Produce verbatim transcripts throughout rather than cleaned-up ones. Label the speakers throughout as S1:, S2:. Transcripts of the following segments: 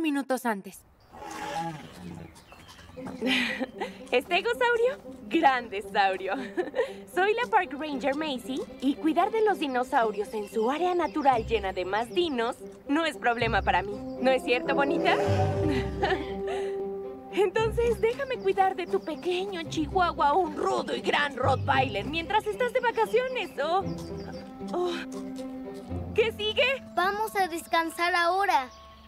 S1: minutos antes.
S2: ¿Estegosaurio? Grandesaurio. Soy la Park Ranger Macy y cuidar de los dinosaurios en su área natural llena de más dinos no es problema para mí. ¿No es cierto, bonita? Entonces, déjame cuidar de tu pequeño chihuahua, un rudo y gran Rottweiler, mientras estás de vacaciones, ¿oh? oh. ¿Qué sigue?
S3: Vamos a descansar ahora.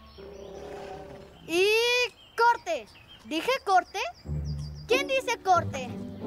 S4: Y... corte. ¿Dije corte? ¿Quién dice corte?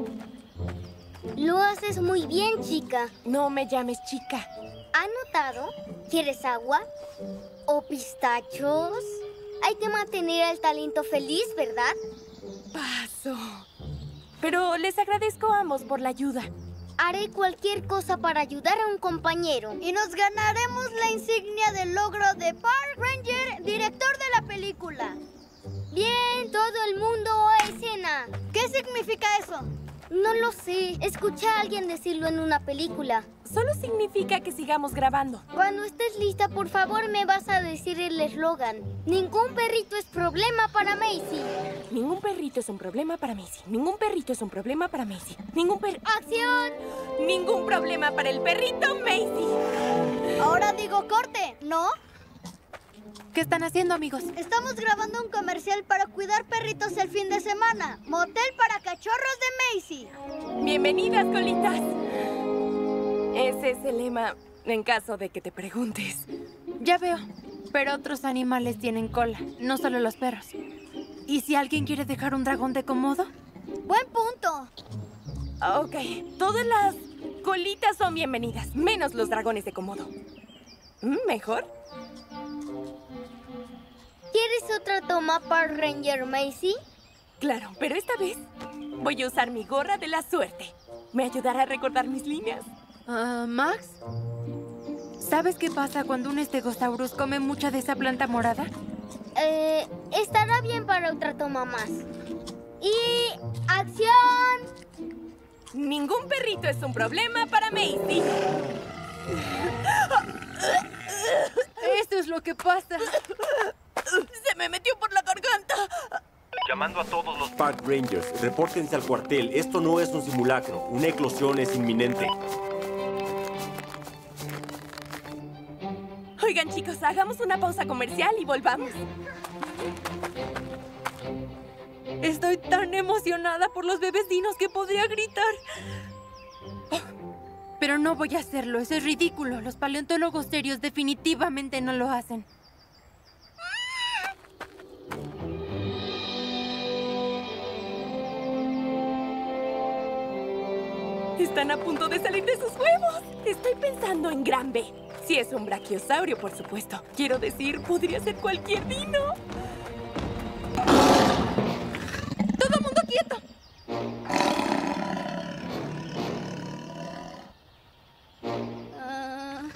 S3: Lo haces muy bien, chica.
S2: No me llames chica.
S3: ¿Has notado? ¿Quieres agua? ¿O pistachos? Hay que mantener al talento feliz, ¿verdad?
S2: Paso. Pero les agradezco a ambos por la ayuda.
S3: Haré cualquier cosa para ayudar a un compañero.
S4: Y nos ganaremos la insignia del logro de Park Ranger, director de la película.
S3: Bien, todo el mundo a escena.
S4: ¿Qué significa eso?
S3: No lo sé. Escuché a alguien decirlo en una película.
S2: Solo significa que sigamos grabando.
S3: Cuando estés lista, por favor, me vas a decir el eslogan. Ningún perrito es problema para Macy.
S2: Ningún perrito es un problema para Macy. Ningún perrito es un problema para Macy. Ningún per...
S3: ¡Acción!
S2: Ningún problema para el perrito Macy.
S4: Ahora digo corte, ¿no?
S1: ¿Qué están haciendo, amigos?
S4: Estamos grabando un comercial para cuidar perritos el fin de semana. Motel para cachorros de Macy.
S2: Bienvenidas, colitas. Ese es el lema, en caso de que te preguntes.
S1: Ya veo, pero otros animales tienen cola, no solo los perros. ¿Y si alguien quiere dejar un dragón de Komodo?
S4: Buen punto.
S2: Ok, todas las colitas son bienvenidas, menos los dragones de Komodo. ¿Mejor?
S3: ¿Quieres otra toma, Park Ranger Macy?
S2: Claro, pero esta vez voy a usar mi gorra de la suerte. ¿Me ayudará a recordar mis líneas?
S1: Uh, ¿Max? ¿Sabes qué pasa cuando un Stegosaurus come mucha de esa planta morada?
S3: Eh, estará bien para otra toma más. ¡Y acción!
S2: Ningún perrito es un problema para Macy.
S1: Esto es lo que pasa.
S2: ¡Se me metió por la garganta!
S5: Llamando a todos los Park Rangers, repórtense al cuartel. Esto no es un simulacro. Una eclosión es inminente.
S2: Oigan, chicos, hagamos una pausa comercial y volvamos.
S1: Estoy tan emocionada por los bebés dinos que podría gritar. Pero no voy a hacerlo, eso es ridículo. Los paleontólogos serios definitivamente no lo hacen.
S2: Están a punto de salir de sus huevos. Estoy pensando en Gran B. Si es un brachiosaurio, por supuesto. Quiero decir, podría ser cualquier dino. ¡Todo mundo quieto!
S4: Uh,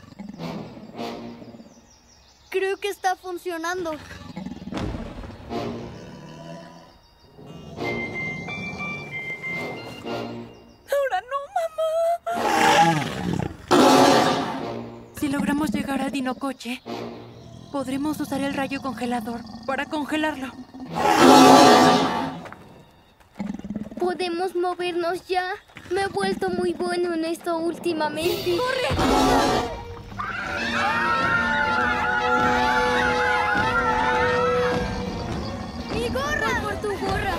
S4: creo que está funcionando.
S2: ¡Ahora no, mamá!
S1: Si logramos llegar al dinocoche, podremos usar el rayo congelador para congelarlo.
S3: ¿Podemos movernos ya? Me he vuelto muy bueno en esto últimamente.
S2: ¡Corre!
S4: ¡Mi gorra!
S3: ¡Por tu gorra!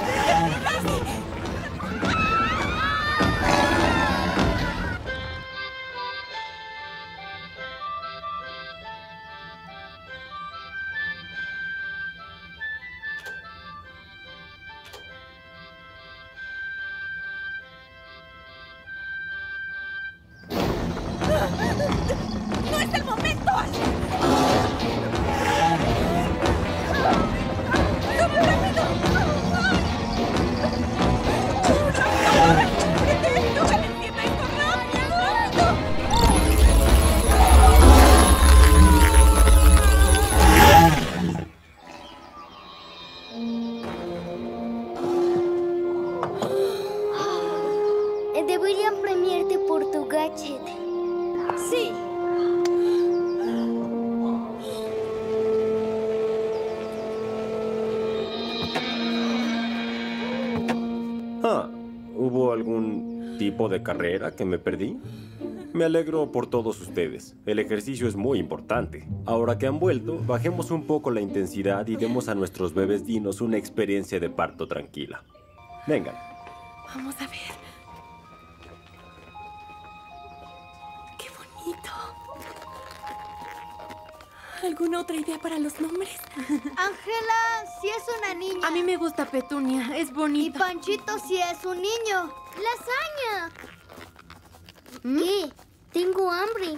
S2: ¡No es el momento! ¡Sube rápido! ¡No se le entienda esto rápido!
S3: Deberían premiarte por tu gadget.
S4: Sí.
S5: tipo de carrera que me perdí? Me alegro por todos ustedes. El ejercicio es muy importante. Ahora que han vuelto, bajemos un poco la intensidad y demos a nuestros bebés dinos una experiencia de parto tranquila. Vengan.
S1: Vamos a ver. ¡Qué bonito! ¿Alguna otra idea para los nombres?
S4: Ángela sí es una niña.
S1: A mí me gusta Petunia, es
S4: Y
S1: bonita.
S4: Panchito sí es un niño.
S3: ¡Lasaña! ¿Qué? Tengo hambre.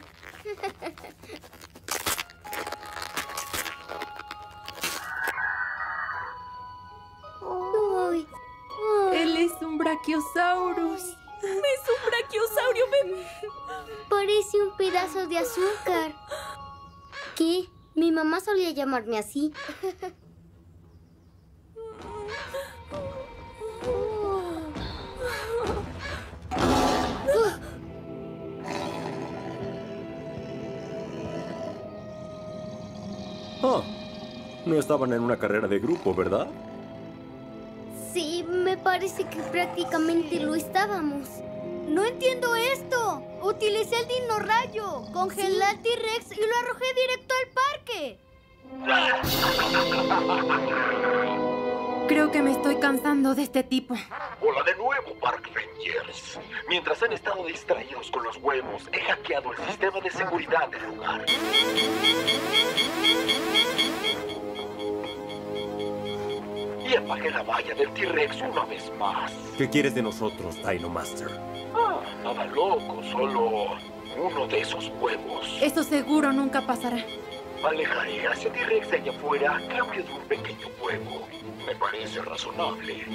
S3: Uy.
S1: Él es un Brachiosaurus.
S2: ¡Es un brachiosaurio bebé!
S3: Parece un pedazo de azúcar. ¿Qué? Mi mamá solía llamarme así.
S5: Ah, no estaban en una carrera de grupo, ¿verdad?
S3: Sí, me parece que prácticamente lo estábamos.
S4: No entiendo esto. Utilicé el Dino Rayo, congelé al T-Rex y lo arrojé directo al parque.
S1: Creo que me estoy cansando de este tipo.
S6: Hola de nuevo, Park Rangers. Mientras han estado distraídos con los huevos, he hackeado el sistema de seguridad del lugar. Y apagué la valla del T-Rex una vez más.
S5: ¿Qué quieres de nosotros, Dino Master?
S6: Ah, nada loco, solo uno de esos huevos.
S1: Eso seguro nunca pasará.
S6: Alejaré hacia T-Rex de allá afuera a cambio de un pequeño huevo. Me parece razonable.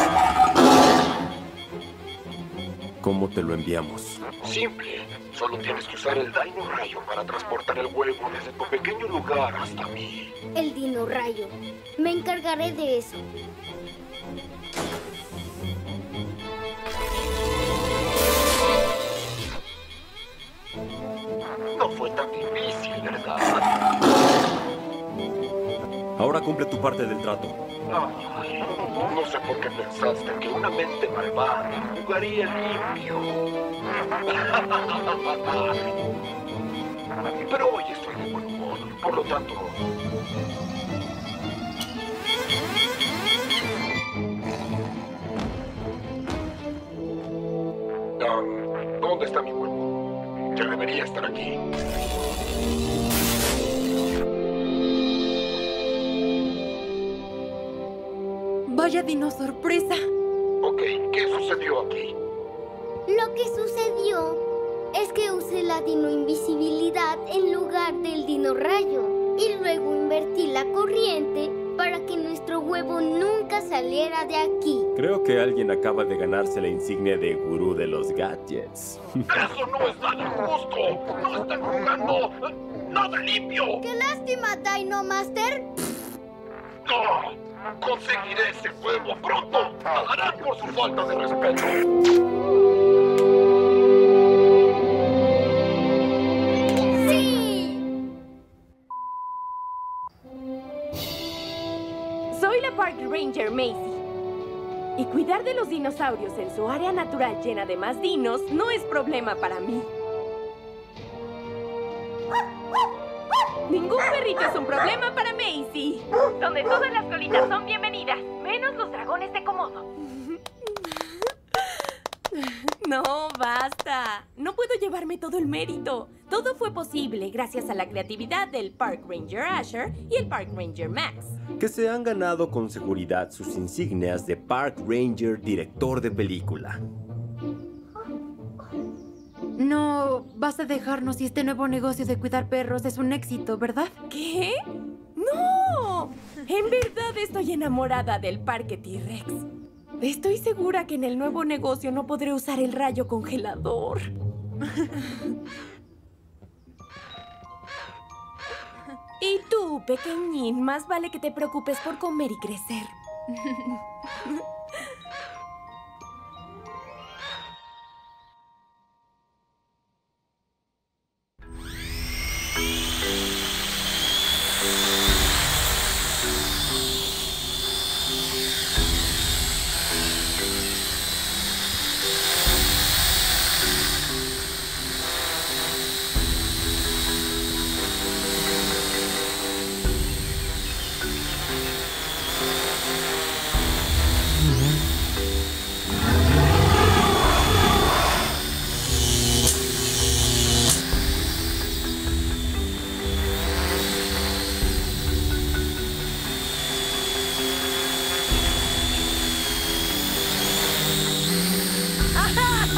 S5: ¿Cómo te lo enviamos?
S6: Simple. Solo tienes que usar el Dino Rayo para transportar el huevo desde tu pequeño lugar hasta mí.
S3: El Dino Rayo. Me encargaré de eso.
S6: No fue tan difícil, ¿verdad?
S5: Ahora cumple tu parte del trato.
S6: Ay, no sé por qué pensaste que una mente malvada jugaría limpio. Pero hoy estoy de buen humor, por lo tanto... Um, ¿Dónde está mi huevo? Ya debería estar aquí.
S1: Vaya dino sorpresa.
S6: Ok, ¿qué sucedió aquí?
S3: Lo que sucedió es que usé la Dino Invisibilidad en lugar del Dino Rayo. Y luego invertí la corriente para que nuestro huevo nunca saliera de aquí.
S5: Creo que alguien acaba de ganarse la insignia de gurú de los gadgets.
S6: ¡Eso no es nada justo! ¡No están jugando nada limpio!
S4: ¡Qué lástima, Dino Master!
S6: ¡No! ¡Conseguiré ese huevo pronto! ¡Pagarán por su falta de respeto!
S2: Soy la Park Ranger Macy. Y cuidar de los dinosaurios en su área natural llena de más dinos no es problema para mí. Ningún perrito es un problema para Macy. Donde todas las colitas son bienvenidas, menos los dragones de Komodo. No, basta. No puedo llevarme todo el mérito. Todo fue posible gracias a la creatividad del Park Ranger Asher y el Park Ranger Max.
S5: Que se han ganado con seguridad sus insignias de Park Ranger Director de Película.
S1: No vas a dejarnos si este nuevo negocio de cuidar perros es un éxito, ¿verdad?
S2: ¿Qué? ¡No! En verdad estoy enamorada del parque T-Rex. Estoy segura que en el nuevo negocio no podré usar el rayo congelador. Y tú, pequeñín, más vale que te preocupes por comer y crecer.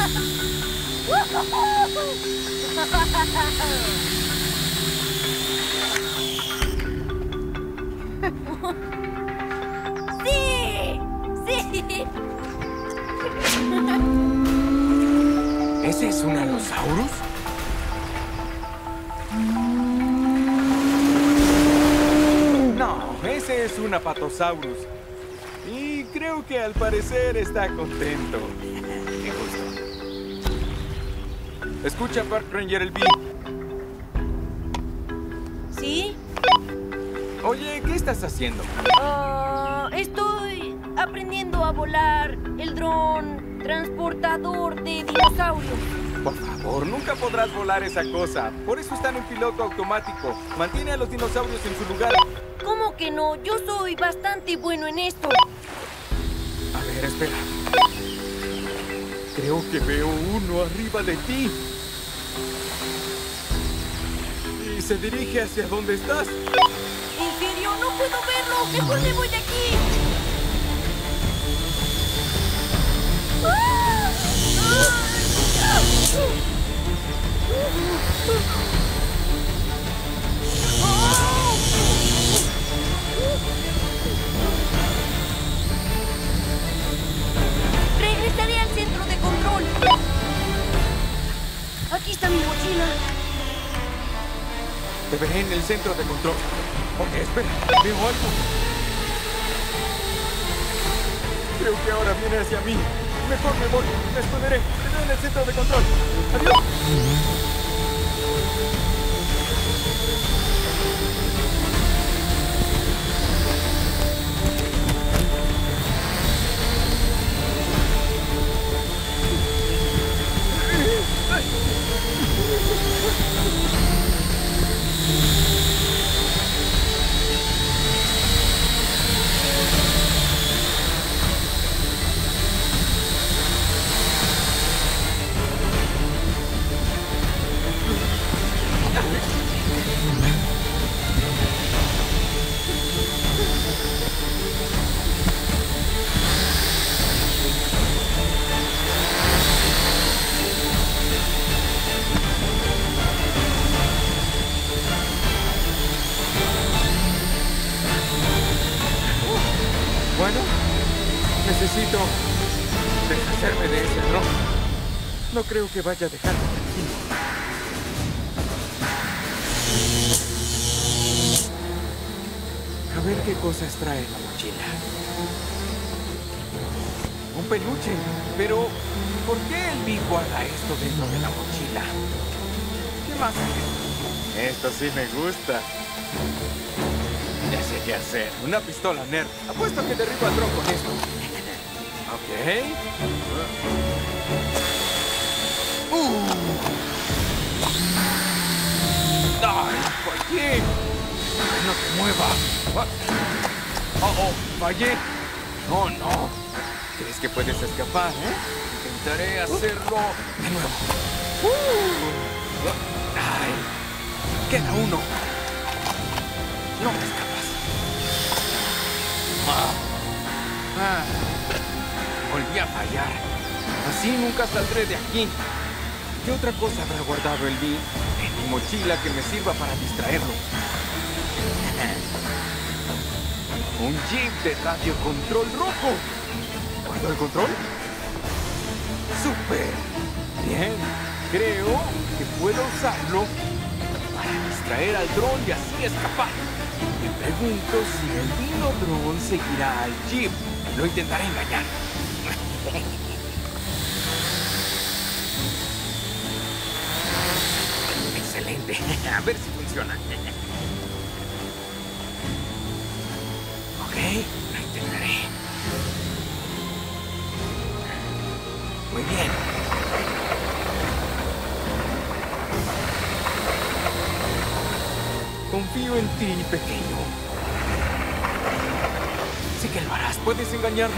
S4: ¡Sí! ¡Sí!
S7: ¿Ese es un Allosaurus? No, ese es un Apatosaurus. Y creo que al parecer está contento. Qué gusto. Escucha, Park Ranger Elby.
S4: ¿Sí?
S7: Oye, ¿qué estás haciendo?
S4: Ah, estoy aprendiendo a volar el dron transportador de dinosaurios.
S7: Por favor, nunca podrás volar esa cosa. Por eso están en piloto automático. Mantiene a los dinosaurios en su lugar.
S4: ¿Cómo que no? Yo soy bastante bueno en esto.
S7: A ver, espera. Creo que veo uno arriba de ti. Y se dirige hacia donde estás.
S4: ¿En serio? No puedo verlo. Mejor me voy de aquí. ¡Ah! ¡Ah! Regresaré al centro de control. Aquí está mi mochila.
S7: Te veré en el centro de control. Ok, espera, veo algo. Creo que ahora viene hacia mí. Mejor me voy, me esconderé. Te veo en el centro de control. Adiós. Bueno, necesito deshacerme de ese dron. No creo que vaya a dejarme tranquilo. A ver qué cosas trae la mochila. Un peluche. Pero, ¿por qué el Big guarda esto dentro de la mochila? ¿Qué más hay? Esto sí me gusta. Ya sé qué hacer. Una pistola nerd. Apuesto que derribo al dron con esto. Ok. Uh. ¡Ay! ¡Fallé! ¡No se mueva! ¡Oh, oh! ¡Fallé! ¡No, no! ¿Crees que puedes escapar, eh? Intentaré hacerlo de nuevo. Uh. ¡Ay! ¡Queda uno! No me escapas. Ah. Ah. Volví a fallar. Así nunca saldré de aquí. ¿Qué otra cosa habrá guardado el Bee en mi mochila que me sirva para distraerlo? Un jeep de radiocontrol rojo. ¿Guardo el control? ¡Súper! Bien. Creo que puedo usarlo para distraer al dron y así escapar. Me pregunto si el Dinodrón seguirá al jeep. Lo intentaré engañar. Excelente. A ver si funciona. Ok, lo intentaré. Muy bien. Confío en ti, pequeño. Sí que lo harás. Puedes engañarme.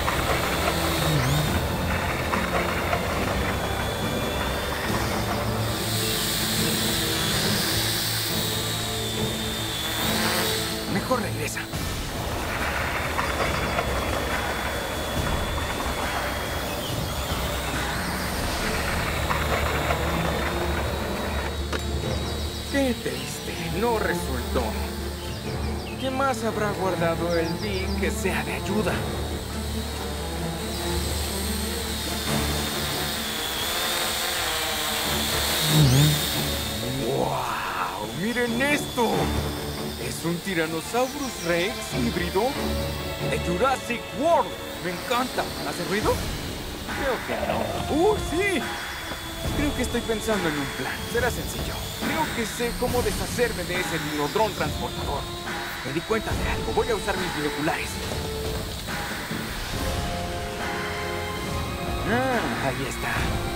S7: Mejor regresa. Qué triste, no resultó. ¿Qué más habrá guardado el Bee que sea de ayuda? ¡Wow! ¡Miren esto! Es un Tyrannosaurus Rex híbrido de Jurassic World. ¡Me encanta! ¿Hace ruido? Creo que no. ¡Uh, sí! Creo que estoy pensando en un plan. Será sencillo. Creo que sé cómo deshacerme de ese dinodrón transportador. Me di cuenta de algo. Voy a usar mis binoculares. Ah, ahí está.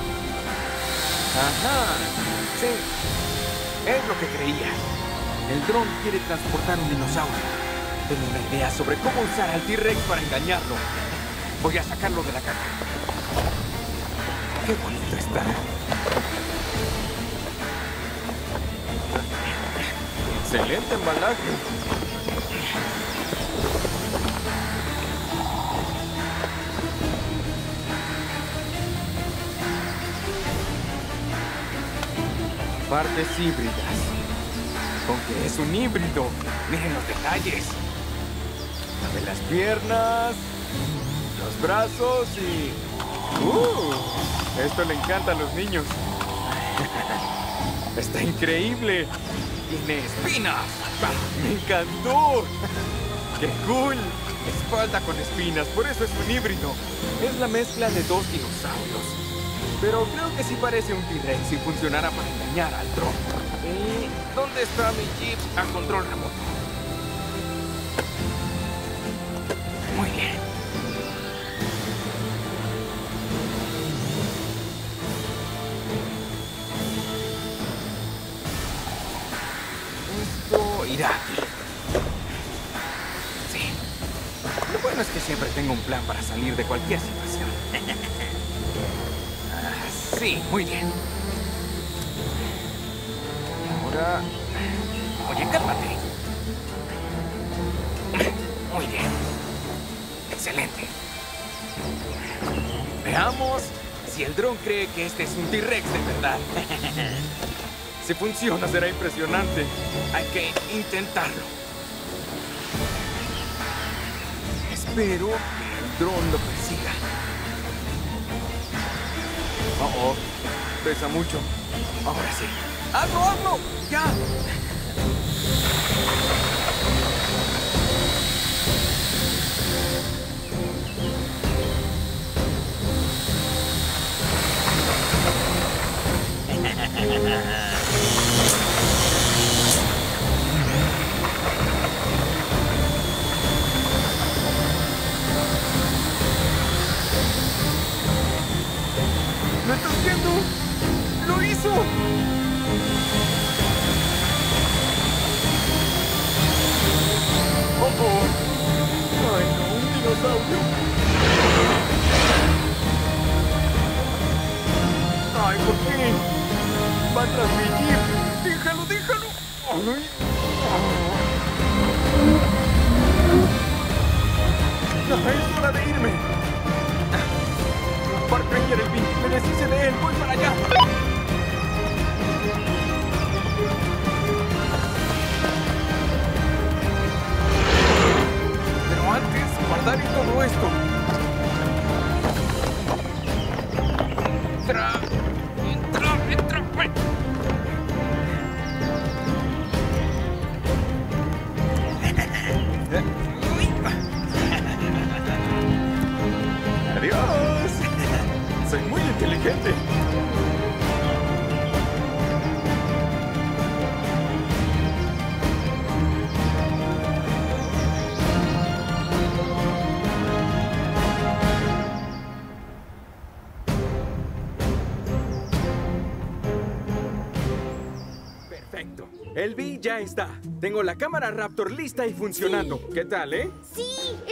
S7: Ajá. Sí. Es lo que creía. El dron quiere transportar un dinosaurio. Tengo una idea sobre cómo usar al T-Rex para engañarlo. Voy a sacarlo de la caja. Qué bonito está. Excelente embalaje. Partes híbridas. Con que es un híbrido. Miren los detalles. De las piernas, los brazos y... ¡Uh! Esto le encanta a los niños. Está increíble. Tiene espinas. ¡Ah! ¡Me encantó! ¡Qué cool! Espalda con espinas, por eso es un híbrido. Es la mezcla de dos dinosaurios. Pero creo que sí parece un T-Rex si funcionara para engañar al dron. ¿Y dónde está mi Jeep a control remoto? Muy bien. Esto irá aquí. Sí. Lo bueno es que siempre tengo un plan para salir de cualquier situación. Ah, sí, muy bien. Y ahora... Oye, cálmate. Muy bien. Excelente. Veamos si el dron cree que este es un T-Rex de verdad. Si funciona, será impresionante. Hay que intentarlo. Espero que el dron lo persiga. Oh, oh. Pesa mucho. Ahora sí. ¡Hazlo, hazlo! ¡Ya! ¿Lo estás viendo? ¡Lo hizo! ¡Oh, oh! ¡Ay, no! ¡Un dinosaurio! ¡Ay, por qué! ¡Va a transmitir! ¡Déjalo, déjalo! ¡Ay! ¡Es hora de irme! Park Ranger, el Bee, me deshice de él, voy para allá. Pero antes, guardar y todo esto. Entra, entra, entra. Adiós. Soy muy inteligente. Perfecto. El Bee ya está. Tengo la cámara Raptor lista y funcionando. Sí. ¿Qué tal, eh?
S4: Sí, está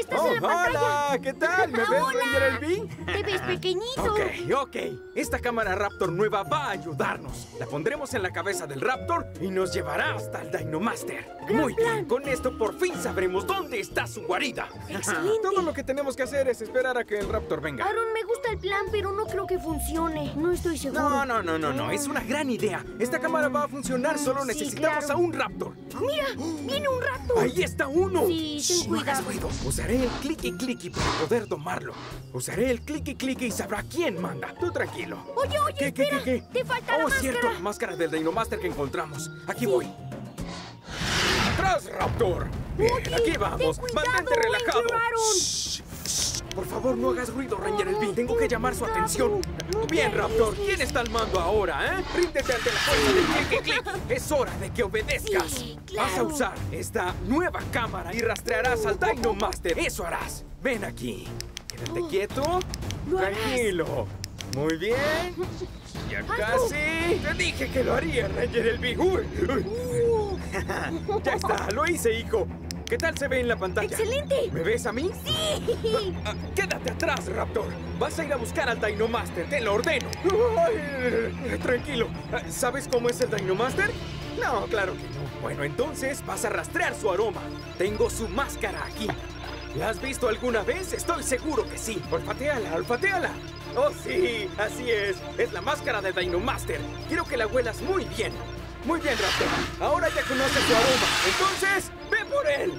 S4: estás
S8: Oh,
S4: en la pantalla.
S8: hola, ¿qué tal? ¿Me ves,
S4: Hola.
S8: Ranger Elvin?
S4: Te ves pequeñito.
S8: Ok, ok. Esta cámara Raptor nueva va a ayudarnos. La pondremos en la cabeza del Raptor y nos llevará hasta el Dinomaster. Muy bien, con esto por fin sabremos dónde está su guarida.
S4: Excelente.
S8: Todo lo que tenemos que hacer es esperar a que el Raptor venga.
S4: Aaron, me gusta el plan, pero no creo que funcione. No estoy seguro.
S8: No, no, no, no, no. Es una gran idea. Esta cámara va a funcionar. Solo
S4: Sí,
S8: necesitamos
S4: claro.
S8: a un Raptor.
S4: Mira, viene un rato.
S8: ¡Ahí está uno!
S4: Sí, ten
S8: Shh, no hagas
S4: cuidado.
S8: ruido. Usaré el clicky clicky para poder domarlo. Usaré el clicky clicky y sabrá quién manda. Tú tranquilo.
S4: Oye, oye,
S8: ¿Qué, qué,
S4: espera.
S8: qué, qué?
S4: Te falta
S8: oh,
S4: la máscara.
S8: cierto, la máscara del Dinomaster que encontramos. Aquí voy. ¡Atrás, Raptor! Bien,
S4: Oye,
S8: aquí vamos.
S4: ten cuidado,
S8: Mantente relajado.
S4: Ranger Aaron.
S8: Shh, shh. Por favor, no hagas ruido, Ranger Elvin. Tengo que llamar su atención. Bien, Raptor. ¿Quién está al mando ahora, eh? Ríndete ante la fuerza del clicky clicky. Es hora de que obedezcas.
S4: Sí, claro.
S8: Vas a usar esta nueva cámara y rastrearás al Dinomaster. Eso harás. Ven aquí. Quédate quieto.
S4: Lo harás.
S8: Tranquilo. Muy bien. Ya casi. Te dije que lo haría, Ranger Elvin. Uy, uy.
S4: Uh,
S8: Ya está, lo hice, hijo. ¿Qué tal se ve en la pantalla?
S4: ¡Excelente!
S8: ¿Me ves a mí?
S4: Sí.
S8: Ah, quédate atrás, Raptor. Vas a ir a buscar al Dinomaster, te lo ordeno. Ay, tranquilo. Ah, ¿Sabes cómo es el Dinomaster? No, claro que no. Bueno, entonces vas a rastrear su aroma. Tengo su máscara aquí. ¿La has visto alguna vez? Estoy seguro que sí. Olfateala, olfateala. Oh, sí, así es. Es la máscara de Dinomaster. Quiero que la huelas muy bien. Muy bien, Raptor. Ahora ya conoces su aroma. Entonces, ¡ve por él!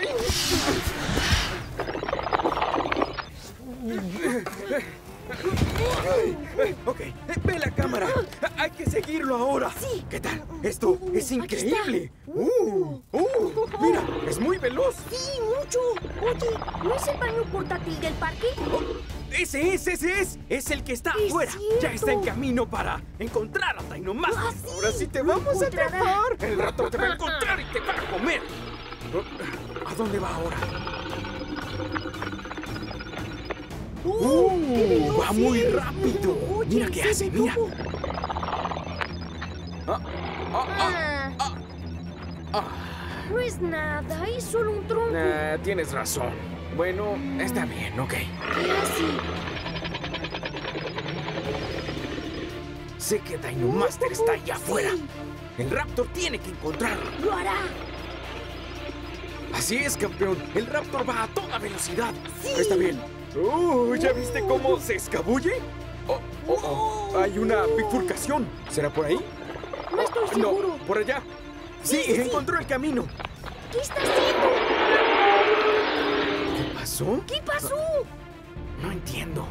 S8: Ok, ve la cámara. Hay que seguirlo ahora.
S4: Sí.
S8: ¿Qué tal? Esto es
S4: aquí
S8: increíble. Uh, uh, mira, es muy veloz.
S4: Sí, mucho. Oye, ¿no es el baño portátil del parque?
S8: Oh, ese es, ese es. Es el que está
S4: Es
S8: afuera. Ya
S4: cierto.
S8: está en camino para encontrar a Dinomaster.
S4: Ah, sí.
S8: Ahora sí te
S4: Lo
S8: vamos a
S4: encontrará.
S8: atrapar. El rato te va a encontrar y te va a comer. Oh, ¿a dónde va ahora?
S4: ¡Uh! ¡Qué veloz
S8: va muy
S4: es!
S8: rápido.
S4: Oye,
S8: Mira qué
S4: se
S8: hace, mira.
S4: detuvo.
S8: Ah, ah, ah,
S4: Ah,
S8: ah.
S4: no es nada, es solo un tronco.
S8: Ah, tienes razón. Bueno, está bien, ok.
S4: Casi.
S8: Sé que Dinomaster está allá afuera.
S4: Sí,
S8: El Raptor tiene que encontrarlo.
S4: lo hará.
S8: Así es, campeón. El Raptor va a toda velocidad. Está bien. Uh, ¿ya viste cómo se escabulle? Oh, oh, oh. Hay una bifurcación. ¿Será por ahí?
S4: No estoy
S8: No,
S4: seguro.
S8: por allá. Sí,
S4: Sí, sí, sí.
S8: encontró el camino.
S4: ¿Qué está haciendo?
S8: ¿Qué pasó?
S4: ¿Qué pasó?
S8: No entiendo.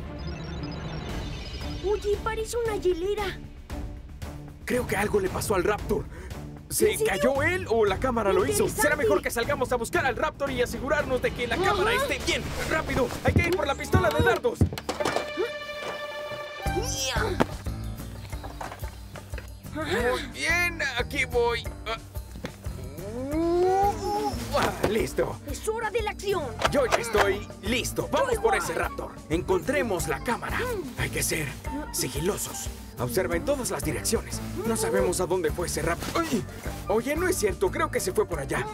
S4: Oye, parece una hielera.
S8: Creo que algo le pasó al Raptor. ¿Se
S4: ¿En serio?
S8: cayó él o la cámara lo hizo?
S4: Interesante.
S8: Será mejor que salgamos a buscar al Raptor y asegurarnos de que la cámara esté bien. ¡Rápido! ¡Hay que ir por la pistola de dardos! Muy bien, aquí voy. Ah. Uh, ah, listo.
S4: Es hora de la acción.
S8: Yo ya estoy listo. Vamos por
S4: igual.
S8: ese Raptor. Encontremos la cámara. Hay que ser sigilosos. Observa en todas las direcciones. No sabemos a dónde fue ese Raptor. ¡Ay! Oye, no es cierto. Creo que se fue por allá.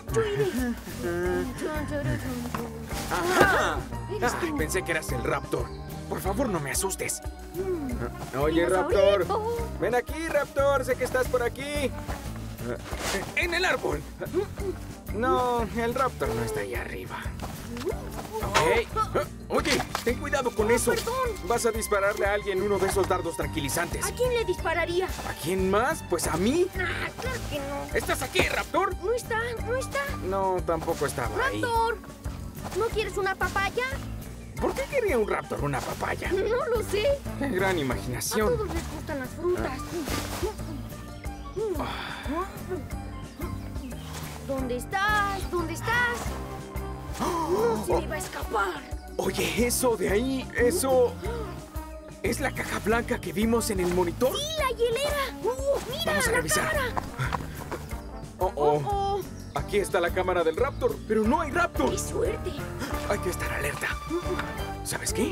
S8: ¡Ajá!
S4: Eres
S8: Ay,
S4: tú.
S8: pensé que eras el Raptor. Por favor, no me asustes. Oye, Raptor.
S4: Dinosaurito.
S8: Ven aquí, Raptor. Sé que estás por aquí. ¡En el árbol! No, el Raptor no está ahí arriba. Ok. Oye, ten cuidado con eso.
S4: perdón.
S8: Vas a dispararle a alguien uno de esos dardos tranquilizantes.
S4: ¿A quién le dispararía?
S8: ¿A quién más? Pues a mí.
S4: Ah, claro que no.
S8: ¿Estás aquí, Raptor?
S4: No está, no está.
S8: No, tampoco estaba ahí.
S4: Raptor, ¿no quieres una papaya?
S8: ¿Por qué quería un Raptor una papaya?
S4: No lo sé.
S8: ¡Qué gran
S4: A
S8: imaginación!
S4: todos les gustan las frutas. ¿Dónde estás? ¿Dónde estás? No se me va a escapar.
S8: Oye, eso de ahí, eso... ¿Es la caja blanca que vimos en el monitor?
S4: ¡Sí, la hielera! Uh, ¡Mira
S8: Vamos a
S4: la
S8: revisar.
S4: cámara!
S8: Oh, oh. Aquí está la cámara del Raptor, pero no hay Raptor.
S4: ¡Qué suerte!
S8: Hay que estar alerta. ¿Sabes qué?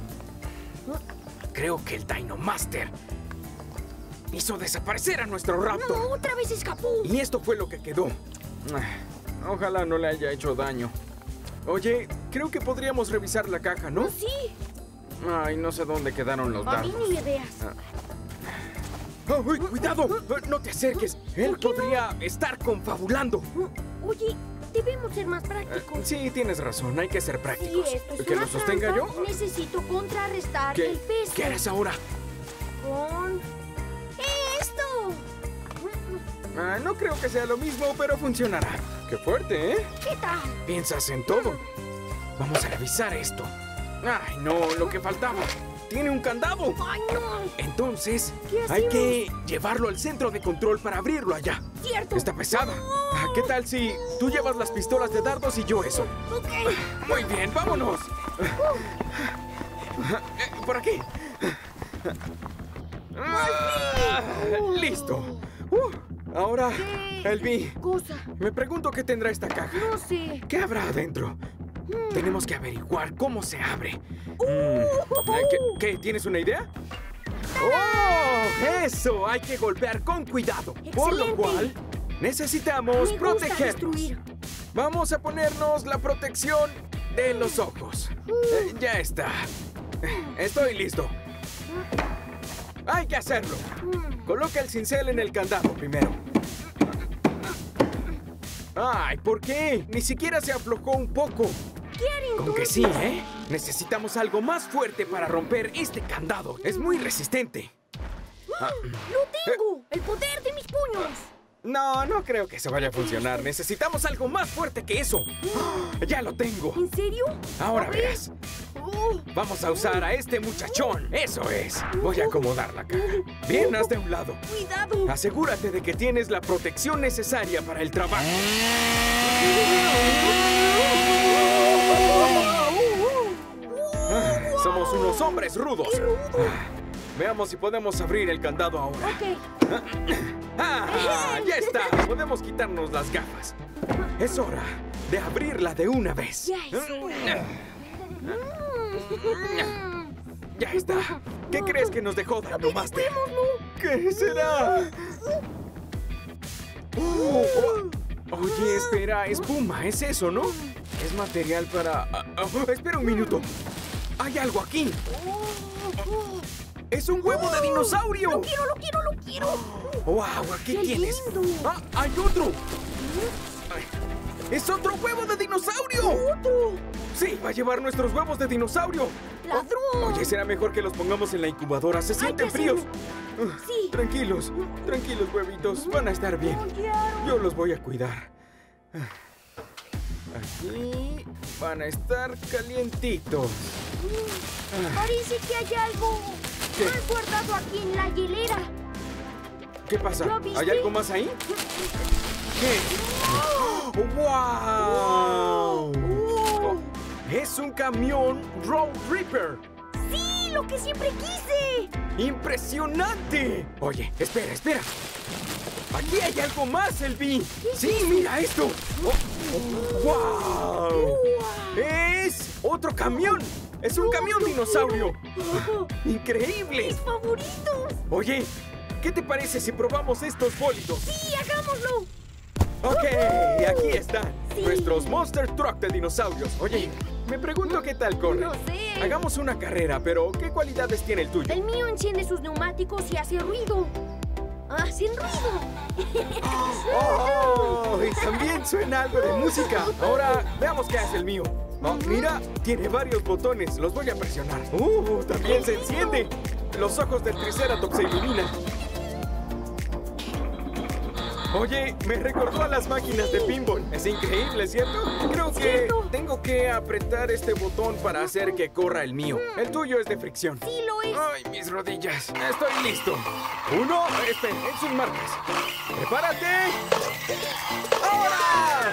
S8: Creo que el Dinomaster hizo desaparecer a nuestro Raptor.
S4: ¡No, otra vez escapó!
S8: Y esto fue lo que quedó. Ah, Ojalá no le haya hecho daño. Oye, creo que podríamos revisar la caja, ¿no?
S4: Sí.
S8: Ay, no sé dónde quedaron los
S4: A mí
S8: dardos.
S4: ni ideas.
S8: ¡Oh, uy, cuidado! No te acerques. Él podría estar confabulando.
S4: Oye, debemos ser más
S8: Eh,
S4: prácticos.
S8: sí, tienes razón. Hay que ser
S4: Si
S8: prácticos.
S4: esto es
S8: ¿Que
S4: una
S8: lo sostenga
S4: trampa,
S8: yo?
S4: necesito contrarrestar
S8: ¿Qué,
S4: el peso.
S8: ¿Qué harás ahora?
S4: Con esto.
S8: Ah, no creo que sea lo mismo, pero funcionará. ¡Qué fuerte, ¿eh?
S4: ¿Qué tal?
S8: Piensas en todo. Vamos a revisar esto. ¡Ay, no! Lo que faltaba. ¡Tiene un candado!
S4: ¡Ay, no!
S8: Entonces,
S4: ¿Qué
S8: hay
S4: hacemos?
S8: que llevarlo al centro de control para abrirlo allá.
S4: ¡Cierto!
S8: Está pesada. Ah, ¿qué tal si tú llevas las pistolas de dardos y yo eso?
S4: Ok.
S8: Muy bien, vámonos. Eh, Por aquí. Ah, listo. Uh, ahora,
S4: ¿Qué
S8: Elvi,
S4: cosa?
S8: me pregunto qué tendrá esta caja.
S4: No sé.
S8: ¿Qué habrá adentro?
S4: Mm.
S8: Tenemos que averiguar cómo se abre. Mm, eh, ¿Qué, qué? ¿Tienes una idea? ¡Oh! ¡Eso! Hay que golpear con cuidado. Por lo
S4: Excelente.
S8: cual, necesitamos
S4: Me gusta
S8: protegernos.
S4: destruir.
S8: Vamos a ponernos la protección de los ojos. Eh, ya está. Estoy listo. Hay que hacerlo. Coloca el cincel en el candado primero. Ay, ¿por qué? Ni siquiera se aflojó un poco.
S4: ¿Qué haré
S8: Con que
S4: entonces?
S8: sí, ¿eh? Necesitamos algo más fuerte para romper este candado. Es muy resistente. Ah,
S4: ¡Lo tengo! ¡El poder de mis puños!
S8: no, no creo que eso vaya a funcionar. Necesitamos algo más fuerte que eso. ¡Ah! ¡Ya lo tengo!
S4: ¿En serio?
S8: Ahora
S4: A ver.
S8: verás.
S4: Oh,
S8: Vamos a usar a este muchachón. Eso es. Voy a acomodar la caja. Bien, haz de un lado.
S4: ¡Cuidado!
S8: Asegúrate de que tienes la protección necesaria para el trabajo. Ah, somos unos hombres rudos. Ah, veamos si podemos abrir el candado ahora.
S4: Ok.
S8: ¡Ah! ¡Ya está! Podemos quitarnos las gafas. Es hora de abrirla de una vez.
S4: Ya es hora.
S8: Ya está. ¿Qué crees que nos dejó Dino Master? ¿Qué será? Oh, oh. Oye, espera, espuma, es eso, ¿no? Es material para... ah, ah, espera un minuto. Hay algo aquí. ¡Es un huevo de dinosaurio!
S4: ¡Lo quiero, lo quiero, lo quiero!
S8: ¡Wow! Aquí
S4: ¡Qué
S8: tienes.
S4: lindo!
S8: ¡Ah! ¡Hay otro! Ay, ¡es otro huevo de dinosaurio!
S4: ¡Otro!
S8: ¡Sí! ¡Va a llevar nuestros huevos de dinosaurio!
S4: ¡Ladrón!
S8: Oye, será mejor que los pongamos en la incubadora. Se sienten
S4: que
S8: fríos.
S4: hacerlo.
S8: Ah,
S4: Sí.
S8: Tranquilos, tranquilos, huevitos. Van a estar bien.
S4: ¡No quiero!
S8: Yo los voy a cuidar. Ah, aquí van a estar calientitos. Ah,
S4: Parece que hay algo
S8: ¿Qué?
S4: más guardado aquí en la hielera.
S8: ¿Qué pasa?
S4: ¿Ya viste?
S8: ¿Hay algo más ahí? ¿Qué? ¡Wow!
S4: ¡Oh!
S8: Es un camión Road Reaper.
S4: ¡Sí! ¡Lo que siempre quise!
S8: ¡Impresionante! Oye, espera, espera. Aquí hay algo más, Elvi. Sí, mira esto. Oh, oh, ¡wow! ¡Es otro camión! ¡Es un camión dinosaurio! ¡Increíble!
S4: ¡Mis favoritos!
S8: Oye, ¿qué te parece si probamos estos bólidos?
S4: ¡Sí, hagámoslo!
S8: Ok, aquí están.
S4: Sí.
S8: Nuestros Monster Truck de dinosaurios. Oye, me pregunto qué tal corre.
S4: No sé.
S8: Hagamos una carrera, pero ¿qué cualidades tiene el tuyo?
S4: El mío enciende sus neumáticos y hace ruido. ¡Hacen ruido!
S8: ¡Oh! Y también suena algo de música. Ahora, veamos qué hace el mío. Oh, mira, tiene varios botones. Los voy a presionar. ¡Uh! También se enciende. Los ojos del Triceratops se iluminan. Oye, me recordó a las máquinas de pinball. Es increíble, ¿cierto? Creo que
S4: Cierto.
S8: tengo que apretar este botón para hacer que corra el mío. El tuyo es de fricción.
S4: ¡Sí lo es!
S8: ¡Ay, mis rodillas! Estoy listo. Uno, espera, en sus marcas. ¡Prepárate! ¡Ahora!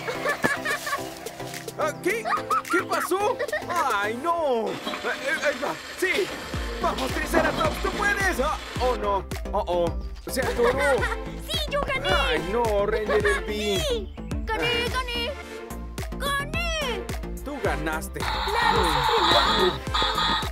S8: Ah, ¿Qué? ¿Qué pasó? ¡Ay, no! Eh, eh, Ahí va. ¡Sí! ¡Vamos, Triceratops! ¡Tú puedes! Ah, ¡Oh, no! ¡Oh, oh! ¡Se atoró!
S4: ¡Sí, yo gané!
S8: ¡Ay, no! ¡Ranger Elvi!
S4: ¡Sí! ¡Gané, gané! ¡Gané!
S8: ¡Tú ganaste!
S4: ¡Claro, siempre lo hago!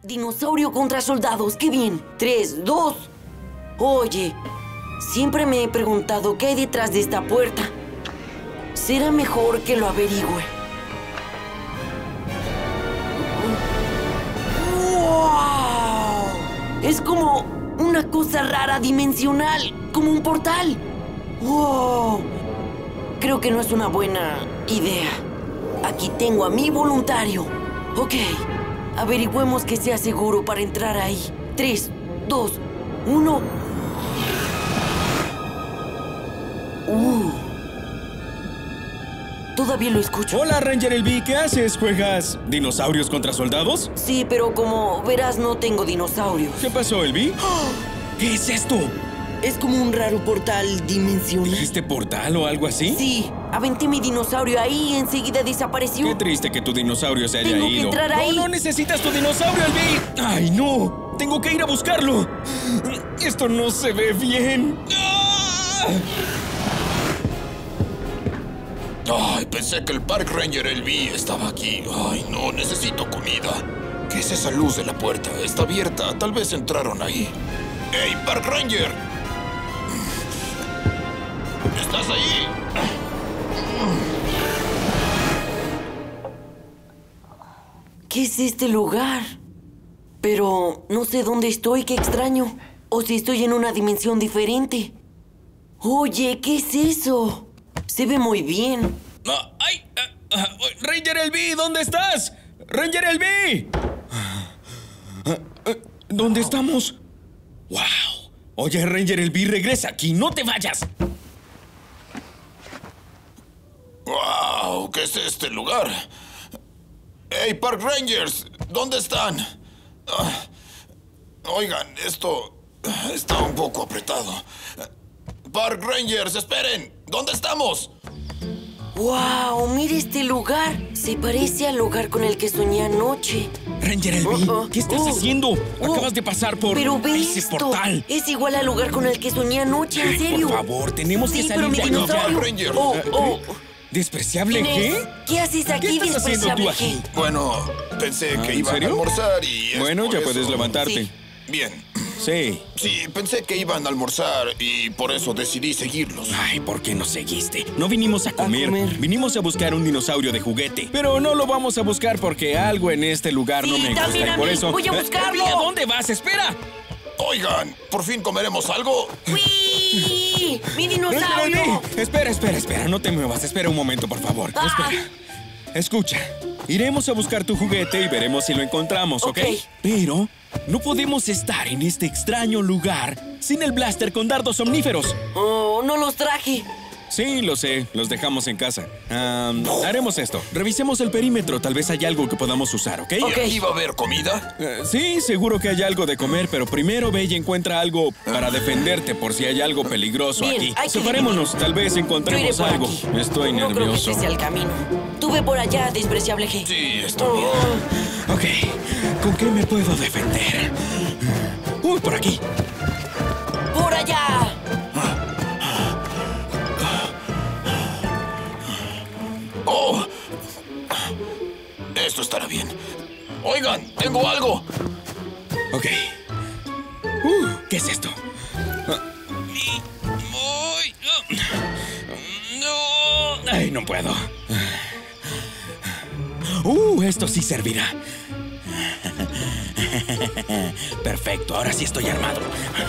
S9: Dinosaurio contra soldados, qué bien. Tres, dos. Oye, siempre me he preguntado qué hay detrás de esta puerta. Será mejor que lo averigüe. ¡Wow! Es como una cosa rara dimensional, como un portal. ¡Wow! Creo que no es una buena idea. Aquí tengo a mi voluntario. Ok, averigüemos que sea seguro para entrar ahí. Tres, dos, uno. Uh. Todavía lo escucho.
S10: Hola, Ranger Elby, ¿qué haces? ¿Juegas dinosaurios contra soldados?
S9: Sí, pero como verás, no tengo dinosaurios.
S10: ¿Qué pasó, Elby? ¿Qué es esto?
S9: Es como un raro portal dimensional.
S10: ¿Dijiste portal o algo así?
S9: Sí, aventé mi dinosaurio ahí y enseguida desapareció.
S10: Qué triste que tu dinosaurio se haya
S9: Tengo
S10: ido.
S9: que entrar ahí.
S10: ¡No, no necesitas tu dinosaurio, Elby! ¡Ay, no! ¡Tengo que ir a buscarlo! ¡Esto no se ve bien! ¡Ah!
S11: Ay, pensé que el Park Ranger Elby estaba aquí. Ay, no, necesito comida. ¿Qué es esa luz de la puerta? Está abierta. Tal vez entraron ahí. ¡Hey, Park Ranger! ¿Estás ahí?
S9: ¿Qué es este lugar? Pero no sé dónde estoy, qué extraño. O si estoy en una dimensión diferente. Oye, ¿qué es eso? Se ve muy bien.
S10: Ah, ¡Ay! Uh, uh, ¡Ranger Elby! ¿Dónde estás? ¡Ranger Elby! Uh, uh, ¿Dónde estamos? ¡Wow! Oye, Ranger Elby, regresa aquí. ¡No te vayas!
S11: ¡Wow! ¿Qué es este lugar? ¡Hey, Park Rangers! ¿Dónde están? Uh, oigan, esto está un poco apretado. Park Rangers, esperen. ¿Dónde estamos?
S9: ¡Wow! ¡Mira este lugar! Se parece al lugar con el que soñé anoche.
S10: Ranger Elby, uh, uh, ¿qué estás uh, haciendo?
S9: Uh,
S10: Acabas de pasar por
S9: pero ve
S10: ese
S9: esto.
S10: portal.
S9: Es igual al lugar con el que soñé anoche, en
S10: Ay,
S9: serio.
S10: por favor, tenemos
S9: sí,
S10: que salir de aquí ya.
S11: Park Ranger.
S9: Oh, oh.
S11: ¿Despreciable
S9: qué? ¿Qué haces aquí,
S10: ¿Qué estás haciendo tú aquí?
S11: Bueno, pensé
S10: ah,
S11: que
S10: ¿en
S11: iban
S10: serio?
S11: a almorzar y...
S10: Bueno, ya
S11: eso.
S10: puedes levantarte.
S9: Sí.
S11: Bien.
S10: Sí.
S11: Sí, pensé que iban a almorzar y por eso decidí seguirlos.
S10: Ay, ¿por qué nos seguiste? No vinimos a comer.
S9: A comer.
S10: Vinimos a buscar un dinosaurio de juguete. Pero no lo vamos a buscar porque algo en este lugar
S9: Sí,
S10: no me gusta y
S9: a
S10: por
S9: mí.
S10: eso...
S9: Voy a buscarlo.
S10: ¿A dónde vas? ¡Espera!
S11: Oigan, ¿por fin comeremos algo?
S9: ¡Uy! ¡Mi
S10: Ranger
S9: dinosaurio!
S10: Elby, espera, espera, espera. No te muevas. Espera un momento, por favor.
S9: Ah.
S10: Espera. Escucha. Iremos a buscar tu juguete y veremos si lo encontramos, ¿ok?
S9: Ok.
S10: Pero no podemos estar en este extraño lugar sin el blaster con dardos omníferos.
S9: Oh, no los traje.
S10: Sí, lo sé. Los dejamos en casa. Um, haremos esto. Revisemos el perímetro. Tal vez haya algo que podamos usar, ¿ok?
S9: Ok.
S11: ¿Y va a haber comida?
S10: Uh, sí, seguro que hay algo de comer, pero primero ve y encuentra algo para defenderte por si hay algo peligroso
S9: Bien,
S10: aquí.
S9: hay que
S10: Separémonos. Tal vez
S9: Yo iré
S10: encontremos
S9: por
S10: algo.
S9: aquí.
S10: Estoy
S9: no
S10: nervioso.
S9: creo que este sea el camino. Tú ve por allá, despreciable G.
S11: Sí, está
S9: Oh.
S11: bien.
S10: Ok. ¿Con qué me puedo defender? Uy, por aquí.
S9: ¡Por allá!
S11: ¡Oh! Esto estará bien. Oigan, tengo algo.
S10: Ok. Uh, ¿Qué es esto? Ah, y- uy, no. No. Ay, no puedo. Uh, esto sí servirá. Perfecto, ahora sí estoy armado.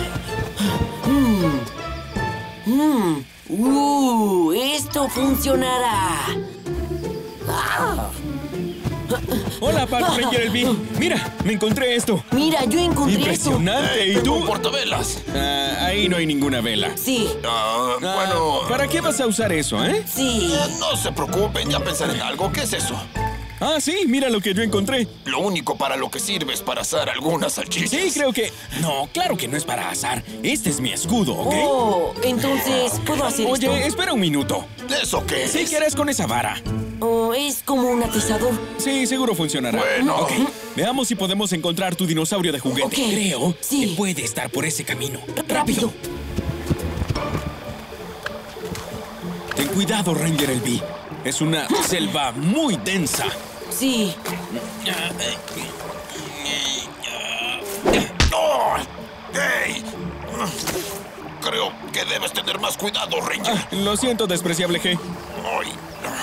S9: Mm. ¡Uh! ¡Esto funcionará! Ah.
S10: Hola, Park Ranger Elby. Mira, me encontré esto.
S9: Mira, yo encontré
S10: Impresionante. ¿Y
S11: Tengo un
S10: tú?
S11: portavelas.
S10: Ah, ahí no hay ninguna vela.
S9: esto. Sí,
S11: Ah,
S10: Ah,
S11: bueno...
S10: ¿para qué vas a usar eso, eh?
S9: sí.
S11: eh, no se preocupen, ya pensaré en algo. ¿Qué es eso?
S10: Ah, sí, mira lo que yo encontré.
S11: Lo único para lo que sirve es para asar algunas salchichas.
S10: Sí, creo que... No, claro que no es para azar. Este es mi escudo, ¿ok?
S9: Oh, entonces, ¿puedo hacer
S10: Oye,
S9: esto?
S10: espera un minuto.
S11: ¿Eso qué es?
S10: ¿Sí quieres con esa vara?
S9: Oh, es como un atizador.
S10: Sí, seguro funcionará.
S11: Bueno.
S10: Ok, veamos si podemos encontrar tu dinosaurio de juguete.
S9: Ok.
S10: Creo
S9: Sí.
S10: que puede estar por ese camino.
S9: Rápido.
S10: Ten cuidado, Ranger Elby. Es una selva muy densa.
S9: Sí.
S11: Creo que debes tener más cuidado, Ranger.
S10: Ah, lo siento, despreciable G.
S11: Ay.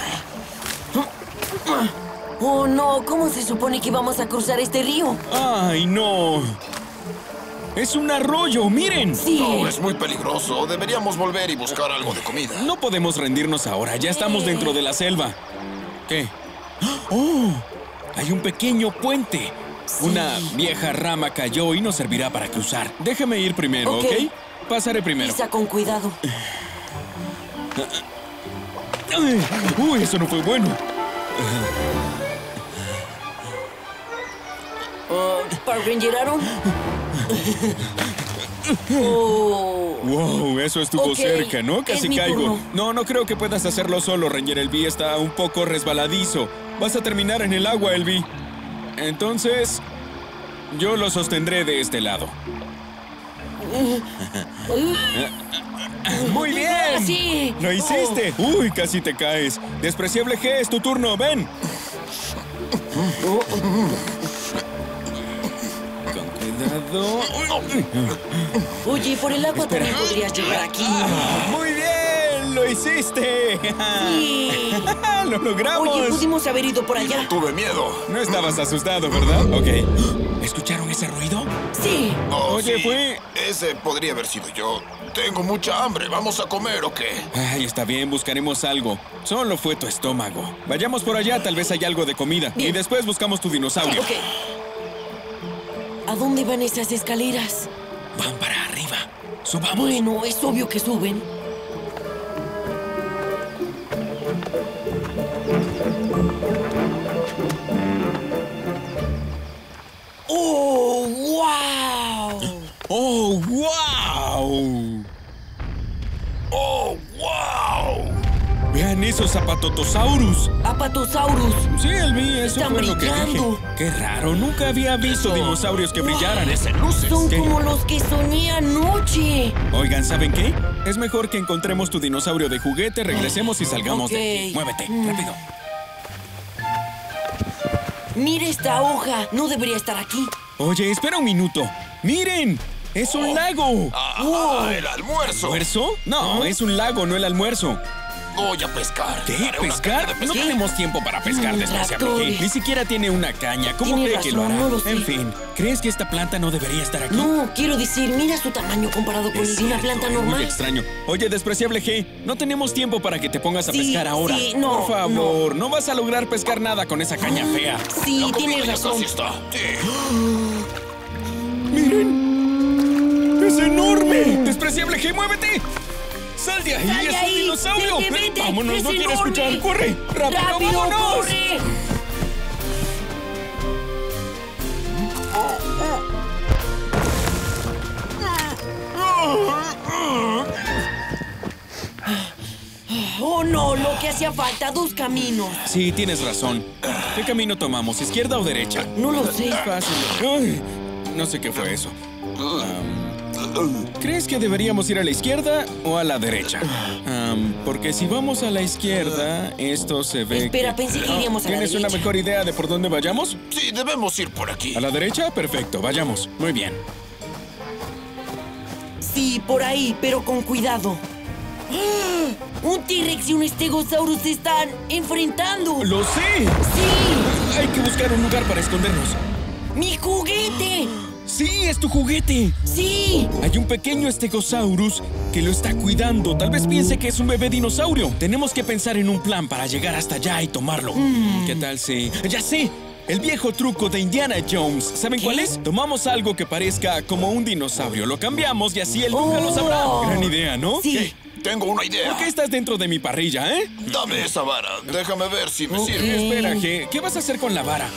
S9: Oh, no. ¿Cómo se supone que vamos a cruzar este río?
S10: ¡Ay, no! ¡Es un arroyo! ¡Miren!
S9: Sí.
S11: No, es muy peligroso. Deberíamos volver y buscar algo de comida.
S10: No podemos rendirnos ahora. Ya estamos dentro de la selva. ¿Qué? ¡Oh! Hay un pequeño puente. Sí. Una vieja rama cayó y nos servirá para cruzar. Déjame ir primero, ¿ok? ¿ok? Pasaré primero.
S9: Pisa con cuidado.
S10: ¡Uy, eso no fue bueno!
S9: Uh, ¿Park Rangeraron? Oh.
S10: Wow, eso estuvo
S9: okay.
S10: cerca, ¿no? Casi caigo.
S9: Turno.
S10: No, no creo que puedas hacerlo solo, Ranger Elby. Está un poco resbaladizo. Vas a terminar en el agua, Elby. Entonces, yo lo sostendré de este lado. ¡Muy bien!
S9: Sí.
S10: ¡Lo hiciste! Oh. ¡Uy, casi te caes! Despreciable G, es tu turno, ven. Con cuidado.
S9: Oye, por el agua Espera. también podrías llegar aquí.
S10: Ah, ¡muy bien! ¡Lo hiciste!
S9: Sí.
S10: ¡Lo logramos!
S9: Oye, pudimos haber ido por allá.
S11: Tuve miedo.
S10: No estabas asustado, ¿verdad? Ok. ¿Escucharon ese ruido?
S9: Sí.
S11: Oh,
S10: Oye,
S11: sí.
S10: fue...
S11: Ese podría haber sido yo. Tengo mucha hambre. ¿Vamos a comer o qué?
S10: Ay, está bien. Buscaremos algo. Solo fue tu estómago. Vayamos por allá. Tal vez hay algo de comida. Bien. Y después buscamos tu dinosaurio.
S9: Ok. ¿A dónde van esas escaleras?
S10: Van para arriba. Subamos.
S9: Bueno, es obvio que suben. ¡Oh, wow!
S10: ¡Oh, wow!
S11: ¡Oh, wow!
S10: Vean esos Apatotosaurus.
S9: ¿Apatosaurus?
S10: Sí, Elby, eso
S9: Están
S10: fue lo que
S9: brillando.
S10: dije. Qué raro, nunca había visto eso. dinosaurios que wow. brillaran.
S11: luces.
S9: Son
S10: ¿Qué?
S9: como los que soñé anoche.
S10: Oigan, ¿saben qué? Es mejor que encontremos tu dinosaurio de juguete, regresemos y salgamos
S9: okay.
S10: de aquí. Muévete,
S9: mm.
S10: rápido.
S9: Mira esta hoja. No debería estar aquí.
S10: Oye, espera un minuto. ¡Miren! ¡Es un
S11: oh.
S10: lago!
S11: ¡Ah! Oh. ¡El almuerzo!
S10: ¿Almuerzo? No, ¿Oh? es un lago, no el almuerzo.
S11: Voy a pescar.
S10: ¿Qué? ¿Pescar? No tenemos tiempo para pescar,
S9: mm,
S10: despreciable. Ni siquiera tiene una caña. ¿Cómo cree
S9: razón,
S10: que lo hará?
S9: No lo sé.
S10: En fin, ¿crees que esta planta no debería estar aquí?
S9: No, quiero decir, mira su tamaño comparado con el de una planta normal.
S10: Muy extraño. Oye, despreciable G, no tenemos tiempo para que te pongas a
S9: sí,
S10: pescar ahora.
S9: Sí, no,
S10: Por favor,
S9: no.
S10: no vas a lograr pescar nada con esa caña fea.
S9: Sí, tienes razón.
S11: Está. Sí.
S10: ¡Miren! ¡Es enorme! ¡Despreciable G, muévete! ¡Sal de ahí!
S9: ¡Sal de
S10: ¡Es
S9: ahí!
S10: un dinosaurio!
S9: ¡Vete, vete!
S10: ¡Vámonos!
S9: ¡Es
S10: ¡No quiero
S9: enorme!
S10: escuchar! ¡Corre! ¡Rápido,
S9: ¡Rápido,
S10: vámonos!
S9: corre! ¡Oh, no! Lo que hacía falta, dos caminos.
S10: Sí, tienes razón. ¿Qué camino tomamos? ¿Izquierda o derecha?
S9: No lo sé.
S10: Es fácil. Ay, no sé qué fue eso. Um, ¿Crees que deberíamos ir a la izquierda o a la derecha? Um, porque si vamos a la izquierda, esto se ve...
S9: Espera,
S10: que...
S9: pensé que iríamos a la
S10: ¿Tienes
S9: derecha.
S10: una mejor idea de por dónde vayamos?
S11: Sí, debemos ir por aquí.
S10: ¿A la derecha? Perfecto, vayamos. Muy bien.
S9: Sí, por ahí, pero con cuidado. ¡Un T-Rex y un Stegosaurus se están enfrentando!
S10: ¡Lo sé!
S9: ¡Sí!
S10: Hay que buscar un lugar para escondernos.
S9: ¡Mi juguete!
S10: ¡Sí, es tu juguete!
S9: ¡Sí!
S10: Hay un pequeño Stegosaurus que lo está cuidando. Tal vez piense que es un bebé dinosaurio. Tenemos que pensar en un plan para llegar hasta allá y tomarlo.
S9: Mm.
S10: ¿Qué tal si...? ¡Ya sé! El viejo truco de Indiana Jones. ¿Saben
S9: ¿Qué?
S10: cuál es? Tomamos algo que parezca como un dinosaurio, lo cambiamos y así él nunca
S9: oh.
S10: lo sabrá. Gran idea, ¿no?
S9: Sí.
S11: Hey, tengo una idea.
S10: ¿Por qué estás dentro de mi parrilla, eh?
S11: Dame esa vara. Déjame ver si me
S9: Okay.
S11: sirve.
S10: Espera, ¿qué? ¿Qué vas a hacer con la vara?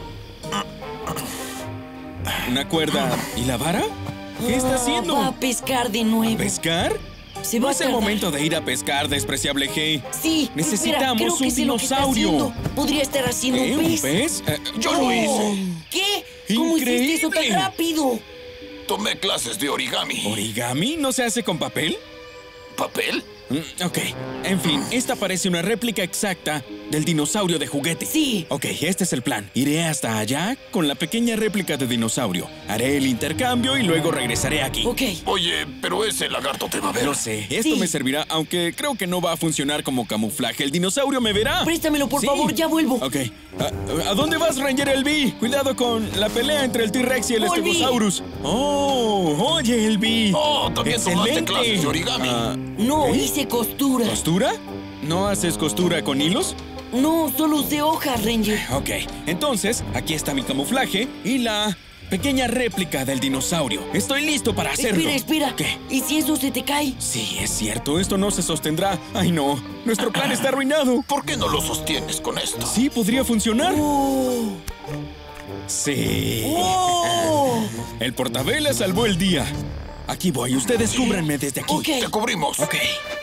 S10: ¿Una cuerda y la vara? ¿Qué está haciendo?
S9: Va a pescar de nuevo.
S10: ¿Pescar?
S9: Se
S10: No
S9: va
S10: es
S9: a
S10: el
S9: tardar.
S10: momento de ir a pescar, despreciable G.
S9: Sí,
S10: Necesitamos
S9: espera, creo que
S10: un
S9: sé lo que está
S10: dinosaurio.
S9: haciendo. Podría estar haciendo
S10: ¿Eh?
S9: un
S10: ¿Un
S9: pez.
S10: pez? Eh,
S11: Yo lo hice.
S9: ¿Qué? ¿Cómo hiciste eso tan
S10: Increíble.
S9: rápido?
S11: Tomé clases de origami.
S10: ¿Origami no se hace con papel?
S11: ¿Papel?
S10: Mm, ok, en fin, esta parece una réplica exacta del dinosaurio de juguete.
S9: Sí.
S10: Ok, este es el plan. Iré hasta allá con la pequeña réplica de dinosaurio. Haré el intercambio y luego regresaré aquí.
S9: Ok.
S11: Oye, pero ese lagarto te va a ver.
S10: Lo sé, esto
S9: Sí.
S10: me servirá, aunque creo que no va a funcionar como camuflaje. El dinosaurio me verá.
S9: Préstamelo, por
S10: Sí.
S9: favor, ya vuelvo.
S10: Ok. ¿A, a dónde vas, Ranger Elby? Cuidado con la pelea entre el T-Rex y el
S9: Volví.
S10: Stegosaurus. Oh, oye, Elby.
S11: Oh, también tomaste clases de origami.
S10: Ah,
S9: No,
S10: ¿eh?
S9: hice costura.
S10: ¿Costura? ¿No haces costura con hilos?
S9: No, solo usé hojas, Ranger.
S10: Ok, entonces, aquí está mi camuflaje y la pequeña réplica del dinosaurio. Estoy listo para hacerlo.
S9: Espera, espera.
S10: ¿Qué?
S9: ¿Y si eso se te cae?
S10: Sí, es cierto, esto no se sostendrá. Ay, no, nuestro plan está arruinado.
S11: ¿Por qué no lo sostienes con esto?
S10: Sí, podría funcionar.
S9: ¡Oh!
S10: Sí.
S9: ¡Oh!
S10: El portavelas salvó el día. Aquí voy, ustedes cúbranme desde aquí.
S9: Ok.
S11: Te cubrimos.
S10: Ok.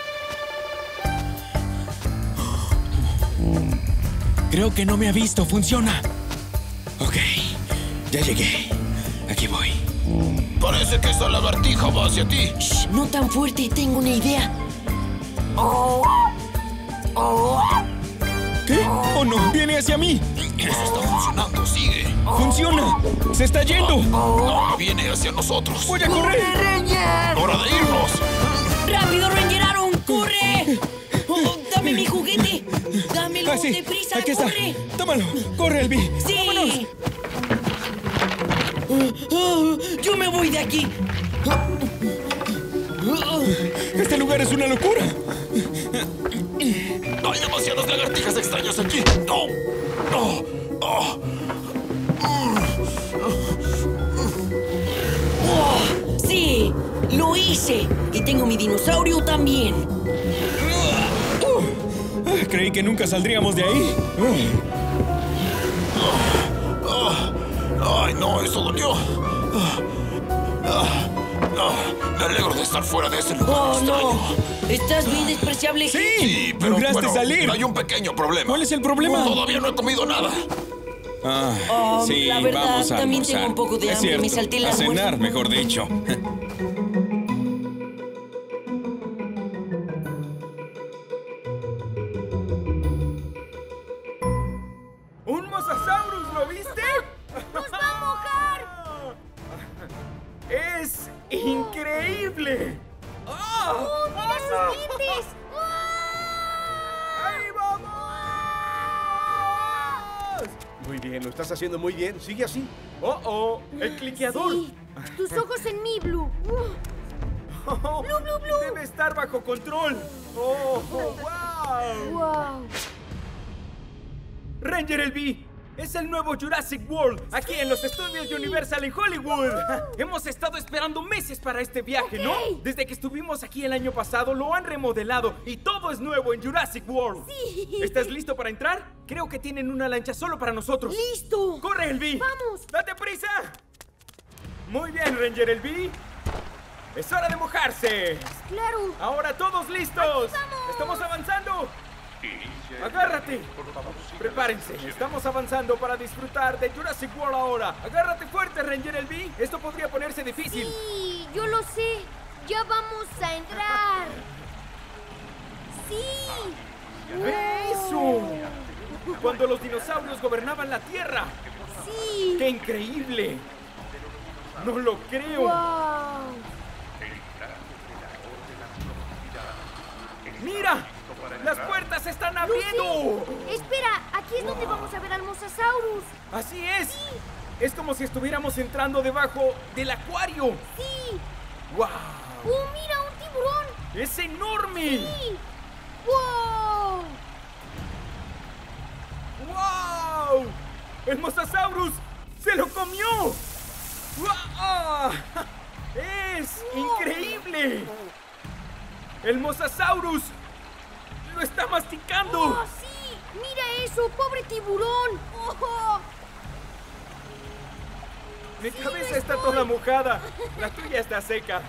S10: Creo que no me ha visto. Funciona. Ok. Ya llegué. Aquí voy.
S11: Parece que esa lagartija va hacia ti.
S9: Shh, no tan fuerte, tengo una idea. Oh. Oh.
S10: ¿Qué? Oh, no. Viene hacia mí.
S11: Eso está funcionando, sigue.
S10: ¡Funciona! ¡Se está yendo!
S11: Ahora viene hacia nosotros.
S10: ¡Voy a correr!
S9: ¡Corre, Ranger!
S11: ¡Hora de irnos!
S9: ¡Rápido, Ranger Aaron! ¡Corre! Oh, ¡dame mi juguete! ¡Dámelo
S10: Ah, sí.
S9: deprisa!
S10: Aquí está.
S9: ¡Corre!
S10: Tómalo. Corre, Elby.
S9: ¡Sí!
S10: ¡Vámonos!
S9: Oh, oh, ¡yo me voy de aquí!
S10: Este lugar es una locura.
S11: Hay demasiadas lagartijas extrañas aquí. No. No. Oh.
S9: Oh, ¡sí! ¡Lo hice! Y tengo mi dinosaurio también.
S10: Ah, creí que nunca saldríamos de ahí.
S11: Ay, no, eso dolió. Ah, ah, ah, me alegro de estar fuera de ese lugar
S9: ¡Oh,
S11: extraño.
S9: no! ¿Estás bien despreciable?
S10: ¡Sí!
S11: Sí, pero
S10: ¡Lograste
S11: bueno,
S10: salir!
S11: hay un pequeño problema.
S10: ¿Cuál es el problema?
S11: Todavía no he comido nada.
S10: Ah,
S9: Oh,
S10: sí,
S9: la verdad,
S10: vamos a
S9: también
S10: almorzar.
S9: tengo un poco de
S10: Es
S9: hambre,
S10: cierto,
S9: me salté el
S10: a
S9: almuerzo.
S10: cenar, mejor dicho.
S8: ¡Un Mosasaurus! ¿Lo viste?
S4: ¡Nos va a mojar!
S8: ¡Es increíble! ¡Ah!
S4: ¡Oh, mira sus dientes!
S8: ¡Ahí vamos! Muy bien, lo estás haciendo muy bien. Sigue así. ¡Oh, oh! ¡El cliqueador!
S4: Sí, tus ojos en mí, Blue.
S8: Oh,
S4: Blue, Blue, Blue.
S8: Debe estar bajo control. ¡Oh, oh, wow!
S4: ¡Wow!
S8: Ranger Elby, es el nuevo Jurassic World, aquí en los estudios de Universal en Hollywood. Hemos estado esperando meses para este viaje, ¿no? Desde que estuvimos aquí el año pasado, lo han remodelado y todo es nuevo en Jurassic World.
S4: Sí.
S8: ¿Estás listo para entrar? Creo que tienen una lancha solo para nosotros.
S4: ¡Listo!
S8: ¡Corre, Elby!
S4: ¡Vamos!
S8: ¡Date prisa! Muy bien, Ranger Elby. Es hora de mojarse.
S4: ¡Claro!
S8: Ahora todos listos. Estamos avanzando. ¡Agárrate! Prepárense, estamos avanzando para disfrutar de Jurassic World ahora. ¡Agárrate fuerte, Ranger Elby! Esto podría ponerse difícil.
S4: Sí, yo lo sé. Ya vamos a entrar. ¡Sí!
S8: ¡Eso! Cuando los dinosaurios gobernaban la Tierra.
S4: ¡Sí!
S8: ¡Qué increíble! ¡No lo creo!
S4: ¡Wow!
S8: ¡Mira! ¡Las puertas se están abriendo!
S4: Lucy, espera, aquí es donde vamos a ver al Mosasaurus.
S8: ¡Así es! Es como si estuviéramos entrando debajo del acuario.
S4: ¡Sí!
S8: ¡Wow!
S4: ¡Oh, mira, un tiburón!
S8: ¡Es enorme!
S4: ¡Sí! ¡Wow!
S8: ¡Wow! ¡El Mosasaurus se lo comió! ¡Wow! ¡Es increíble! ¡El Mosasaurus lo está masticando!
S4: ¡Oh, sí! ¡Mira eso! ¡Pobre tiburón! ¡Oh!
S8: Mi
S4: Sí,
S8: cabeza
S4: lo
S8: está
S4: estoy.
S8: toda mojada. La tuya está seca.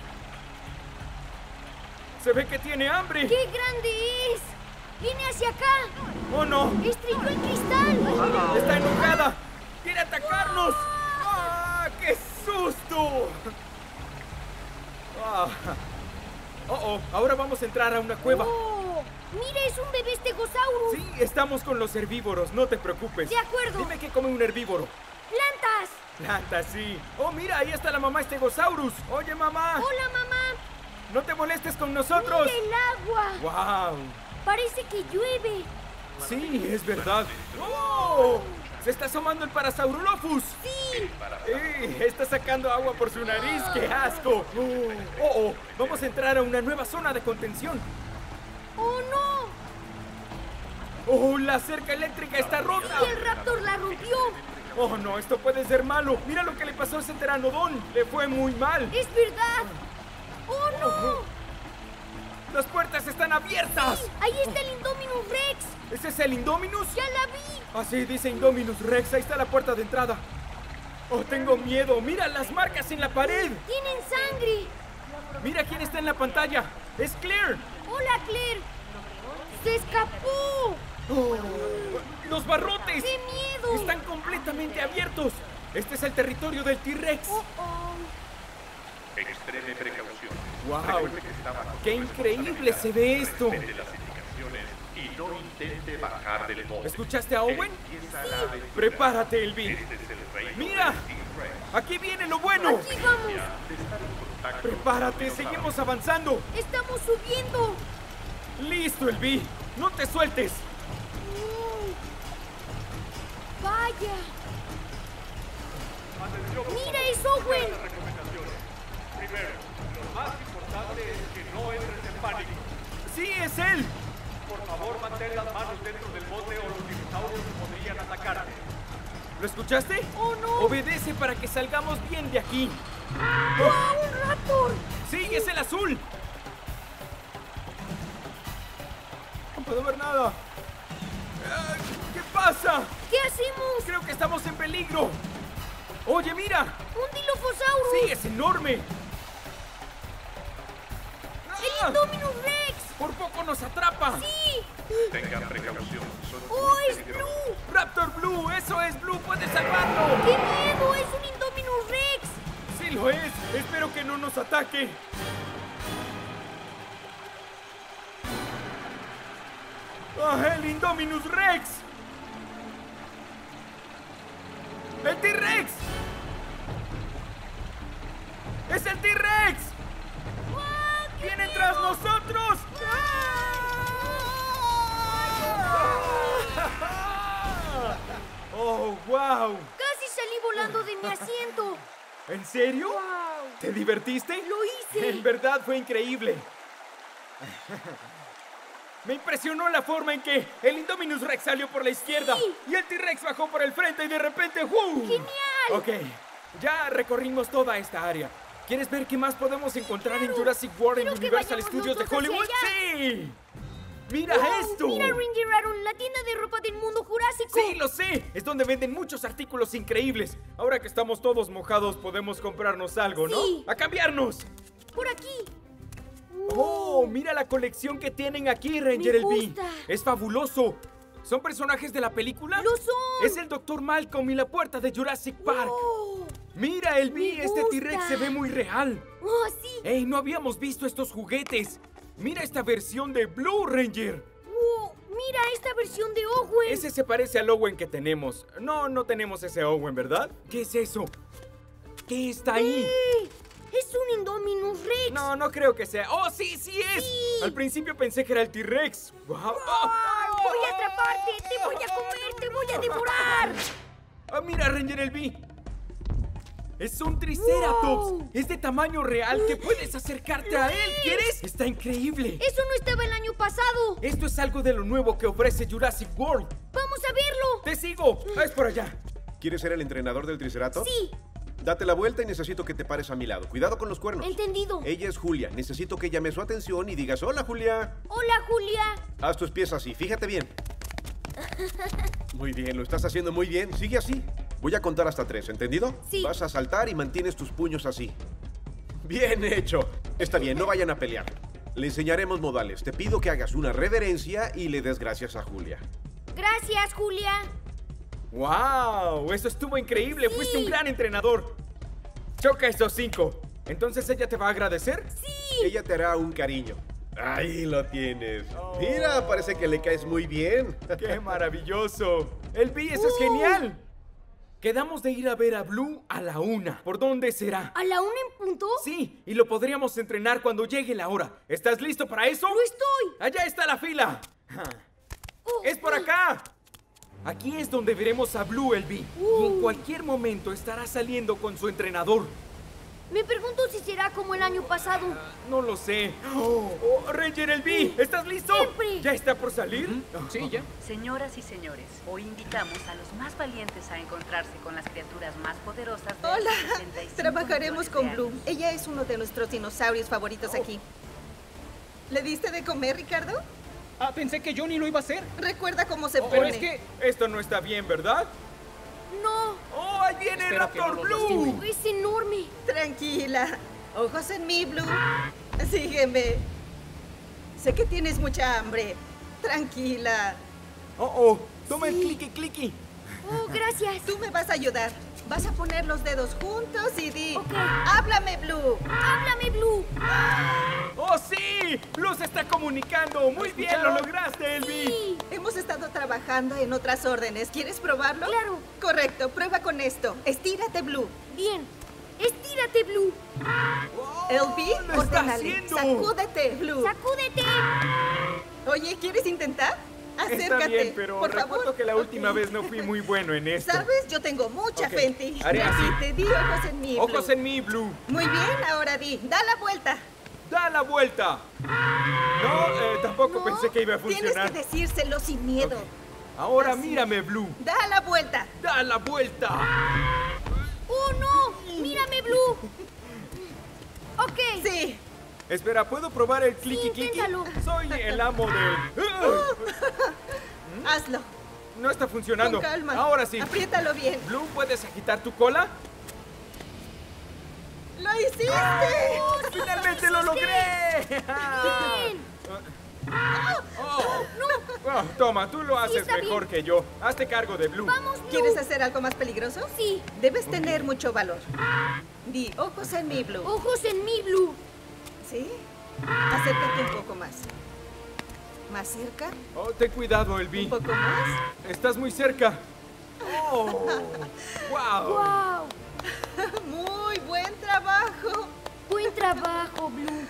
S8: Se ve que tiene hambre.
S4: ¡Qué grande es! ¡Viene hacia acá!
S8: ¡Oh, no!
S4: ¡Estrelló el cristal!
S8: ¡Está enojada! ¡Quiere atacarnos! ¡Ah! ¡Qué susto! Ah. Oh, oh, ahora vamos a entrar a una cueva.
S4: ¡Oh! ¡Mira, es un bebé Stegosaurus!
S8: Sí, estamos con los herbívoros, no te preocupes.
S4: De acuerdo.
S8: Dime qué come un herbívoro.
S4: ¡Plantas!
S8: Plantas, sí. Oh, mira, ahí está la mamá Stegosaurus. Oye, mamá.
S4: ¡Hola, mamá!
S8: No te molestes con nosotros.
S4: ¡Mira el agua!
S8: ¡Wow!
S4: Parece que llueve.
S8: Sí, es verdad. ¡Oh! ¡Se está asomando el Parasaurolophus!
S4: ¡Sí!
S8: ¡Eh! Está sacando agua por su nariz. ¡Qué asco! ¡Oh, oh! Vamos a entrar a una nueva zona de contención.
S4: ¡Oh, no!
S8: ¡Oh! La cerca eléctrica está rota.
S4: ¡Y el raptor la rompió!
S8: ¡Oh, no! Esto puede ser malo. Mira lo que le pasó a ese pteranodón. Le fue muy mal.
S4: ¡Es verdad! ¡Oh, no!
S8: ¡Las puertas están abiertas!
S4: Sí, ¡ahí está el Indominus Rex!
S8: ¿Ese es el Indominus?
S4: ¡Ya la vi!
S8: Así dice Indominus Rex. Ahí está la puerta de entrada. ¡Oh, tengo miedo! ¡Mira las marcas en la pared!
S4: ¡Tienen sangre!
S8: ¡Mira quién está en la pantalla! ¡Es Claire!
S4: ¡Hola, Claire! ¡Se escapó!
S8: Oh, ¡los barrotes!
S4: ¡Qué miedo!
S8: ¡Están completamente abiertos! Este es el territorio del T-Rex.
S4: Oh, oh.
S6: Extreme precaución.
S8: ¡Wow! ¡Qué increíble se ve esto!
S6: Respete las indicaciones y no intente bajar del monte.
S8: ¿Escuchaste a Owen?
S6: Sí.
S8: ¡Prepárate, Elvin!
S6: Este es el reino
S8: ¡Mira!
S6: del T-Rex.
S8: ¡Aquí viene lo bueno!
S4: ¡Aquí vamos!
S8: ¡Prepárate! ¡Seguimos avanzando!
S4: ¡Estamos subiendo!
S8: ¡Listo, Elvi! ¡No te sueltes!
S4: Mm. ¡Vaya! ¡Mira, es Owen!
S6: Primero, lo más importante es que no entres en pánico.
S8: ¡Sí, es él!
S6: Por favor, mantén las manos dentro del bote o los dinosaurios podrían atacarte.
S8: ¿Lo escuchaste?
S4: ¡Oh, no!
S8: Obedece para que salgamos bien de aquí.
S4: ¡Wow, un raptor!
S8: ¡Sí, es el azul! No puedo ver nada. ¿Qué pasa?
S4: ¿Qué hacemos?
S8: Creo que estamos en peligro. Oye, mira.
S4: ¡Un Dilophosaurus!
S8: Sí, es enorme.
S4: ¡El Indominus Rex!
S8: Por poco nos atrapa.
S4: ¡Sí!
S6: Tengan precaución. Son
S4: ¡Oh,
S6: muy
S4: es
S6: peligrosos.
S4: Blue!
S8: Raptor Blue, eso es Blue, puedes salvarlo.
S4: ¡Qué miedo! ¡Es un Indominus Rex!
S8: Sí lo es. Espero que no nos ataque. ¡Ah, el Indominus Rex! ¡El T-Rex! ¡Es el T-Rex!
S4: ¡Wow,
S8: ¡Vienen tras nosotros! ¡Oh, wow!
S4: ¡Casi salí volando de mi asiento!
S8: ¿En serio?
S4: ¡Wow!
S8: ¿Te divertiste?
S4: ¡Lo hice!
S8: En verdad fue increíble. Me impresionó la forma en que el Indominus Rex salió por la izquierda
S4: Sí.
S8: y el T-Rex bajó por el frente y de repente ¡wow!
S4: ¡Genial!
S8: Ok, ya recorrimos toda esta área. ¿Quieres ver qué más podemos encontrar
S4: Claro.
S8: en Jurassic World en
S4: Quiero que
S8: Universal
S4: vayamos
S8: Studios de
S4: los dos hacia
S8: Hollywood?
S4: allá.
S8: ¡Sí! ¡Mira
S4: Wow,
S8: esto!
S4: ¡Mira Ranger Aaron, la tienda de ropa del mundo jurásico!
S8: ¡Sí, lo sé! Es donde venden muchos artículos increíbles. Ahora que estamos todos mojados, podemos comprarnos algo, ¿no?
S4: Sí.
S8: ¡A cambiarnos!
S4: ¡Por aquí!
S8: ¡Oh! ¡Mira la colección que tienen aquí, Ranger
S4: Me
S8: El B!
S4: gusta.
S8: ¡Es fabuloso! ¿Son personajes de la película?
S4: ¡Lo son!
S8: Es el doctor Malcolm y la puerta de Jurassic Park.
S4: ¡Oh!
S8: ¡Mira, El B!
S4: Me
S8: Este
S4: gusta.
S8: T-Rex se ve muy real.
S4: ¡Oh, sí!
S8: ¡Ey! No habíamos visto estos juguetes. ¡Mira esta versión de Blue Ranger!
S4: ¡Oh! ¡Mira esta versión de Owen!
S8: Ese se parece al Owen que tenemos. No, no tenemos ese Owen, ¿verdad? ¿Qué es eso? ¿Qué está ahí?
S4: ¡Eh! ¡Es un Indominus Rex!
S8: No, no creo que sea. ¡Oh, sí, sí es!
S4: Sí.
S8: Al principio pensé que era el T-Rex. ¡Wow!
S4: ¡Ay, voy a atraparte! ¡Te voy a comer! ¡Te voy a devorar!
S8: ¡Ah, mira, Ranger El B! ¡Es un Triceratops!
S4: Wow.
S8: ¡Es de tamaño real que puedes acercarte a él! ¿Quieres? ¡Está increíble!
S4: ¡Eso no estaba el año pasado!
S8: Esto es algo de lo nuevo que ofrece Jurassic World.
S4: ¡Vamos a verlo!
S8: ¡Te sigo! ¡Ah, es por allá!
S12: ¿Quieres ser el entrenador del Triceratops?
S4: Sí,
S12: Date la vuelta y necesito que te pares a mi lado. Cuidado con los cuernos.
S4: entendido.
S12: Ella es Julia. Necesito que llame su atención y digas, hola, Julia.
S4: Hola, Julia.
S12: Haz tus pies así, fíjate bien. Muy bien, lo estás haciendo muy bien. Sigue así. Voy a contar hasta tres, ¿entendido?
S4: Sí.
S12: Vas a saltar y mantienes tus puños así. Bien hecho. Está bien, no vayan a pelear. Le enseñaremos modales. Te pido que hagas una reverencia y le des gracias a Julia.
S4: Gracias, Julia.
S8: ¡Wow! Eso estuvo increíble.
S4: Sí.
S8: Fuiste un gran entrenador. Choca esos cinco. ¿Entonces ella te va a agradecer?
S3: ¡Sí!
S12: Ella te hará un cariño. Ahí lo tienes. Mira, parece que le caes muy bien.
S8: ¡Qué maravilloso! ¡El B, eso es genial! Quedamos de ir a ver a Blue a la una. ¿Por dónde será?
S3: ¿A la una en punto?
S8: Sí, y lo podríamos entrenar cuando llegue la hora. ¿Estás listo para eso?
S3: ¡Lo estoy!
S8: ¡Allá está la fila!
S3: Oh,
S8: ¡Es por acá! Aquí es donde veremos a Blue, el B.
S3: Uh.
S8: Y en cualquier momento estará saliendo con su entrenador.
S3: Me pregunto si será como el año pasado.
S8: No lo sé. Oh, oh, Ranger el B, ¿estás listo?
S3: Siempre.
S8: ¿Ya está por salir?
S13: Uh-huh. Sí, ya. Señoras y señores, hoy invitamos a los más valientes a encontrarse con las criaturas más poderosas de
S14: Hola,
S13: hace setenta y cinco
S14: trabajaremos con
S13: millones de
S14: Blue.
S13: años.
S14: Ella es uno de nuestros dinosaurios favoritos aquí. ¿Le diste de comer, Ricardo?
S7: Ah, pensé que Johnny lo iba a hacer.
S14: Recuerda cómo se
S8: Oh,
S14: pone.
S8: pero es que esto no está bien, ¿verdad?
S3: ¡No!
S8: ¡Oh, ahí viene
S7: Espero que
S8: Raptor
S7: no lo
S8: Blue!
S7: lastime.
S3: ¡Es enorme!
S14: Tranquila. Ojos en mí, Blue. Sígueme. Sé que tienes mucha hambre. Tranquila.
S8: Oh, oh, toma
S3: Sí.
S8: el clicky clicky.
S3: ¡Oh, gracias!
S14: Tú me vas a ayudar. Vas a poner los dedos juntos y di...
S3: Ok.
S14: ¡Háblame, Blue!
S3: ¡Háblame, Blue!
S8: ¡Oh, sí! ¡Blue se está comunicando! ¡Muy bien, lo lograste, Elvi!
S3: Sí.
S14: Hemos estado trabajando en otras órdenes. ¿Quieres probarlo?
S3: Claro.
S14: Correcto, prueba con esto. Estírate, Blue.
S3: Bien. ¡Estírate, Blue!
S14: El B,
S8: lo está
S14: ordénale.
S8: haciendo.
S14: Sacúdete, Blue.
S3: ¡Sacúdete!
S14: Oye, ¿quieres intentar? Acércate,
S8: Está bien, pero
S14: por
S8: recuerdo
S14: favor.
S8: que la última vez no fui muy bueno en esto.
S14: ¿Sabes? Yo tengo mucha
S8: Ok,
S14: fe en ti.
S8: haré así.
S14: Te di ojos en mí,
S8: Ojos
S14: Blue.
S8: en mí, Blue.
S14: Muy bien, ahora di. Da la vuelta.
S8: ¡Da la vuelta! No, eh, tampoco
S14: No,
S8: pensé que iba a
S14: Tienes
S8: funcionar.
S14: que decírselo sin miedo.
S8: Ahora
S14: Así.
S8: mírame, Blue.
S14: Da la vuelta.
S8: ¡Da la vuelta!
S3: ¡Oh, no! ¡Mírame, Blue! Ok.
S14: Sí.
S8: Espera, ¿puedo probar el clicky
S3: Sí,
S8: clicky?
S3: inténtalo.
S8: Soy el amo de...
S14: Hazlo.
S8: No está funcionando.
S14: Con calma.
S8: Ahora sí.
S14: Apriétalo bien.
S8: Blue, ¿puedes agitar tu cola?
S14: ¡Lo hiciste!
S8: ¡Finalmente lo logré!
S3: ¡Bien!
S8: Oh. Oh, toma, tú lo haces
S3: está
S8: mejor que yo. Hazte cargo de Blue.
S3: ¡Vamos, Blue!
S14: ¿Quieres hacer algo más peligroso?
S3: Sí.
S14: Debes tener mucho valor. Di ojos en mí, Blue.
S3: ¡Ojos en mí, Blue!
S14: ¿Sí? Acércate un poco más. ¿Más cerca?
S8: Oh, ten cuidado,
S14: ¿Un
S8: Elvi.
S14: poco más?
S8: Estás muy cerca. Oh, wow.
S3: ¡Wow!
S14: Muy buen trabajo.
S3: Buen trabajo, Blue.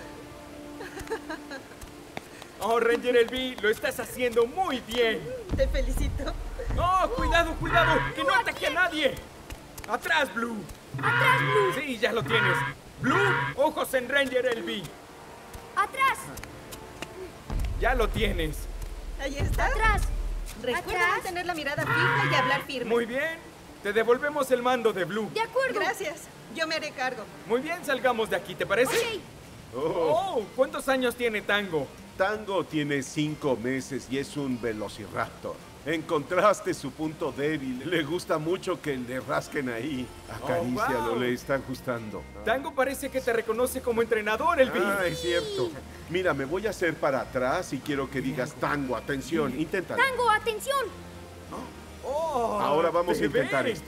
S8: Oh, Ranger Elvi, lo estás haciendo muy bien.
S14: Te felicito.
S8: Oh, cuidado, cuidado, que no ataque a nadie. Atrás, Blue.
S3: ¡Atrás, Blue!
S8: Sí, ya lo tienes. Blue, ojos en Ranger Elvi.
S3: ¡Atrás!
S8: Ya lo tienes.
S14: Ahí está.
S3: ¡Atrás!
S14: Recuerda
S3: Atrás.
S14: mantener la mirada fija y hablar firme.
S8: Muy bien. Te devolvemos el mando de Blue.
S3: De acuerdo.
S14: Gracias. Yo me haré cargo.
S8: Muy bien, salgamos de aquí, ¿te parece?
S3: Ok.
S12: Oh,
S8: Oh, ¿cuántos años tiene Tango?
S12: Tango tiene cinco meses y es un velociraptor. Encontraste su punto débil. Le gusta mucho que le rasquen ahí. Acarícialo,
S8: Oh, wow.
S12: le está gustando.
S8: Tango parece que te reconoce como entrenador, Elvi.
S12: Ah, es cierto. Mira, me voy a hacer para atrás y quiero que digas Tango, atención, inténtalo.
S3: ¡Tango, atención!
S8: Oh,
S12: Ahora vamos a
S8: bebé.
S12: intentar esto.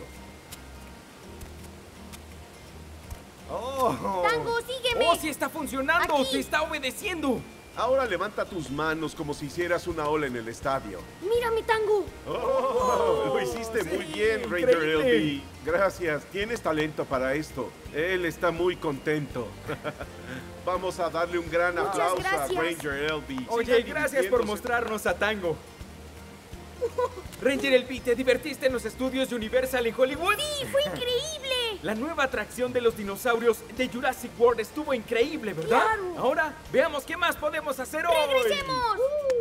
S8: Oh.
S3: ¡Tango, sígueme!
S8: Oh, sí está funcionando.
S3: Aquí.
S8: Te está obedeciendo.
S12: Ahora levanta tus manos como si hicieras una ola en el estadio.
S3: ¡Mírame, Tango!
S12: Oh, lo hiciste muy
S8: sí,
S12: bien, Ranger
S8: increíble.
S12: L B. Gracias, tienes talento para esto. Él está muy contento. Vamos a darle un gran
S3: Muchas
S12: aplauso
S3: gracias.
S12: a Ranger L B.
S8: Oye, gracias por mostrarnos a Tango. Ranger L B, ¿te divertiste en los estudios de Universal en Hollywood?
S3: ¡Sí, fue increíble!
S8: La nueva atracción de los dinosaurios de Jurassic World estuvo increíble, ¿verdad?
S3: Claro.
S8: Ahora, veamos qué más podemos hacer hoy.
S3: ¡Regresemos!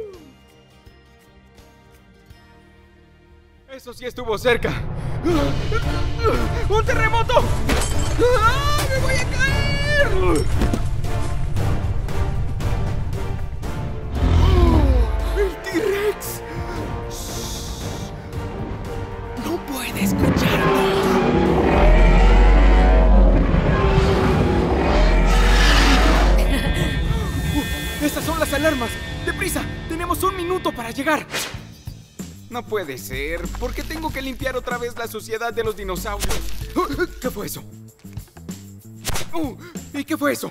S8: Eso sí estuvo cerca. ¡Un terremoto! ¡Ah, ¡me voy a caer! ¡El T-Rex! ¡No puede escucharnos! Uh, ¡Esas son las alarmas! ¡Deprisa! ¡Tenemos un minuto para llegar! No puede ser. ¿Por qué tengo que limpiar otra vez la suciedad de los dinosaurios? ¿Qué fue eso? Uh, ¿Y qué fue eso?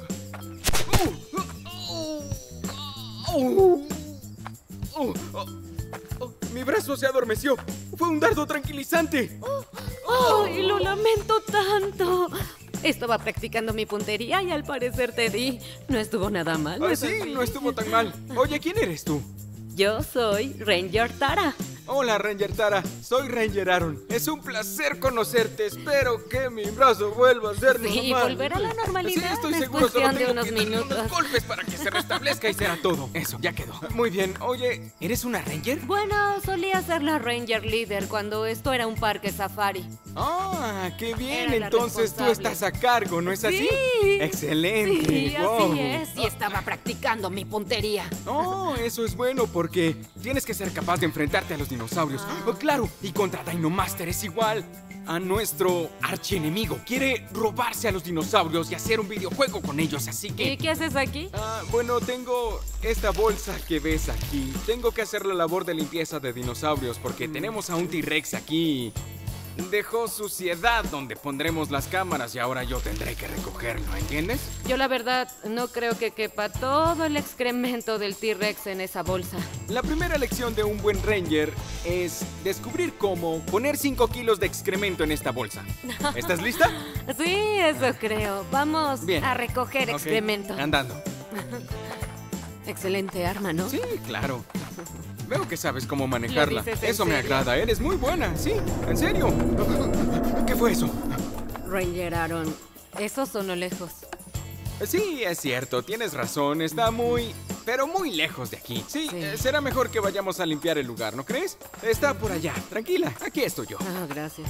S8: Oh, oh, oh, oh, mi brazo se adormeció. Fue un dardo tranquilizante.
S15: ¡Ay, lo lamento tanto! Estaba practicando mi puntería y al parecer te di. No estuvo nada mal. ¿No
S8: Ah,
S15: es
S8: sí,
S15: así?
S8: no estuvo tan mal. Oye, ¿quién eres tú?
S15: Yo soy Ranger Tara.
S8: Hola, Ranger Tara. Soy Ranger Aaron. Es un placer conocerte. Espero que mi brazo vuelva a ser
S15: Sí,
S8: normal.
S15: volver a la normalidad.
S8: Sí, estoy
S15: es
S8: seguro. Solo
S15: cuestión de
S8: tengo
S15: unos
S8: que darle
S15: minutos.
S8: unos golpes para que se restablezca y será todo. Eso, ya quedó. Muy bien. Oye, ¿eres una Ranger?
S15: Bueno, solía ser la Ranger líder cuando esto era un parque safari.
S8: Ah, qué bien.
S15: Era la
S8: Entonces tú
S15: responsable.
S8: estás a cargo, ¿no es así?
S15: Sí.
S8: Excelente.
S15: Sí,
S8: Wow.
S15: así es. Y estaba practicando mi puntería.
S8: Oh, eso es bueno porque tienes que ser capaz de enfrentarte a los dinosaurios. Oh, claro, y contra Dinomaster es igual. A nuestro archienemigo. Quiere robarse a los dinosaurios y hacer un videojuego con ellos, así que...
S15: ¿Y qué haces aquí?
S8: Ah, bueno, tengo esta bolsa que ves aquí. Tengo que hacer la labor de limpieza de dinosaurios porque tenemos a un T-Rex aquí. Dejó suciedad donde pondremos las cámaras y ahora yo tendré que recogerlo, ¿entiendes?
S15: Yo la verdad no creo que quepa todo el excremento del T-Rex en esa bolsa.
S8: La primera lección de un buen ranger es descubrir cómo poner cinco kilos de excremento en esta bolsa. ¿Estás lista?
S15: Sí, eso creo. Vamos
S8: Bien.
S15: a recoger
S8: Ok,
S15: excremento.
S8: andando.
S15: Excelente arma, ¿no?
S8: Sí, claro. Veo que sabes cómo manejarla.
S15: ¿Lo dices en
S8: Eso me
S15: serio?
S8: agrada. Eres muy buena, sí. En serio. ¿Qué fue eso?
S15: Ranger Aaron, eso sonó lejos.
S8: Sí, es cierto. Tienes razón. Está muy... pero muy lejos de aquí. Sí,
S15: Sí.
S8: eh, será mejor que vayamos a limpiar el lugar, ¿no crees? Está por allá. Tranquila. Aquí estoy yo.
S15: Ah, gracias.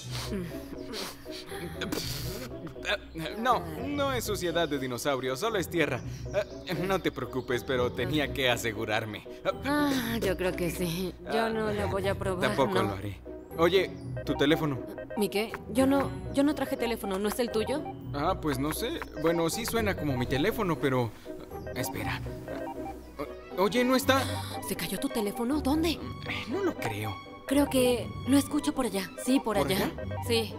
S8: Eh, No, no es suciedad de dinosaurio, solo es tierra. Eh, No te preocupes, pero tenía que asegurarme. Eh,
S15: Ah, yo creo que sí. Yo no la voy a probar.
S8: Tampoco
S15: no.
S8: lo haré. Oye, tu teléfono.
S15: ¿Mi qué? Yo no, yo no traje teléfono, ¿no es el tuyo?
S8: Ah, pues no sé. Bueno, sí suena como mi teléfono, pero... Espera. O- Oye, ¿no está?
S15: ¿Se cayó tu teléfono? ¿Dónde?
S8: Eh, No lo creo.
S15: Creo que lo escucho por allá. Sí, por,
S8: ¿Por
S15: allá.
S8: allá?
S15: Sí.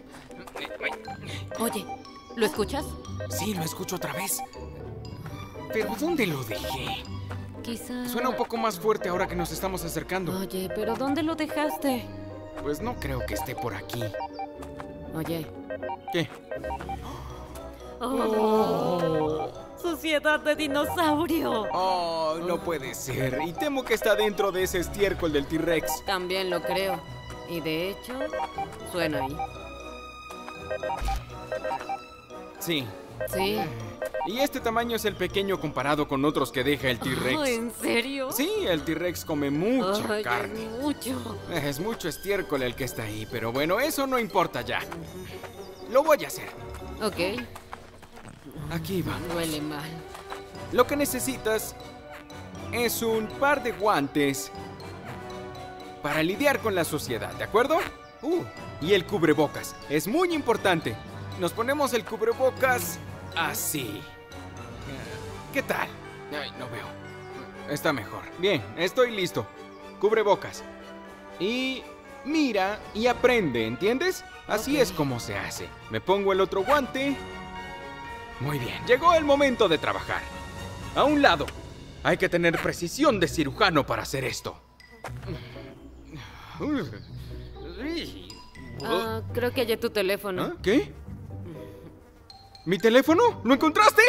S15: Oye, ¿lo escuchas?
S8: Sí, lo escucho otra vez. Pero ¿dónde lo dejé?
S15: Quizá...
S8: Suena un poco más fuerte ahora que nos estamos acercando.
S15: Oye, ¿pero dónde lo dejaste?
S8: Pues no creo que esté por aquí.
S15: Oye.
S8: ¿Qué?
S15: Oh, ¡Suciedad de dinosaurio!
S8: Oh, no puede ser. Y temo que está dentro de ese estiércol del T-Rex.
S15: También lo creo. Y de hecho, suena ahí.
S8: Sí.
S15: Sí.
S8: Y este tamaño es el pequeño comparado con otros que deja el T-Rex.
S15: Oh, ¿en serio?
S8: Sí, el T-Rex come mucha
S15: Ay,
S8: carne.
S15: es mucho.
S8: Es mucho estiércol el que está ahí, pero bueno, eso no importa ya. Lo voy a hacer.
S15: Ok.
S8: Aquí va.
S15: Duele mal.
S8: Lo que necesitas es un par de guantes para lidiar con la suciedad, ¿de acuerdo? Uh, y el cubrebocas. Es muy importante. Nos ponemos el cubrebocas así. ¿Qué tal? Ay, no veo. Está mejor. Bien, estoy listo. Cubrebocas. Y mira y aprende, ¿entiendes? Así es como se hace. Me pongo el otro guante. Muy bien, llegó el momento de trabajar. A un lado. Hay que tener precisión de cirujano para hacer esto.
S15: Ah, creo que hallé tu teléfono.
S8: ¿Ah? ¿Qué? ¿Mi teléfono? ¿Lo encontraste?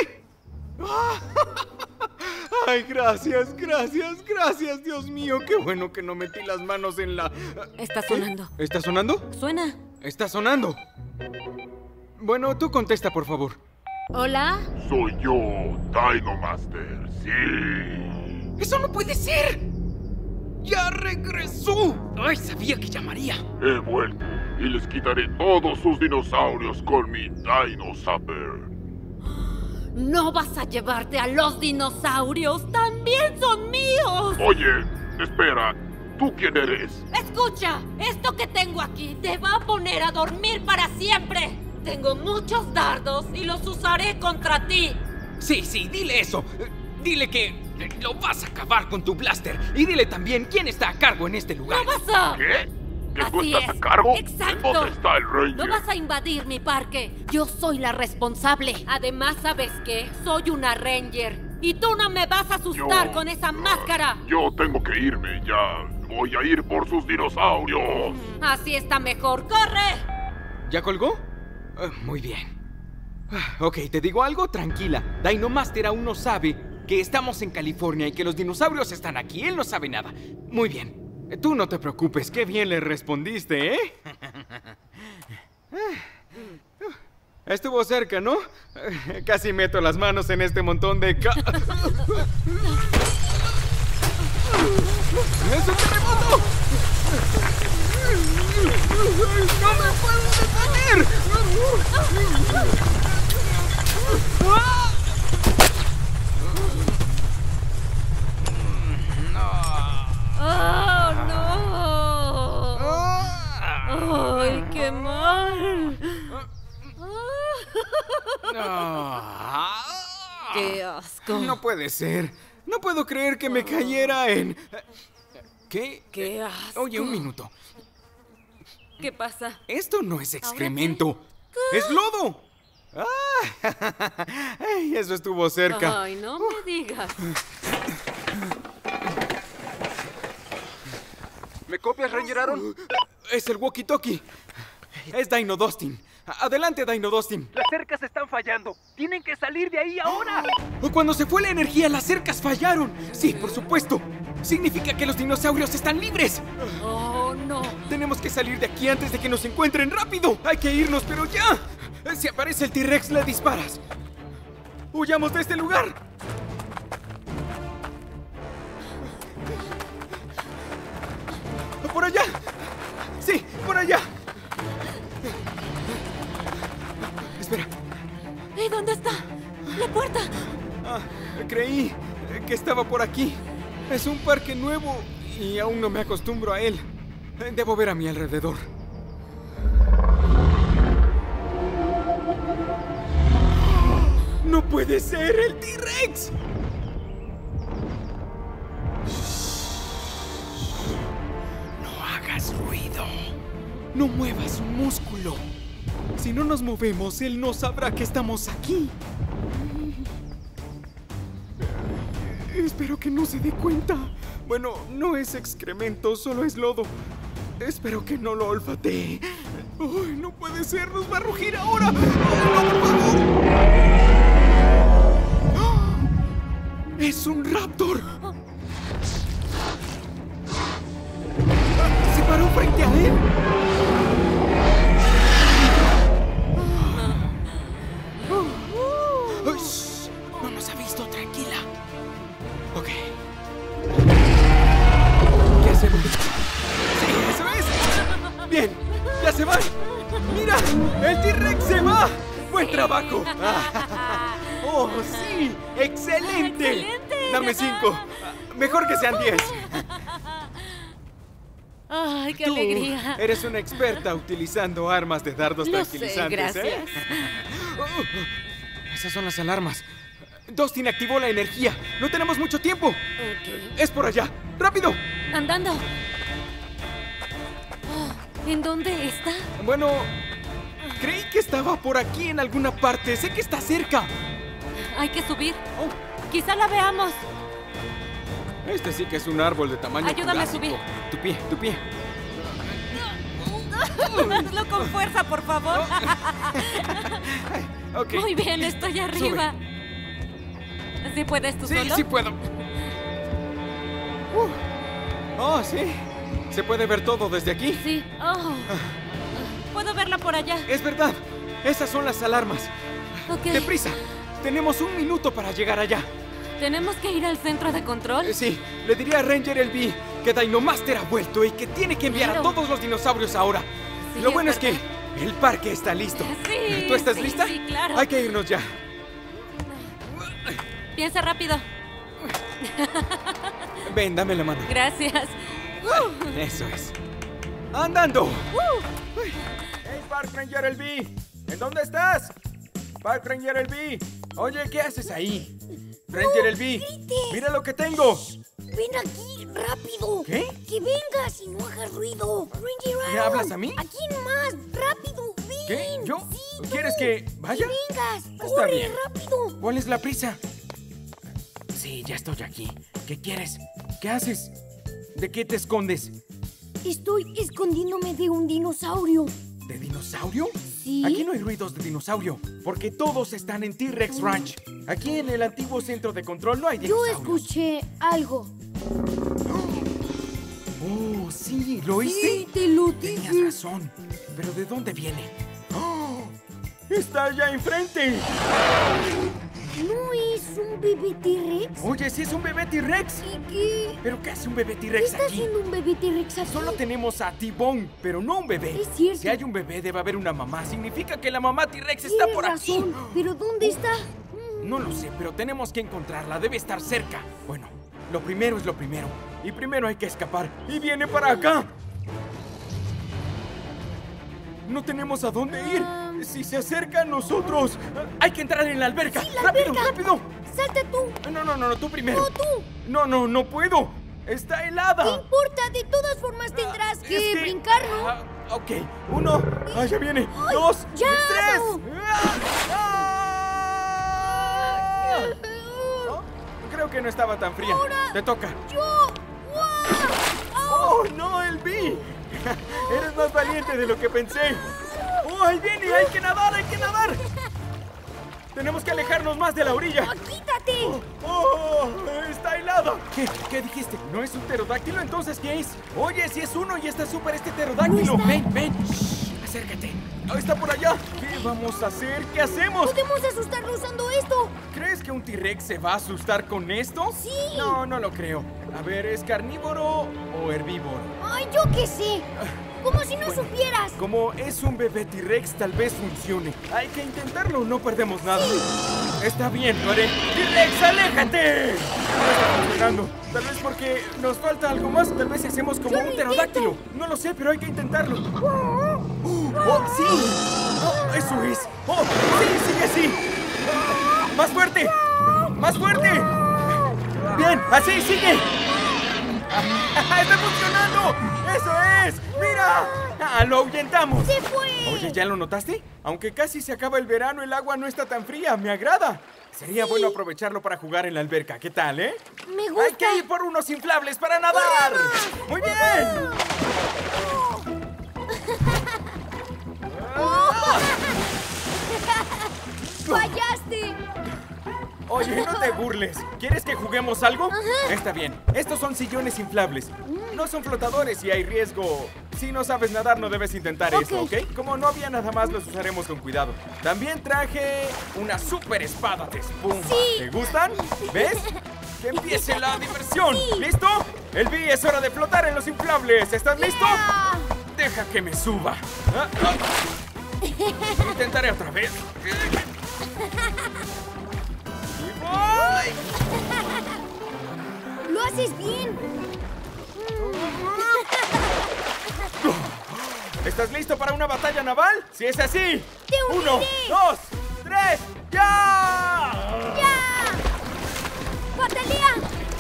S8: Ay, gracias, gracias, gracias, Dios mío. Qué bueno que no metí las manos en la...
S15: Está sonando.
S8: ¿Está sonando?
S15: Suena.
S8: Está sonando. Bueno, tú contesta, por favor.
S15: ¿Hola?
S6: Soy yo, Dinomaster, sí.
S8: ¡Eso no puede ser! ¡Ya regresó! ¡Ay, sabía que llamaría!
S6: He vuelto y les quitaré todos sus dinosaurios con mi Dino Zapper.
S15: No vas a llevarte a los dinosaurios. También son míos.
S6: Oye, espera. ¿Tú quién eres?
S15: Escucha, esto que tengo aquí te va a poner a dormir para siempre. Tengo muchos dardos y los usaré contra ti.
S8: Sí, sí, dile eso. Dile que lo vas a acabar con tu blaster. Y dile también quién está a cargo en este lugar.
S15: ¡No vas a!
S6: ¿Qué?
S15: ¿Que
S11: tú
S15: Así
S11: estás
S15: es.
S11: a cargo?
S15: Exacto.
S11: ¿Dónde está el Ranger?
S15: No vas a invadir mi parque. Yo soy la responsable. Además, ¿sabes qué? Soy una Ranger. Y tú no me vas a asustar
S11: Yo,
S15: con esa máscara.
S11: Yo tengo que irme, ya. Voy a ir por sus dinosaurios.
S15: Así está mejor. ¡Corre!
S8: ¿Ya colgó? Ah, muy bien. Ah, ok, ¿te digo algo? Tranquila. Dino Master aún no sabe que estamos en California y que los dinosaurios están aquí. Él no sabe nada. Muy bien. Tú no te preocupes. Qué bien le respondiste, ¿eh? Estuvo cerca, ¿no? Casi meto las manos en este montón de ca... ¡Es un terremoto! ¡No me puedo detener!
S15: ¡Oh, no! ¡Ay, qué mal! ¡Qué asco!
S8: No puede ser. No puedo creer que me cayera en... ¿Qué?
S15: ¡Qué asco!
S8: Oye, un minuto.
S15: ¿Qué pasa?
S8: Esto no es excremento. ¡Es lodo! ¡Ah! Ay, eso estuvo cerca.
S15: Ay, no me digas.
S8: ¿Me copias, Ranger Aaron? Es el walkie-talkie. Es Dino Dustin. Adelante, Dino Dustin.
S16: Las cercas están fallando. Tienen que salir de ahí ahora.
S8: Cuando se fue la energía, las cercas fallaron. Sí, por supuesto. Significa que los dinosaurios están libres.
S15: Oh, no.
S8: Tenemos que salir de aquí antes de que nos encuentren. ¡Rápido! Hay que irnos, pero ya. Si aparece el T-Rex, le disparas. ¡Huyamos de este lugar! ¡Por allá! ¡Sí, por allá! Espera.
S15: ¿Y dónde está? ¡La puerta!
S8: Ah, creí que estaba por aquí. Es un parque nuevo y aún no me acostumbro a él. Debo ver a mi alrededor. ¡No puede ser! ¡El T-Rex! No hagas ruido. No muevas un músculo. Si no nos movemos, él no sabrá que estamos aquí. Espero que no se dé cuenta. Bueno, no es excremento, solo es lodo. Espero que no lo olfatee. ¡Ay, no puede ser! ¡Nos va a rugir ahora! ¡Ay, no, por favor! ¡Ah! ¡Es un raptor! ¡Se paró frente a él! ¡Ay, shh! No nos ha visto, tranquila. Ok. ¿Qué hacemos? ¡Sí, eso es! ¡Bien! ¡Ya se van! ¡Mira! ¡El T-Rex se va! ¡Buen trabajo! ¡Oh, sí! ¡Excelente!
S15: ¡Excelente!
S8: Dame cinco. Mejor que sean diez.
S15: ¡Ay, qué
S8: Tú
S15: alegría!
S8: eres una experta utilizando armas de dardos
S15: Lo sé,
S8: tranquilizantes,
S15: gracias.
S8: ¿eh? Oh, esas son las alarmas. Dustin activó la energía. No tenemos mucho tiempo.
S15: Ok.
S8: Es por allá. ¡Rápido!
S15: Andando. Oh, ¿en dónde está?
S8: Bueno, creí que estaba por aquí en alguna parte. Sé que está cerca.
S15: Hay que subir. Quizá la veamos.
S8: Este sí que es un árbol de tamaño
S15: Ayúdame a
S8: jurásico.
S15: subir.
S8: Tu pie, tu pie.
S15: Hazlo con fuerza, por favor.
S8: Ok.
S15: Muy bien, estoy arriba. ¿Sí puedes tú
S8: Sí,
S15: solo?
S8: sí puedo. Uh. Oh, sí. ¿Se puede ver todo desde aquí?
S15: Sí. Oh. Puedo verla por allá.
S8: Es verdad. Esas son las alarmas.
S15: Ok.
S8: ¡Deprisa! Tenemos un minuto para llegar allá.
S15: ¿Tenemos que ir al centro de control?
S8: Eh, sí, le diría a Ranger L B que Dino Master ha vuelto y que tiene que enviar
S15: Claro.
S8: a todos los dinosaurios ahora.
S15: Sí,
S8: Lo
S15: es
S8: bueno es
S15: verdad.
S8: que el parque está listo.
S15: Sí,
S8: ¿Tú estás
S15: sí,
S8: lista?
S15: sí, claro.
S8: Hay que irnos ya.
S15: Piensa rápido.
S8: Ven, dame la mano.
S15: Gracias.
S8: Eso es. ¡Andando!
S7: ¡Hey, Park Ranger L B! ¿En dónde estás? Park Ranger L B. Oye, ¿qué haces ahí? Ranger L B, mira lo que tengo.
S4: ven aquí, rápido.
S7: ¿Qué?
S4: Que vengas y no hagas ruido. Ranger Aaron.
S7: ¿Me hablas a mí?
S4: Aquí nomás, rápido, ven.
S7: ¿Qué? ¿Yo?
S4: Sí,
S7: ¿Quieres
S4: tú.
S7: que vaya?
S4: Que vengas,
S7: Está
S4: corre,
S7: bien.
S4: rápido.
S7: ¿Cuál es la prisa? Sí, ya estoy aquí. ¿Qué quieres? ¿Qué haces? ¿De qué te escondes?
S4: Estoy escondiéndome de un dinosaurio.
S7: ¿De dinosaurio?
S4: Sí.
S7: Aquí no hay ruidos de dinosaurio, porque todos están en T-Rex Ranch. Aquí en el antiguo centro de control no hay
S4: Yo
S7: dinosaurios.
S4: escuché algo.
S7: Oh, sí, ¿lo oíste?
S4: Sí, te lo dije.
S7: Tenías razón. ¿Pero de dónde viene? ¡Oh! ¡Está allá enfrente!
S4: ¿No es un bebé T-Rex?
S7: Oye, sí es un bebé T-Rex.
S4: ¿Y qué?
S7: ¿Pero qué hace un bebé
S4: ¿Qué
S7: T-Rex
S4: está
S7: aquí?
S4: haciendo un bebé T-Rex aquí?
S7: Solo tenemos a T-Bone, pero no un bebé.
S4: Es cierto.
S7: Si hay un bebé, debe haber una mamá. Significa que la mamá T-Rex está
S4: Tienes
S7: por aquí.
S4: razón, pero ¿dónde está?
S7: No lo sé, pero tenemos que encontrarla. Debe estar cerca. Bueno, lo primero es lo primero. Y primero hay que escapar. ¡Y viene para acá! No tenemos a dónde ir. Si se acerca a nosotros, hay que entrar en la alberca.
S4: Sí, la
S7: ¡Rápido,
S4: alberca.
S7: rápido!
S4: ¡Salta tú!
S7: No, no, no, no, tú primero.
S4: No, tú.
S7: No, no, no puedo. Está helada.
S4: ¿Qué importa? De todas formas tendrás
S7: Es
S4: que,
S7: que-
S4: brincar, ¿no?
S7: Ah, ok, uno. Ah, ya viene.
S4: Ay,
S7: Dos.
S4: ya,
S7: Tres.
S4: no.
S7: Ah, ah. ¿No? Creo que no estaba tan fría.
S4: Ahora-
S7: Te toca.
S4: ¡Yo!
S7: ¡Oh, no, el B! Eres más valiente de lo que pensé. ¡Oh, ahí viene! ¡Hay que nadar! ¡Hay que nadar! Tenemos que alejarnos más de la orilla.
S4: ¡Quítate!
S7: ¡Oh! ¡Está helada! ¿Qué? ¿Qué dijiste? ¿No es un pterodáctilo? ¿Entonces qué es? Oye, si es uno y está súper este pterodáctilo.
S4: ¿No está?
S7: Ven, ven. Shh, acércate. Oh, está por allá. ¿Qué vamos a hacer? ¿Qué hacemos?
S4: ¡Podemos asustarlo usando esto!
S7: ¿Crees que un T-Rex se va a asustar con esto?
S4: ¡Sí!
S7: No, no lo creo. A ver, ¿es carnívoro o herbívoro?
S4: ¡Ay, yo qué sé! Como si no
S7: Bueno,
S4: supieras.
S7: Como es un bebé T-Rex, tal vez funcione. Hay que intentarlo, no perdemos nada. Está bien, lo haré. ¡T-Rex, aléjate! No está funcionando. Tal vez porque nos falta algo más. Tal vez hacemos como
S4: Yo
S7: un
S4: lo
S7: pterodáctilo. No lo sé, pero hay que intentarlo. ¡Oh, sí! Oh, ¡eso es! ¡Oh, sí, sigue así! ¡Más fuerte! ¡Más fuerte! ¡Bien, así, sigue! ¡Está funcionando! ¡Eso es! ¡Mira! ¡Ah, lo ahuyentamos!
S4: ¡Se fue!
S7: Oye, ¿ya lo notaste? Aunque casi se acaba el verano, el agua no está tan fría. ¡Me agrada! Sería
S4: Sí.
S7: bueno aprovecharlo para jugar en la alberca. ¿Qué tal, eh?
S4: Me gusta.
S7: ¡Hay que ir por unos inflables para nadar! ¡Muy bien!
S4: ¡Fallaste!
S7: Oye, no te burles. ¿Quieres que juguemos algo?
S4: Ajá.
S7: Está bien. Estos son sillones inflables. No son flotadores y hay riesgo. Si no sabes nadar, no debes intentar eso,
S4: Ok.
S7: ¿ok? Como no había nada más, los usaremos con cuidado. También traje una super espada de espuma.
S4: Sí.
S7: ¿Te gustan? ¿Ves? ¡Que empiece la diversión!
S4: Sí.
S7: ¿Listo? El B es hora de flotar en los inflables. ¿Estás listo?
S4: ¡Ya!
S7: Deja que me suba. Ah, ah. Intentaré otra vez. ¡Y voy!
S4: ¡Lo haces bien!
S7: ¿Estás listo para una batalla naval? Si es así.
S4: ¡Te uniré!
S7: Uno, dos, tres, ¡ya!
S4: ¡Ya! ¡Batalea!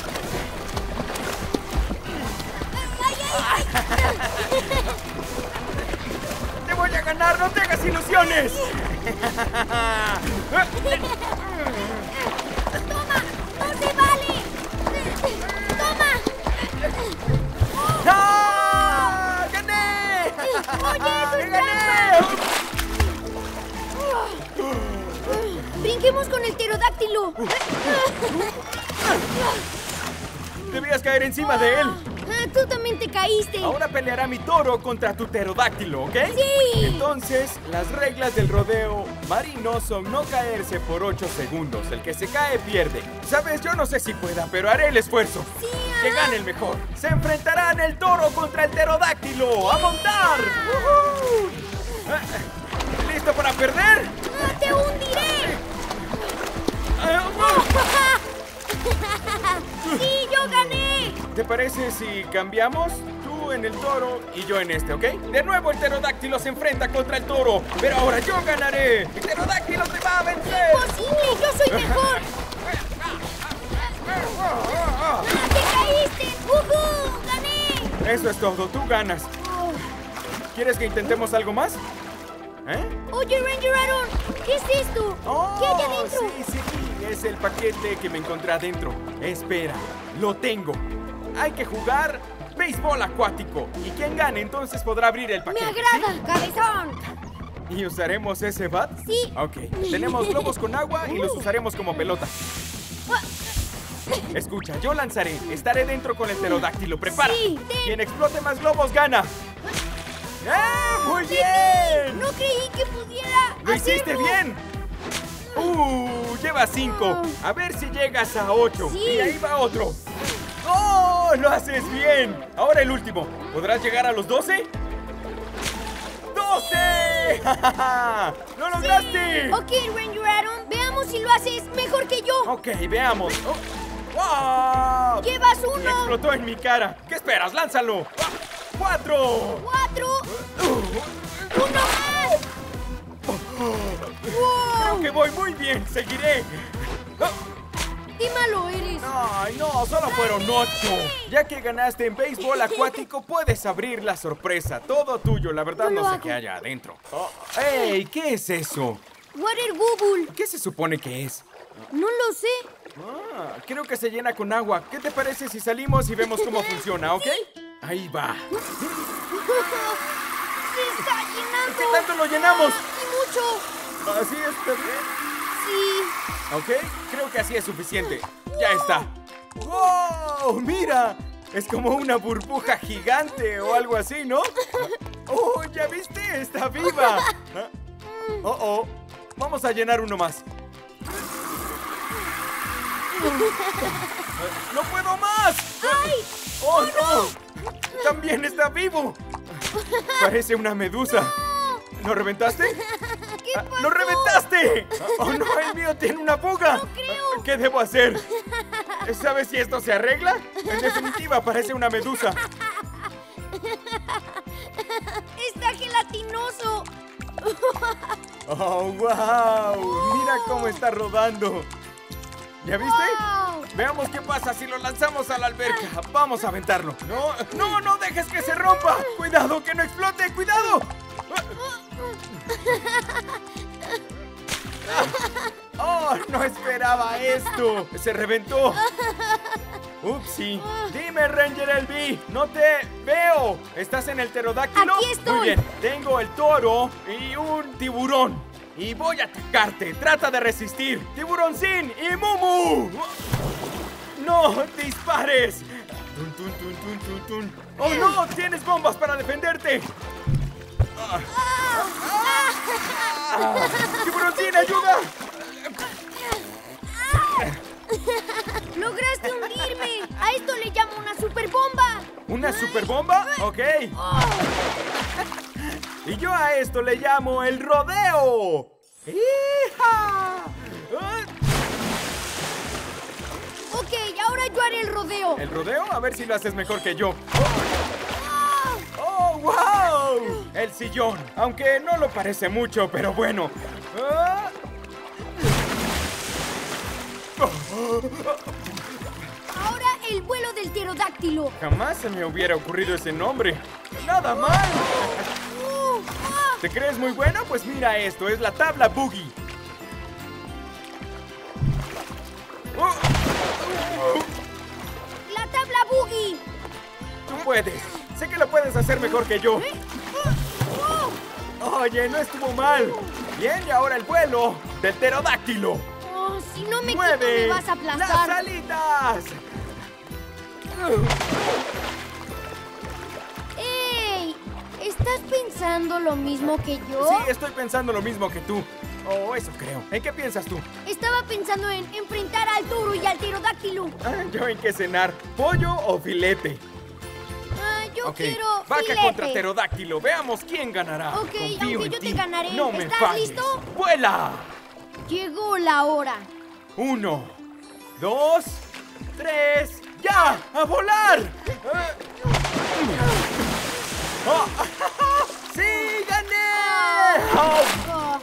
S4: ¡Ay, ay, ay!
S7: ¡Te voy a ganar! ¡No te hagas ilusiones!
S4: ¡Toma! ¡No se vale! ¡Toma!
S7: ¡Ah! ¡Gané!
S4: ¡Oye, eso es
S7: ¡Gané!
S4: ¡Brinquemos con el pterodáctilo!
S7: Debías caer encima de él.
S4: Ah, tú también te caíste.
S7: Ahora peleará mi toro contra tu pterodáctilo, ¿ok?
S4: Sí.
S7: Entonces, las reglas del rodeo marino son no caerse por ocho segundos. El que se cae pierde. Sabes, yo no sé si pueda, pero haré el esfuerzo.
S4: Sí,
S7: Que
S4: ah.
S7: gane el mejor. Se enfrentarán el toro contra el pterodáctilo. ¡A montar! ¡Woohoo! Ah, ¿listo para perder?
S4: Ah, ¡Te hundiré!
S7: Ah, uh.
S4: ¡Sí, yo gané!
S7: ¿Te parece si cambiamos? Tú en el toro y yo en este, ¿ok? De nuevo el pterodáctilo se enfrenta contra el toro, pero ahora yo ganaré. ¡El pterodáctilo te va a vencer!
S4: ¡Imposible! ¡Yo soy mejor! ¡Te caíste!
S7: Eso es todo, tú ganas. ¿Quieres que intentemos algo más? ¿Eh?
S4: Oye, Ranger Aaron, ¿qué es esto?
S7: Oh,
S4: ¿Qué hay adentro?
S7: Sí, sí, es el paquete que me encontré adentro. Espera, lo tengo. Hay que jugar béisbol acuático. Y quien gane entonces podrá abrir el paquete.
S4: ¡Me agrada,
S7: ¿sí?
S4: cabezón!
S7: ¿Y usaremos ese bat?
S4: Sí.
S7: Ok, tenemos globos con agua y los usaremos como pelota. Escucha, yo lanzaré. Estaré dentro con el pterodáctilo. ¡Prepara!
S4: Sí,
S7: Quien explote más globos gana. ¡Eh! ¡Muy bien!
S4: No creí que pudiera.
S7: ¡Lo hiciste
S4: hacerlo.
S7: bien! ¡Uh! Lleva cinco. A ver si llegas a ocho.
S4: Sí.
S7: Y ahí va otro. ¡Oh! ¡Lo haces bien! Ahora el último. ¿Podrás llegar a los doce? ¡doce! ¡Lo lograste!
S4: Sí. Ok, Ranger Aaron, veamos si lo haces mejor que yo.
S7: Ok, veamos. Oh. ¡Wow!
S4: Llevas uno.
S7: Explotó en mi cara. ¿Qué esperas? ¡Lánzalo! ¡Cuatro!
S4: ¡Cuatro! ¡Uno más! ¡Wow!
S7: Creo que voy muy bien. Seguiré.
S4: ¡Qué malo eres!
S7: Ay, no, solo fueron ocho. Ya que ganaste en béisbol acuático, puedes abrir la sorpresa. Todo tuyo. La verdad
S4: Yo
S7: no
S4: lo
S7: sé
S4: hago.
S7: qué hay adentro. Oh. ¡Ey! ¿Qué es eso?
S4: Water Bubble.
S7: ¿Qué se supone que es?
S4: No lo sé.
S7: Ah, creo que se llena con agua. ¿Qué te parece si salimos y vemos cómo funciona, ok? Ahí va.
S4: ¡Se está llenando!
S7: ¿Qué tanto lo llenamos?
S4: ¡Y mucho!
S7: ¿Así está bien?
S4: Sí.
S7: Ok, creo que así es suficiente. Ya está. ¡Wow! ¡Mira! Es como una burbuja gigante o algo así, ¿no? ¡Oh! ¿Ya viste? ¡Está viva! ¡Oh, oh! Vamos a llenar uno más. ¡No puedo más!
S4: ¡Ay!
S7: ¡Oh, no! ¡También está vivo! Parece una medusa. ¿Lo reventaste?
S4: ¿Qué pasó?
S7: ¡Lo reventaste! ¡Oh, no! ¡El mío tiene una fuga!
S4: No creo.
S7: ¿Qué debo hacer? ¿Sabes si esto se arregla? En definitiva, parece una medusa.
S4: ¡Está gelatinoso!
S7: ¡Oh, wow! ¡Mira cómo está rodando! ¿Ya viste?
S4: Wow.
S7: Veamos qué pasa si lo lanzamos a la alberca. Vamos a aventarlo. ¡No! ¡No! ¡No dejes que se rompa! ¡Cuidado, que no explote! ¡Cuidado! ¡Oh! ¡No esperaba esto! ¡Se reventó! ¡Upsi! Dime, Ranger L B, no te veo. ¿Estás en el pterodáctilo?
S4: Aquí estoy.
S7: Muy bien. Tengo el toro y un tiburón. Y voy a atacarte. Trata de resistir. ¡Tiburoncín y Mumu! ¡No dispares! Tun, tun, tun, tun, tun, tun. ¡Oh, no! ¡Tienes bombas para defenderte! Ah. Ah. ¡Tiburoncín, ayuda!
S4: ¡Lograste hundirme! A esto le llamo una superbomba.
S7: ¿Una superbomba? Ok. Y yo a esto le llamo el rodeo. ¡Hija!
S4: Ok, ahora yo haré el rodeo.
S7: ¿El rodeo? A ver si lo haces mejor que yo. ¡Oh, wow! El sillón. Aunque no lo parece mucho, pero bueno. Ah.
S4: Ahora el vuelo del pterodáctilo.
S7: Jamás se me hubiera ocurrido ese nombre. ¡Nada mal!
S4: Uh, ah.
S7: ¿Te crees muy bueno? Pues mira esto, es la tabla Boogie.
S4: La tabla Boogie.
S7: Tú puedes. Sé que lo puedes hacer mejor que yo. Oye, no estuvo mal. Bien, y ahora el vuelo del pterodáctilo.
S4: Oh, si no me
S7: ¡Mueve
S4: quito, me vas a aplastar.
S7: las alitas!
S4: ¡Ey! ¿Estás pensando lo mismo que yo?
S7: Sí, estoy pensando lo mismo que tú. Oh, eso creo. ¿En qué piensas tú?
S4: Estaba pensando en enfrentar al toro y al pterodáctilo.
S7: Ah, ¿yo en qué cenar? ¿Pollo o filete?
S4: Ah, yo
S7: Ok,
S4: quiero
S7: vaca
S4: filete.
S7: contra pterodáctilo. Veamos quién ganará.
S4: Ok,
S7: Confío
S4: aunque
S7: en
S4: yo te
S7: ti.
S4: ganaré.
S7: No me
S4: ¿Estás
S7: falles.
S4: listo?
S7: ¡Vuela!
S4: Llegó la hora.
S7: Uno, dos, tres, ¡ya! ¡A volar! ¡Oh! ¡Sí, gané! ¡Oh!
S4: Oh.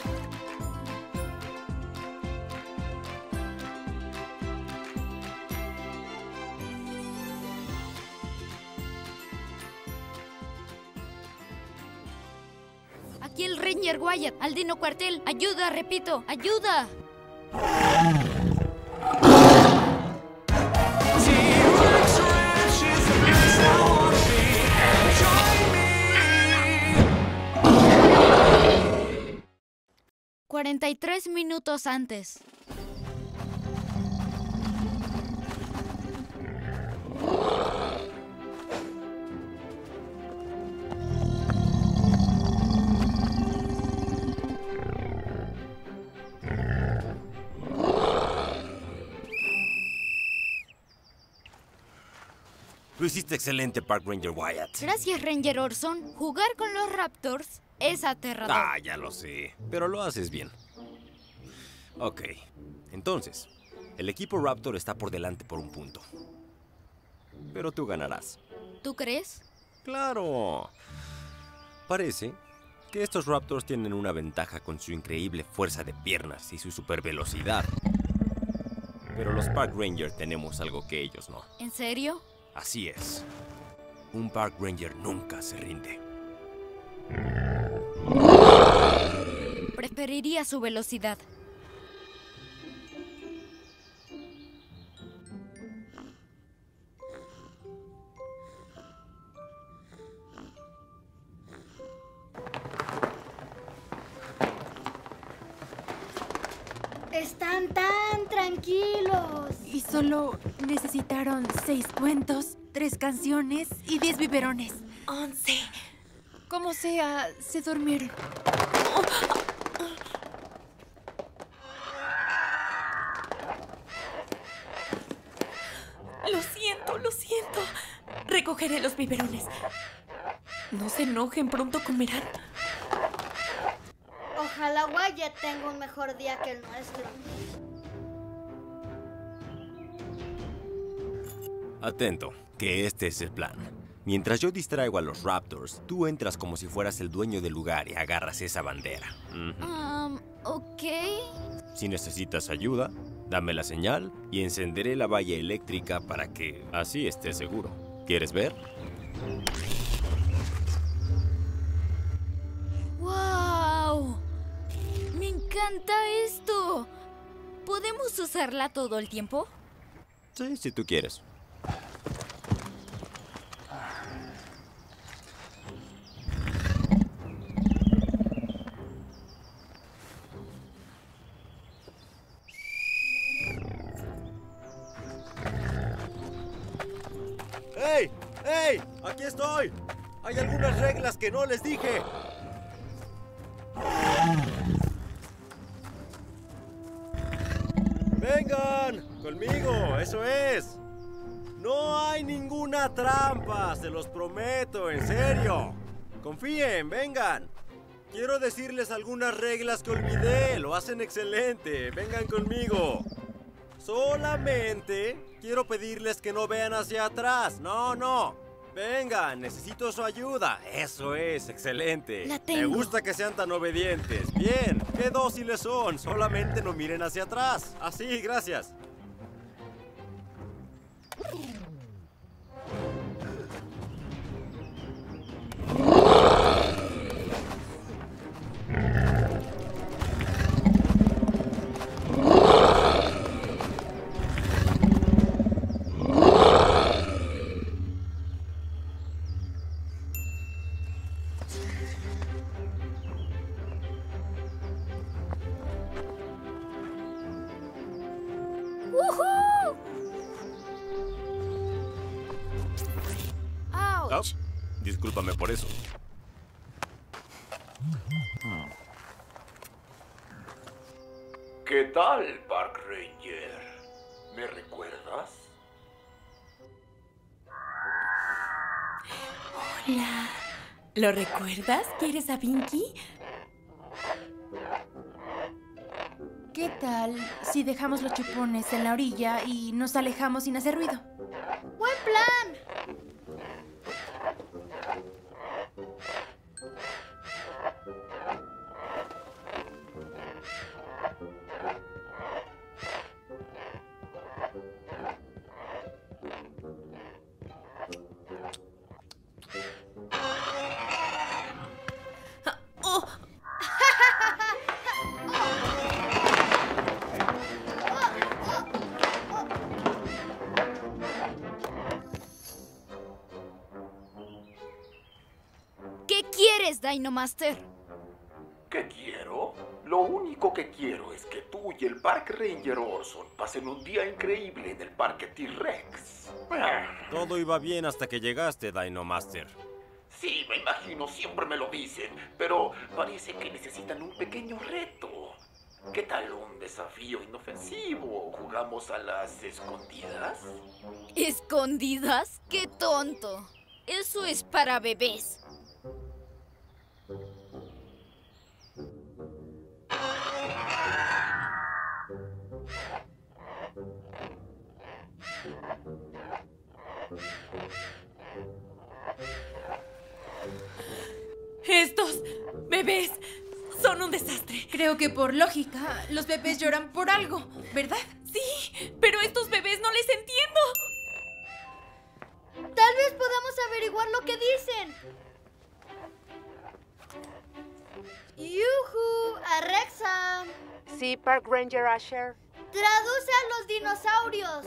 S4: Aquí el Ranger Wyatt, al Dino Cuartel. Ayuda, repito, ayuda. cuarenta y tres minutos antes.
S5: Lo hiciste excelente, Park Ranger Wyatt.
S4: Gracias, Ranger Orson. Jugar con los Raptors es aterrador.
S5: Ah, ya lo sé, pero lo haces bien. Ok, entonces, el equipo Raptor está por delante por un punto. Pero tú ganarás.
S4: ¿Tú crees?
S5: ¡Claro! Parece que estos Raptors tienen una ventaja con su increíble fuerza de piernas y su supervelocidad. Pero los Park Ranger tenemos algo que ellos no.
S4: ¿En serio?
S5: Así es. Un Park Ranger nunca se rinde.
S4: Preferiría su velocidad. Están tan tranquilos.
S1: Y solo necesitaron seis cuentos, tres canciones y diez biberones.
S2: Once.
S1: Como sea, se durmieron.
S2: Lo siento, lo siento. Recogeré los biberones. No se enojen, pronto comerán.
S3: Ojalá Wyatt tenga un mejor día que el nuestro.
S5: Atento, que este es el plan. Mientras yo distraigo a los Raptors, tú entras como si fueras el dueño del lugar y agarras esa bandera. Uh-huh.
S4: Um, ok.
S5: Si necesitas ayuda, dame la señal y encenderé la valla eléctrica para que así estés seguro. ¿Quieres ver?
S4: ¡Wow! ¡Me encanta esto! ¿Podemos usarla todo el tiempo?
S5: Sí, si tú quieres. ¡Hey! ¡Hey! ¡Aquí estoy! Hay algunas reglas que no les dije. ¡Vengan! ¡Conmigo! ¡Eso es! No hay ninguna trampa, se los prometo, en serio. Confíen, vengan. Quiero decirles algunas reglas que olvidé, lo hacen excelente. Vengan conmigo. Solamente quiero pedirles que no vean hacia atrás. No, no. Vengan, necesito su ayuda. Eso es, excelente.
S4: La tengo.
S5: Me gusta que sean tan obedientes. Bien, qué dóciles son. Solamente no miren hacia atrás. Así, gracias.
S4: ¡Woohoo! ¡Auch!
S5: Oh, discúlpame por eso.
S6: ¿Qué tal, Park Ranger? ¿Me recuerdas?
S2: Hola. ¿Lo recuerdas? ¿Quieres a Binky?
S1: ¿Qué tal si dejamos los chupones en la orilla y nos alejamos sin hacer ruido?
S4: ¡Buen plan!
S2: ¡Oh!
S4: quieres, Dino Master?
S6: ¿Qué quiero? Lo único que quiero es que tú y el Park Ranger Orson pasen un día increíble en el Parque T-Rex.
S5: Todo iba bien hasta que llegaste, Dino Master.
S6: Sí, me imagino, siempre me lo dicen, pero parece que necesitan un pequeño reto. ¿Qué tal un desafío inofensivo? ¿Jugamos a las escondidas?
S4: ¿Escondidas? ¡Qué tonto! Eso es para bebés.
S1: Estos bebés son un desastre. Creo que por lógica, los bebés lloran por algo, ¿verdad? Sí, pero estos bebés no les entiendo.
S4: Tal vez podamos averiguar lo que dicen. ¡Yujú! ¡Arrexa!
S2: Sí, Park Ranger Asher.
S4: ¡Traduce a los dinosaurios!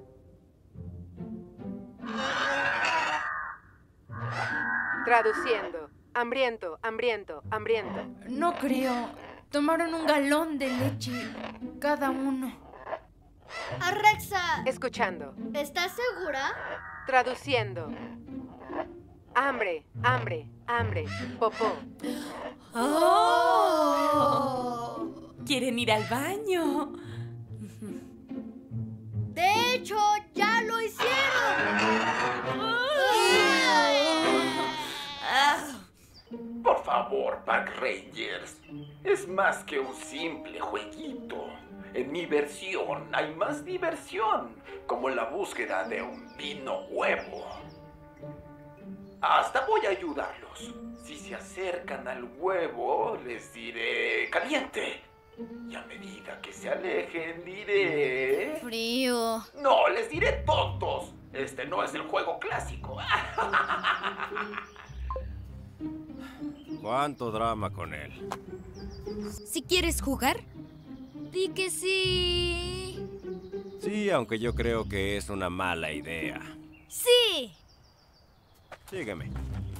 S2: Traduciendo. Hambriento, hambriento, hambriento.
S1: No creo. Tomaron un galón de leche cada uno.
S4: ¡Arrexa!
S2: Escuchando.
S4: ¿Estás segura?
S2: Traduciendo. Hambre, hambre, hambre, popó.
S1: ¡Oh! ¿Quieren ir al baño?
S4: De hecho, ya lo hicieron.
S6: Por favor, Park Rangers. Es más que un simple jueguito. En mi versión hay más diversión, como la búsqueda de un dino huevo. Hasta voy a ayudarlos. Si se acercan al huevo, les diré caliente. Y a medida que se alejen, diré...
S4: Frío.
S6: No, les diré tontos. Este no es el juego clásico.
S5: ¿Cuánto drama con él?
S4: Si quieres jugar, di que sí.
S5: Sí, aunque yo creo que es una mala idea.
S4: ¡Sí!
S5: Sígueme.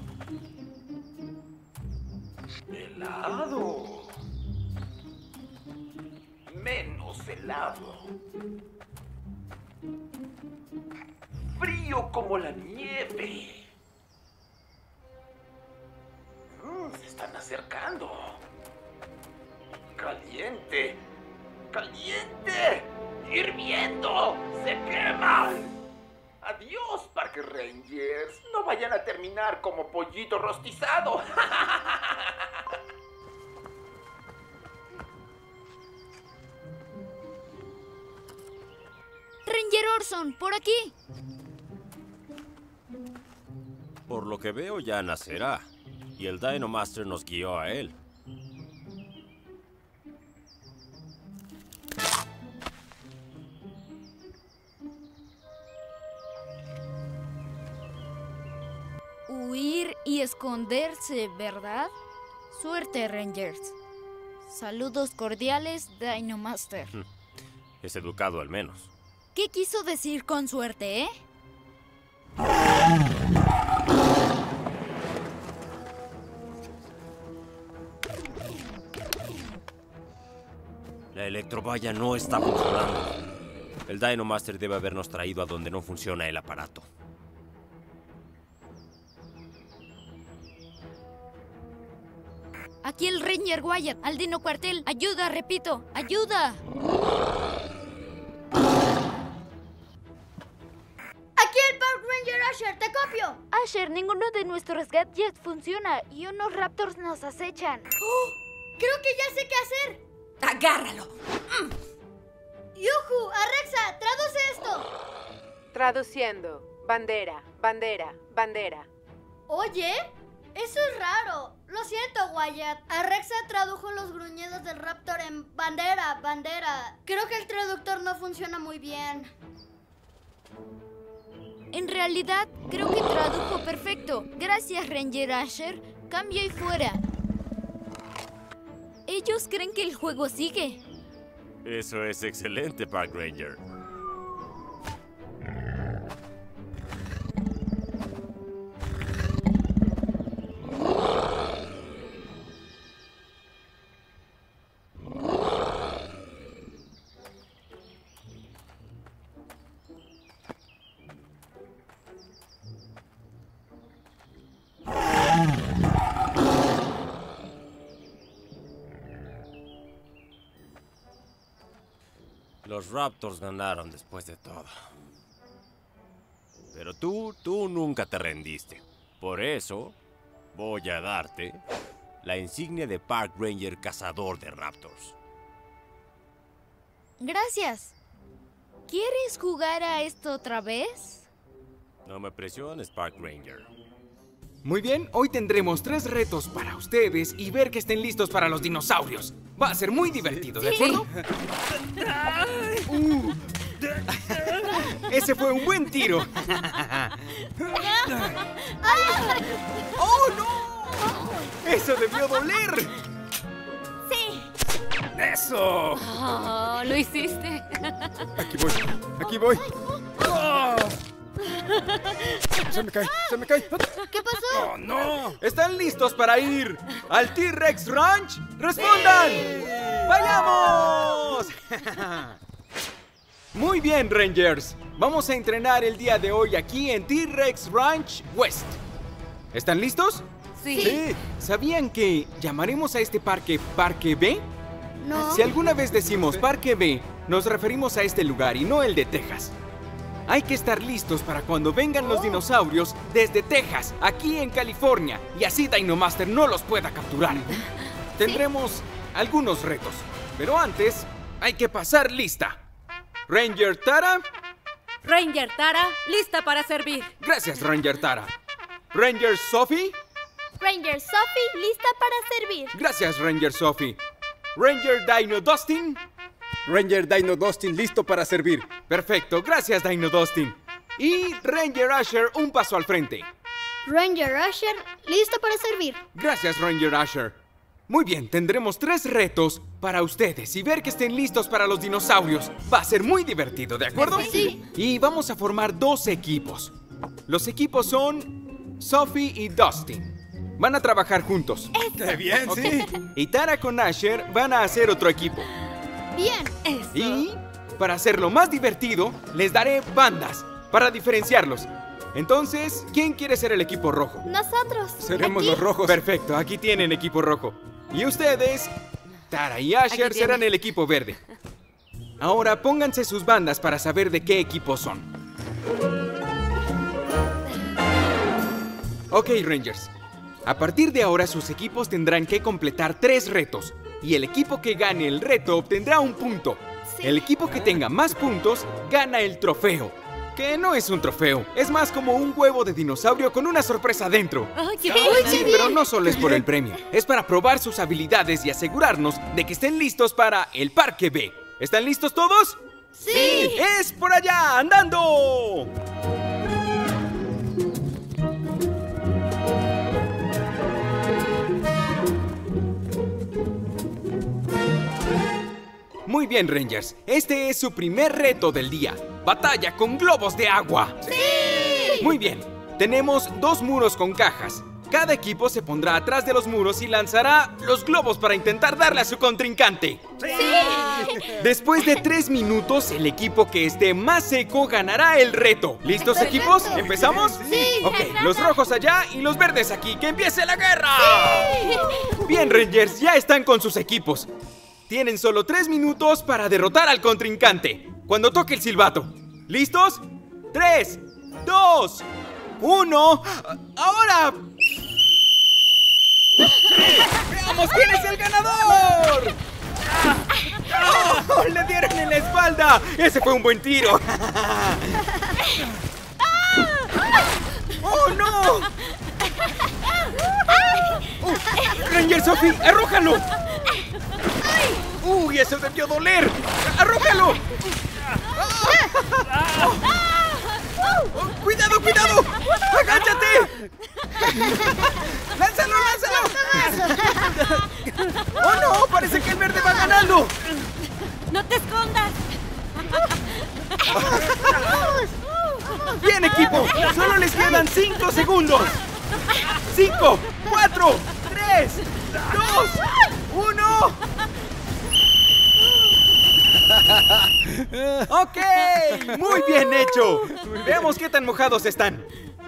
S6: Helado. Menos helado. Frío como la nieve. Mm, se están acercando. Caliente. Caliente. Hirviendo. Se queman. Adiós, Park Rangers. No vayan a terminar como pollito rostizado.
S4: Ranger Orson, por aquí.
S5: Por lo que veo ya nacerá. Y el Dino Master nos guió a él.
S4: Huir y esconderse, ¿verdad? Suerte, Rangers. Saludos cordiales, Dino Master.
S5: Es educado al menos.
S4: ¿Qué quiso decir con suerte, eh?
S5: La electrovalla no está funcionando. El Dino Master debe habernos traído a donde no funciona el aparato.
S4: Aquí el Ranger Wyatt, al Dino Cuartel. ¡Ayuda, repito! ¡Ayuda! ¡Aquí el Park Ranger Asher! ¡Te copio!
S3: Asher, ninguno de nuestros gadgets funciona y unos raptors nos acechan.
S4: ¡Oh! Creo que ya sé qué hacer.
S1: ¡Agárralo!
S4: Mm. ¡Yujú! ¡Arrexa! ¡Traduce esto!
S2: Traduciendo. Bandera, bandera, bandera.
S4: Oye, eso es raro. Lo siento, Wyatt. Arrexa tradujo los gruñidos del raptor en bandera, bandera. Creo que el traductor no funciona muy bien. En realidad, creo que tradujo perfecto. Gracias, Ranger Asher. Cambio y fuera. Ellos creen que el juego sigue.
S5: Eso es excelente, Park Ranger. Los Raptors ganaron después de todo. Pero tú, tú nunca te rendiste. Por eso, voy a darte la insignia de Park Ranger Cazador de Raptors.
S17: Gracias. ¿Quieres jugar a esto otra vez?
S5: No me presiones, Park Ranger.
S8: Muy bien, hoy tendremos tres retos para ustedes y ver que estén listos para los dinosaurios. Va a ser muy divertido, ¿de acuerdo? Uh. Ese fue un buen tiro. ¡Oh, no! ¡Eso debió doler!
S17: ¡Sí!
S8: ¡Eso!
S15: Oh, lo hiciste.
S8: Aquí voy, aquí voy. Oh. Se me cae, se me cae.
S4: ¿Qué pasó?
S8: ¡Oh, no! ¿Están listos para ir al T-Rex Ranch? ¡Respondan! ¡Sí! ¡Vayamos! Muy bien, Rangers. Vamos a entrenar el día de hoy aquí en T-Rex Ranch West. ¿Están listos?
S17: Sí.
S8: Sí. ¿Sabían que llamaremos a este parque Parque B?
S4: No.
S8: Si alguna vez decimos Parque B, nos referimos a este lugar y no el de Texas. Hay que estar listos para cuando vengan los dinosaurios desde Texas, aquí en California, y así Dinomaster no los pueda capturar. Tendremos algunos retos, pero antes hay que pasar lista. Ranger Tara.
S15: Ranger Tara, lista para servir.
S8: Gracias, Ranger Tara. Ranger Sophie.
S3: Ranger Sophie, lista para servir.
S8: Gracias, Ranger Sophie. Ranger Dino Dustin.
S18: Ranger Dino Dustin, listo para servir.
S8: Perfecto, gracias, Dino Dustin. Y Ranger Asher, un paso al frente.
S4: Ranger Asher, listo para servir.
S8: Gracias, Ranger Asher. Muy bien, tendremos tres retos para ustedes y ver que estén listos para los dinosaurios. Va a ser muy divertido, ¿de acuerdo?
S4: Sí.
S8: Y vamos a formar dos equipos. Los equipos son Sophie y Dustin. Van a trabajar juntos.
S18: ¡Qué bien,
S8: Okay.
S18: sí!
S8: Y Tara con Asher van a hacer otro equipo.
S4: Bien.
S15: Eso.
S8: Y para hacerlo más divertido, les daré bandas para diferenciarlos. Entonces, ¿quién quiere ser el equipo rojo?
S3: Nosotros.
S18: Seremos
S3: Aquí.
S18: los rojos.
S8: Perfecto, aquí tienen equipo rojo. Y ustedes, Tara y Asher,
S15: Aquí
S8: serán
S15: tienen.
S8: el equipo verde. Ahora pónganse sus bandas para saber de qué equipo son. Ok, Rangers. A partir de ahora sus equipos tendrán que completar tres retos. Y el equipo que gane el reto obtendrá un punto. El equipo que tenga más puntos gana el trofeo. Que no es un trofeo, es más como un huevo de dinosaurio con una sorpresa dentro.
S15: Ay, qué
S8: Sí, pero no solo es por el premio. Es para probar sus habilidades y asegurarnos de que estén listos para el Parque B. ¿Están listos todos?
S4: Sí.
S8: ¡Es por allá, andando! Muy bien, Rangers. Este es su primer reto del día. Batalla con globos de agua.
S4: ¡Sí!
S8: Muy bien. Tenemos dos muros con cajas. Cada equipo se pondrá atrás de los muros y lanzará los globos para intentar darle a su contrincante.
S4: ¡Sí!
S8: Después de tres minutos, el equipo que esté más seco ganará el reto. ¿Listos,
S4: Perfecto.
S8: equipos? ¿Empezamos?
S4: Sí.
S8: Ok, los rojos allá y los verdes aquí. ¡Que empiece la guerra!
S4: ¡Sí!
S8: Bien, Rangers, ya están con sus equipos. Tienen solo tres minutos para derrotar al contrincante. Cuando toque el silbato. ¿Listos? Tres, dos, uno. ¡Ahora! ¡Veamos quién es el ganador! ¡Oh! ¡Le dieron en la espalda! ¡Ese fue un buen tiro! ¡Oh, no! Uh, ¡Ranger Sophie, arrójalo! ¡Uy, eso debió doler! ¡Arrójalo! Oh, ¡cuidado, cuidado! ¡Agáchate! ¡Lánzalo, lánzalo! ¡Oh, no! ¡Parece que el verde va ganando!
S15: ¡No te escondas!
S8: ¡Bien, equipo! ¡Solo les quedan cinco segundos! ¡Cinco! ¡Cuatro! ¡Tres! ¡Dos! ¡Uno! ¡Ok! ¡Muy bien hecho! Veamos qué tan mojados están.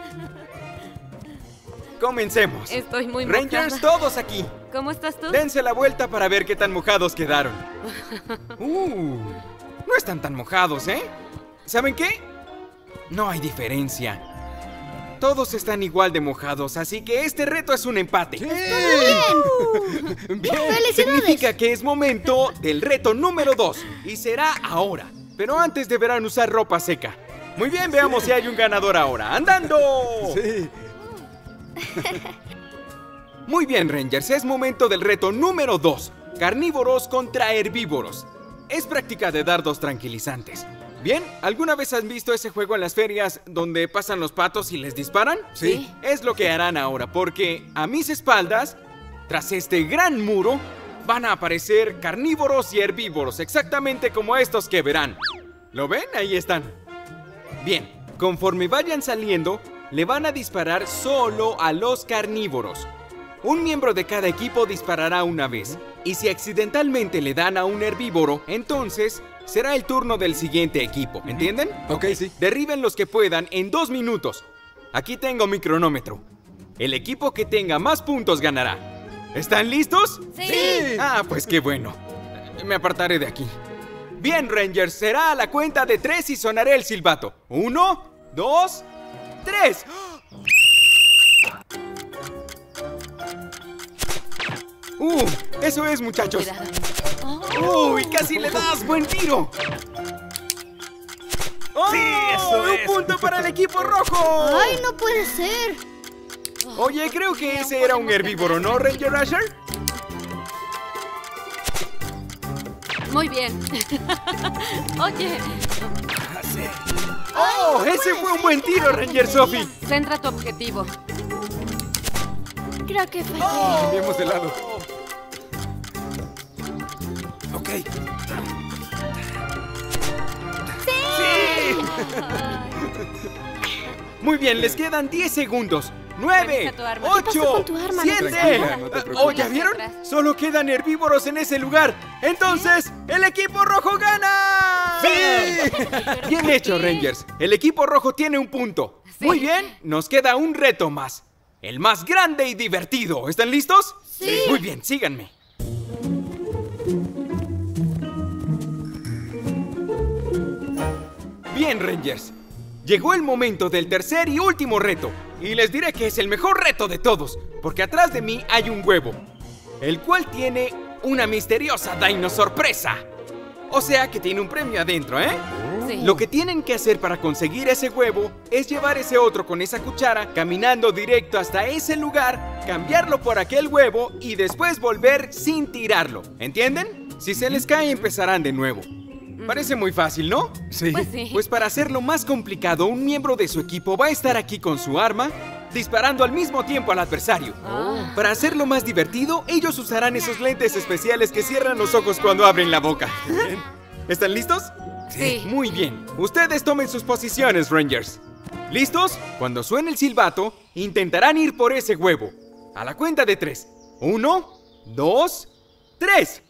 S8: Comencemos.
S15: Estoy muy mojada.
S8: Rangers, todos aquí.
S15: ¿Cómo estás tú?
S8: Dense la vuelta para ver qué tan mojados quedaron. Uh, No están tan mojados, ¿eh? ¿Saben qué? No hay diferencia. Todos están igual de mojados, así que este reto es un empate. ¡Sí! Bien. Bien. Significa que es momento del reto número dos. Y será ahora. Pero antes deberán usar ropa seca. Muy bien, veamos si hay un ganador ahora. ¡Andando! Sí. Muy bien, Rangers. Es momento del reto número dos. Carnívoros contra herbívoros. Es práctica de dardos tranquilizantes. Bien, ¿alguna vez han visto ese juego en las ferias donde pasan los patos y les disparan?
S18: Sí.
S8: Es lo que harán ahora, porque a mis espaldas, tras este gran muro, van a aparecer carnívoros y herbívoros, exactamente como estos que verán. ¿Lo ven? Ahí están. Bien, conforme vayan saliendo, le van a disparar solo a los carnívoros. Un miembro de cada equipo disparará una vez, y si accidentalmente le dan a un herbívoro, entonces será el turno del siguiente equipo, ¿entienden?
S18: Ok, sí.
S8: Derriben los que puedan en dos minutos. Aquí tengo mi cronómetro. El equipo que tenga más puntos ganará. ¿Están listos?
S17: Sí.
S8: Ah, pues qué bueno. Me apartaré de aquí. Bien, Rangers, será a la cuenta de tres y sonaré el silbato. Uno, dos, tres. ¡Uh! Eso es, muchachos. ¡Uy! ¡Casi le das! ¡Buen tiro! ¡Oh!
S16: ¡Sí, eso
S8: ¡Un
S16: es!
S8: punto para el equipo rojo!
S4: ¡Ay, no puede ser!
S8: Oye, creo que ese era un herbívoro, ¿no, Ranger Asher?
S15: Muy bien. Oye.
S8: ¡Oh! ¡Ese fue un buen tiro, Ranger Sophie!
S15: Centra tu objetivo.
S4: Creo que fallé.
S18: Cambiemos de lado. Ok.
S8: ¡Sí! Muy bien, les quedan diez segundos. ¡Nueve!
S15: Revisa tu arma.
S8: ¡Ocho!
S15: ¿Qué pasó con tu arma?
S8: ¡Siete!
S18: Tranquila, no te preocupes.
S8: ¿Oh, ya vieron? Solo quedan herbívoros en ese lugar. Entonces, ¡el equipo rojo gana!
S18: ¡Sí!
S8: Bien hecho, Rangers. El equipo rojo tiene un punto.
S15: Sí.
S8: Muy bien, nos queda un reto más. El más grande y divertido. ¿Están listos?
S4: Sí.
S8: Muy bien, síganme. Bien, Rangers. Llegó el momento del tercer y último reto. Y les diré que es el mejor reto de todos, porque atrás de mí hay un huevo, el cual tiene una misteriosa dino sorpresa. O sea que tiene un premio adentro, ¿eh?
S15: Sí.
S8: Lo que tienen que hacer para conseguir ese huevo es llevar ese otro con esa cuchara, caminando directo hasta ese lugar, cambiarlo por aquel huevo y después volver sin tirarlo. ¿Entienden? Si se les cae, empezarán de nuevo. Parece muy fácil, ¿no?
S18: Sí.
S15: Pues sí.
S8: Pues para hacerlo más complicado, un miembro de su equipo va a estar aquí con su arma, disparando al mismo tiempo al adversario.
S15: Ah.
S8: Para hacerlo más divertido, ellos usarán esos lentes especiales que cierran los ojos cuando abren la boca. ¿Están listos?
S15: Sí.
S8: Muy bien. Ustedes tomen sus posiciones, Rangers. ¿Listos? Cuando suene el silbato, intentarán ir por ese huevo. A la cuenta de tres. Uno, dos, tres.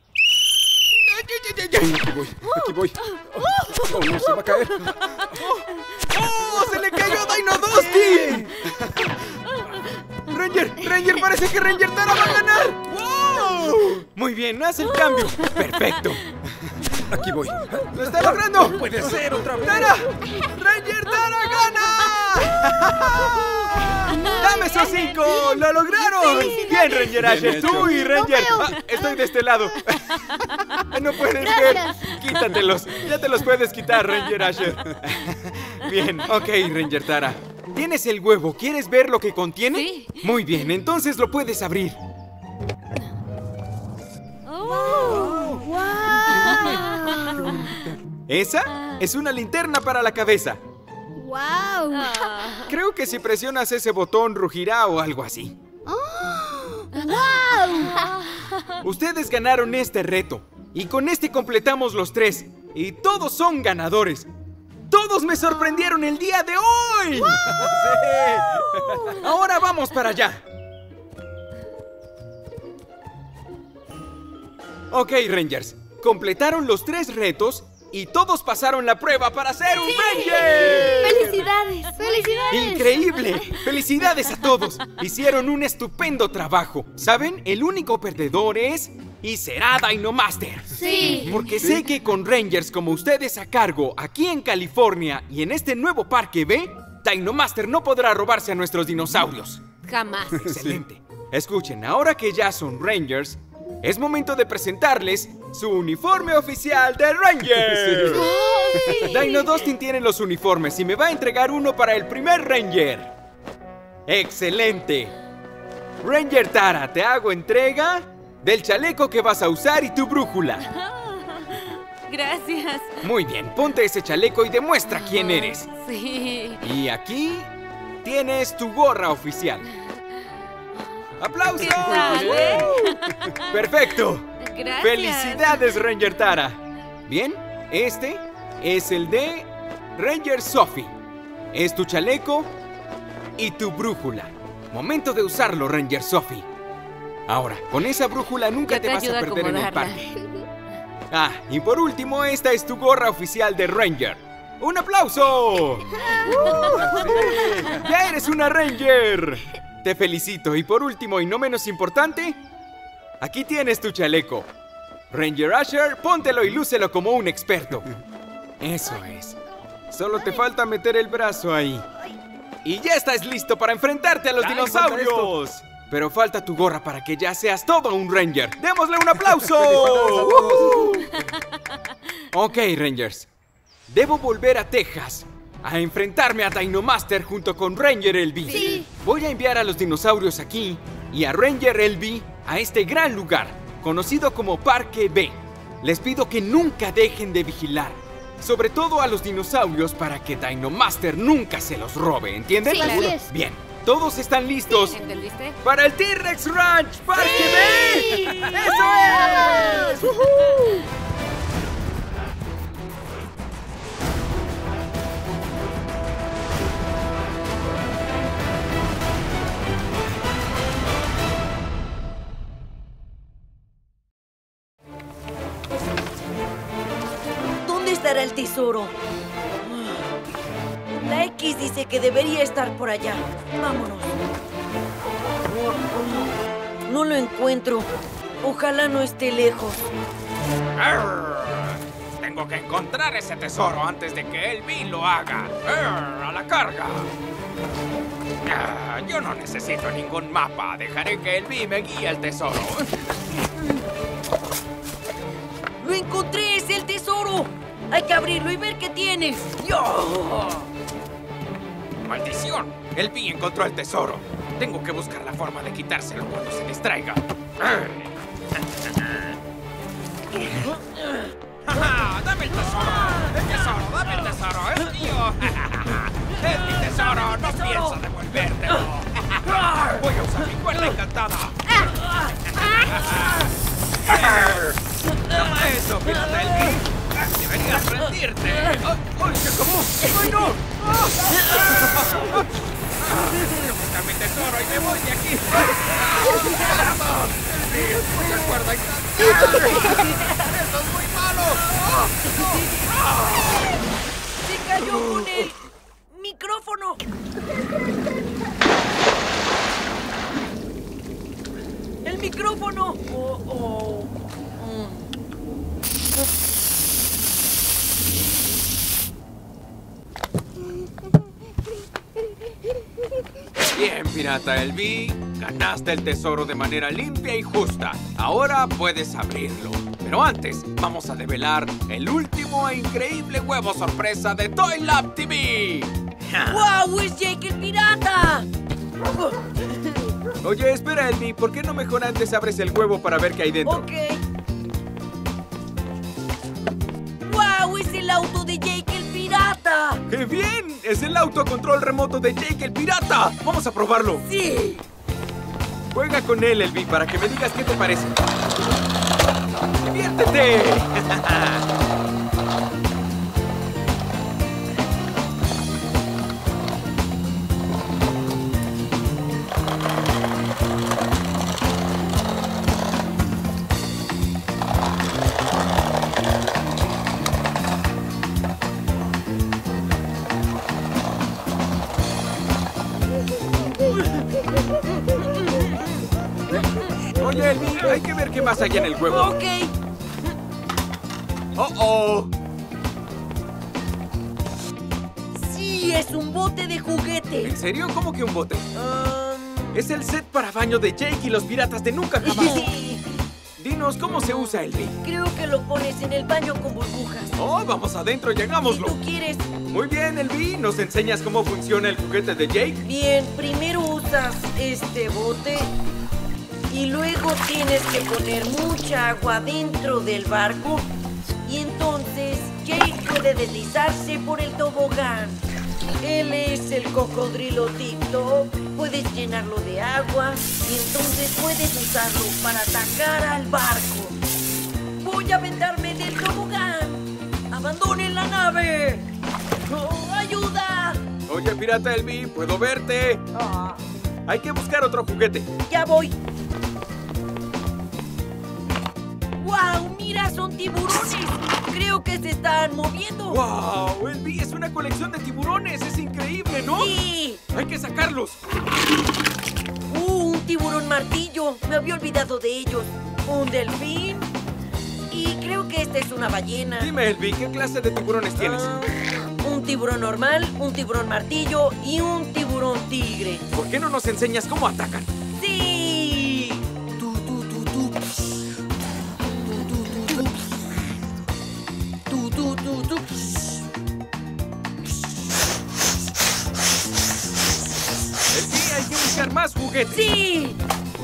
S18: Aquí voy, aquí voy. Oh, no se va a caer.
S8: ¡Oh! ¡Se le cayó Dino Dusty! ¡Ranger! ¡Ranger! ¡Parece que Ranger Tara va a ganar! ¡Wow! Muy bien, haz el cambio. ¡Perfecto!
S18: Aquí voy.
S8: ¡Lo está logrando!
S18: No puede ser otra vez.
S8: ¡Tara! ¡Ranger Tara gana! ¡Dame esos cinco! ¡Lo lograron!
S4: Sí,
S8: Bien, Ranger Asher,
S18: Bien
S8: tú
S18: hecho.
S8: y Ranger.
S4: No veo.
S8: Ah, estoy de este lado. No puedes
S4: Gracias.
S8: ver. Quítatelos. Ya te los puedes quitar, Ranger Asher. Bien, ok, Ranger Tara. ¿Tienes el huevo? ¿Quieres ver lo que contiene?
S15: Sí.
S8: Muy bien, entonces lo puedes abrir.
S15: Oh.
S4: ¡Wow!
S8: Esa es una linterna para la cabeza.
S4: ¡Wow!
S15: Ah.
S8: Creo que si presionas ese botón rugirá o algo así.
S4: ¡Wow!
S8: Ustedes ganaron este reto. Y con este completamos los tres. Y todos son ganadores. ¡Todos me sorprendieron el día de hoy! Sí. Ahora vamos para allá. Ok, Rangers. Completaron los tres retos y todos pasaron la prueba para ser un Ranger.
S4: ¡Felicidades! ¡Felicidades!
S8: ¡Increíble! ¡Felicidades a todos! Hicieron un estupendo trabajo. ¿Saben? El único perdedor es y será Dinomaster.
S4: Sí.
S8: Porque sé que con Rangers como ustedes a cargo aquí en California y en este nuevo parque B, Dinomaster no podrá robarse a nuestros dinosaurios.
S15: Jamás.
S8: Excelente. Escuchen, ahora que ya son Rangers, es momento de presentarles su uniforme oficial de Ranger.
S15: Sí.
S8: Dino Dustin tiene los uniformes y me va a entregar uno para el primer Ranger. ¡Excelente! Ranger Tara, te hago entrega del chaleco que vas a usar y tu brújula.
S15: Gracias.
S8: Muy bien, ponte ese chaleco y demuestra quién eres.
S15: Sí.
S8: Y aquí tienes tu gorra oficial. ¡Aplausos!
S15: ¿Qué tal, eh?
S8: ¡Perfecto!
S15: Gracias.
S8: ¡Felicidades, Ranger Tara! Bien, este es el de Ranger Sophie. Es tu chaleco y tu brújula. Momento de usarlo, Ranger Sophie. Ahora, con esa brújula nunca
S15: Ya
S8: te,
S15: te
S8: vas a
S15: ayuda a
S8: perder en el
S15: acomodarla.
S8: parque. Ah, y por último, esta es tu gorra oficial de Ranger. ¡Un aplauso! ¡Ya eres una Ranger! Te felicito. Y por último, y no menos importante, aquí tienes tu chaleco. Ranger Asher, póntelo y lúcelo como un experto. Eso es. Solo te falta meter el brazo ahí. Y ya estás listo para enfrentarte a los
S7: Ay,
S8: dinosaurios. Pero falta tu gorra para que ya seas todo un Ranger. ¡Démosle un aplauso! ¡Uh! Ok, Rangers. Debo volver a Texas a enfrentarme a Dinomaster junto con Ranger Elby.
S4: Sí.
S8: Voy a enviar a los dinosaurios aquí y a Ranger Elby a este gran lugar, conocido como Parque B. Les pido que nunca dejen de vigilar, sobre todo a los dinosaurios, para que Dinomaster nunca se los robe, ¿entienden?
S4: Sí, así es.
S8: Bien, todos están listos
S15: ¿Entendiste?
S8: para el T-Rex Ranch Parque
S4: ¡Sí!
S8: B. ¡Eso es! ¡Uhú!
S9: ¿Dónde estará el tesoro? La X dice que debería estar por allá. Vámonos. No lo encuentro. Ojalá no esté lejos.
S7: Arr, tengo que encontrar ese tesoro antes de que Elby lo haga. Arr, a la carga. Ah, yo no necesito ningún mapa. Dejaré que Elby me guíe al tesoro.
S9: ¡Lo encontré! ¡Es el tesoro! Hay que abrirlo y ver qué tiene. ¡Yo!
S7: ¡Maldición! Elby encontró el tesoro. Tengo que buscar la forma de quitárselo cuando se distraiga. ¡Ja, dame el tesoro! ¡El tesoro! ¡Dame el tesoro! ¡Es mío! ¡Es mi tesoro! ¡No pienso devolvértelo! ¡Voy a usar mi cuerda encantada! ¡Toma eso, pirata Elby! ¡Deberías rendirte! ¡Ay, qué común! ¡Ay, no! ¡Voy a buscar mi tesoro y me voy de aquí! ¡Vamos! ¡Elby! ¡Voy a cuerda encantada! ¡Eso es muy malo!
S9: ¡Se cayó con el micrófono! ¡El micrófono! Oh, oh. Mm.
S7: Bien, pirata Elby. Ganaste el tesoro de manera limpia y justa. Ahora puedes abrirlo. Pero antes, vamos a develar el último e increíble huevo sorpresa de Toy Lab T V.
S9: ¡Wow! ¡Es Jake el pirata!
S8: Oye, espera, Elby. ¿Por qué no mejor antes abres el huevo para ver qué hay dentro?
S9: Ok. ¡Wow! ¡Es el auto de Jake el pirata!
S8: ¡Qué bien! ¡Es el autocontrol remoto de Jake el pirata! ¡Vamos a probarlo!
S9: ¡Sí!
S8: Juega con él, Elby, para que me digas qué te parece. ¡Diviértete! Oye, Elvi, hay que ver qué más hay en el huevo.
S9: Ok.
S8: ¡Oh, oh!
S9: Sí, es un bote de juguete.
S8: ¿En serio? ¿Cómo que un bote? Um... Es el set para baño de Jake y los piratas de Nunca Jamás. Dinos, ¿cómo se usa, Elvi?
S9: Creo que lo pones en el baño con burbujas.
S8: Oh, vamos adentro y hagámoslo.
S9: Si tú quieres.
S8: Muy bien, Elvi. ¿Nos enseñas cómo funciona el juguete de Jake?
S9: Bien, primero usas este bote y luego tienes que poner mucha agua dentro del barco y entonces Jake puede deslizarse por el tobogán. Él es el cocodrilo Tip-Top. Puedes llenarlo de agua y entonces puedes usarlo para atacar al barco. Voy a aventarme del tobogán. ¡Abandonen la nave! ¡Oh, ayuda!
S8: Oye, pirata Elvi, ¿puedo verte?
S9: Ah.
S8: Hay que buscar otro juguete.
S9: Ya voy. ¡Wow! ¡Mira, son tiburones! Creo que se están moviendo.
S8: ¡Wow! Elvi, es una colección de tiburones. Es increíble, ¿no?
S9: ¡Sí!
S8: Hay que sacarlos.
S9: ¡Uh! Un tiburón martillo. Me había olvidado de ellos. Un delfín. Y creo que esta es una ballena.
S8: Dime, Elvi, ¿qué clase de tiburones tienes?
S9: Uh, un tiburón normal, un tiburón martillo y un tiburón tigre.
S8: ¿Por qué no nos enseñas cómo atacan?
S9: ¡Sí! Tú, tú, tú, tú. Tú, tú, tú, tú.
S8: Elvi, hay que buscar más juguetes.
S9: ¡Sí!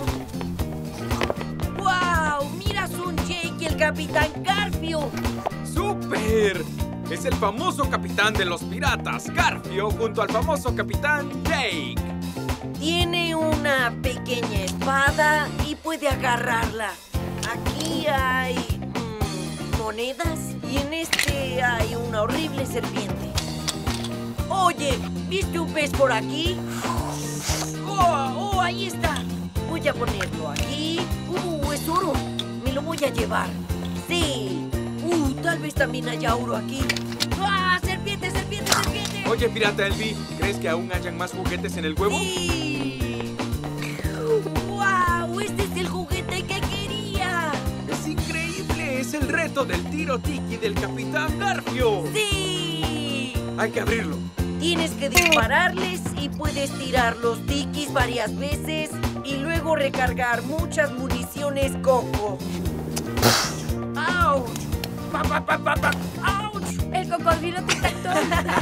S9: ¡Wow! ¡Mira, son Jake y el Capitán Garfio!
S8: ¡Súper! Es el famoso capitán de los piratas, Garfio, junto al famoso capitán Jake.
S9: Tiene una pequeña espada y puede agarrarla. Aquí hay mmm, monedas y en este hay una horrible serpiente. Oye, ¿viste un pez por aquí? ¡Oh, oh, ahí está! Voy a ponerlo aquí. ¡Uh, es oro! Me lo voy a llevar. ¡Sí! ¡Uh, tal vez también haya oro aquí! ¡Ah, serpiente, serpiente, serpiente!
S8: Oye, pirata Elvi, ¿crees que aún hayan más juguetes en el huevo?
S9: ¡Sí! ¡Wow! ¡Este es el juguete que quería!
S8: ¡Es increíble! ¡Es el reto del tiro tiki del Capitán Garfio!
S9: ¡Sí!
S8: Hay que abrirlo.
S9: Tienes que dispararles y puedes tirar los tikis varias veces y luego recargar muchas municiones coco. ¡Auch! ¡Pa, pa, pa, pa, pa! ¡Auch!
S1: El cocodrilo tic-tac-toe.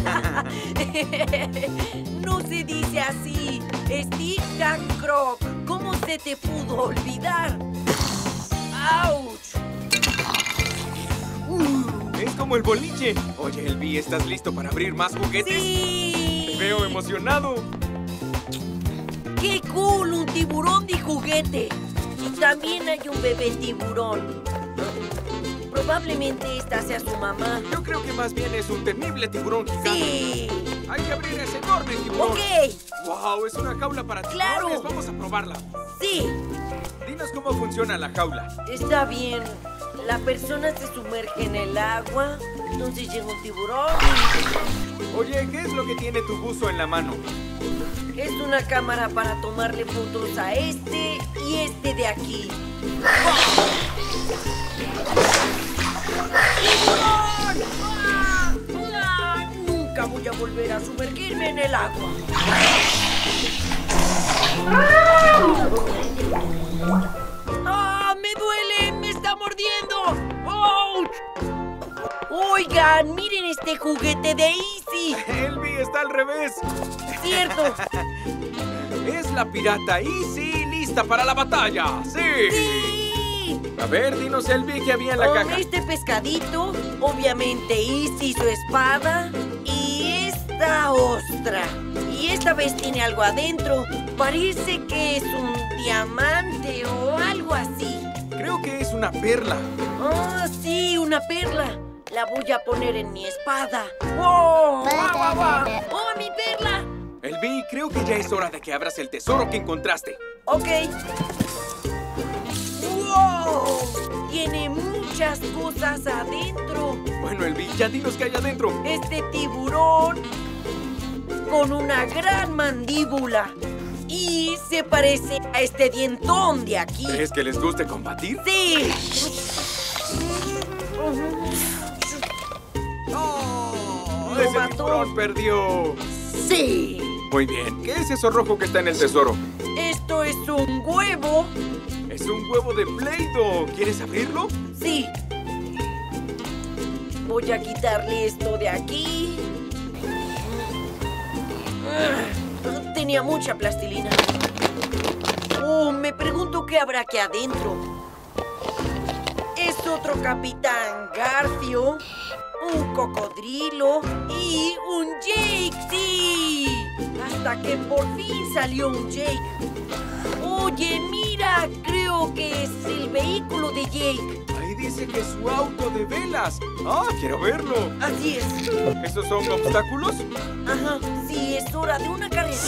S9: No se dice así. Es tic-tac-croc. ¿Cómo se te pudo olvidar? ¡Auch!
S8: Uh, es como el boliche. Oye, Elvi, ¿estás listo para abrir más juguetes?
S9: ¡Sí!
S8: Te veo emocionado.
S9: ¡Qué cool! Un tiburón de juguete. Y también hay un bebé tiburón. Probablemente esta sea su mamá.
S8: Yo creo que más bien es un temible tiburón gigante.
S9: ¡Sí!
S8: Hay que abrir ese enorme tiburón.
S9: ¡Ok!
S8: ¡Wow! Es una jaula para
S9: ¡Claro!
S8: tiburones. Vamos a probarla.
S9: ¡Sí!
S8: Dinos cómo funciona la jaula.
S9: Está bien. La persona se sumerge en el agua, entonces llega un tiburón y...
S8: Oye, ¿qué es lo que tiene tu buzo en la mano?
S9: Es una cámara para tomarle fotos a este y este de aquí. ¡Tiburón! ¡Ah! ¡Ah! Nunca voy a volver a sumergirme en el agua. ¡Ah! ¡Me duele! ¡Me está mordiendo! ¡Ouch! Oigan, miren este juguete de Easy.
S8: Elvi está al revés.
S9: Cierto.
S8: Es la pirata Easy, lista para la batalla. ¡Sí!
S9: ¡Sí!
S8: A ver, dinos, Elvi, ¿qué había en la
S9: oh,
S8: caja?
S9: Este pescadito, obviamente Easy su espada y esta ostra. Y esta vez tiene algo adentro. Parece que es un diamante o algo así.
S8: Creo que es una perla.
S9: Ah, oh, sí, una perla. La voy a poner en mi espada. ¡Oh! ¡Guau, guau, guau! ¡Oh, mi perla!
S8: Elvi, creo que ya es hora de que abras el tesoro que encontraste.
S9: Ok. ¡Wow! Tiene muchas cosas adentro.
S8: Bueno, Elvi, ya dinos qué hay adentro.
S9: Este tiburón con una gran mandíbula. Y se parece a este dientón de aquí.
S7: ¿Crees que les guste combatir?
S9: ¡Sí!
S7: ¡Oh! ¡Ese tiburón perdió!
S9: ¡Sí!
S7: Muy bien. ¿Qué es eso rojo que está en el tesoro?
S9: Esto es un huevo.
S7: Es un huevo de Play-Doh. ¿Quieres abrirlo?
S9: Sí. Voy a quitarle esto de aquí. Tenía mucha plastilina. Oh, me pregunto qué habrá aquí adentro. Es otro Capitán Garfio, un cocodrilo y un Jake, sí. Hasta que por fin salió un Jake. Oye, mira, creo que es el vehículo de Jake.
S7: Ahí dice que es su auto de velas. ¡Ah, quiero verlo!
S9: Así es.
S7: ¿Esos son obstáculos?
S9: Ajá, sí, es hora de una carrera.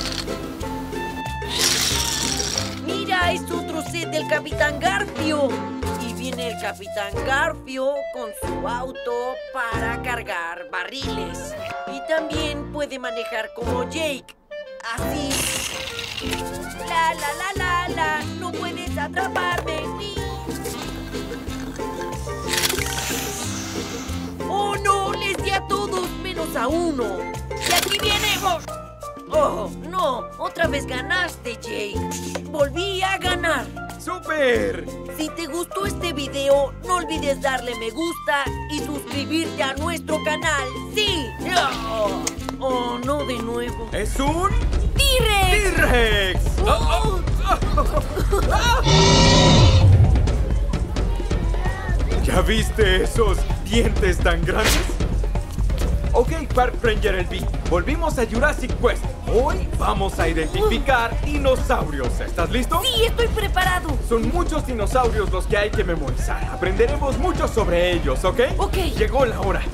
S9: Mira, es otro set del Capitán Garfio. Y viene el Capitán Garfio con su auto para cargar barriles. Y también puede manejar como Jake. Así. La, la, la, la, la. No puedes atraparme. ¡Oh, no! Les di a todos menos a uno. ¡Y aquí viene! ¡Oh, no! Otra vez ganaste, Jake. Volví a ganar.
S7: ¡Súper!
S9: Si te gustó este video, no olvides darle me gusta y suscribirte a nuestro canal. ¡Sí! ¡Oh, oh no de nuevo!
S7: ¡Es un...
S9: ¡T-Rex!
S7: ¡T-Rex!
S9: Oh.
S7: ¿Ya viste esos dientes tan grandes? Ok, Park Ranger L B, volvimos a Jurassic Quest. Hoy vamos a identificar dinosaurios. ¿Estás listo?
S9: Sí, estoy preparado.
S7: Son muchos dinosaurios los que hay que memorizar. Aprenderemos mucho sobre ellos, ¿ok?
S9: Ok.
S7: Llegó la hora.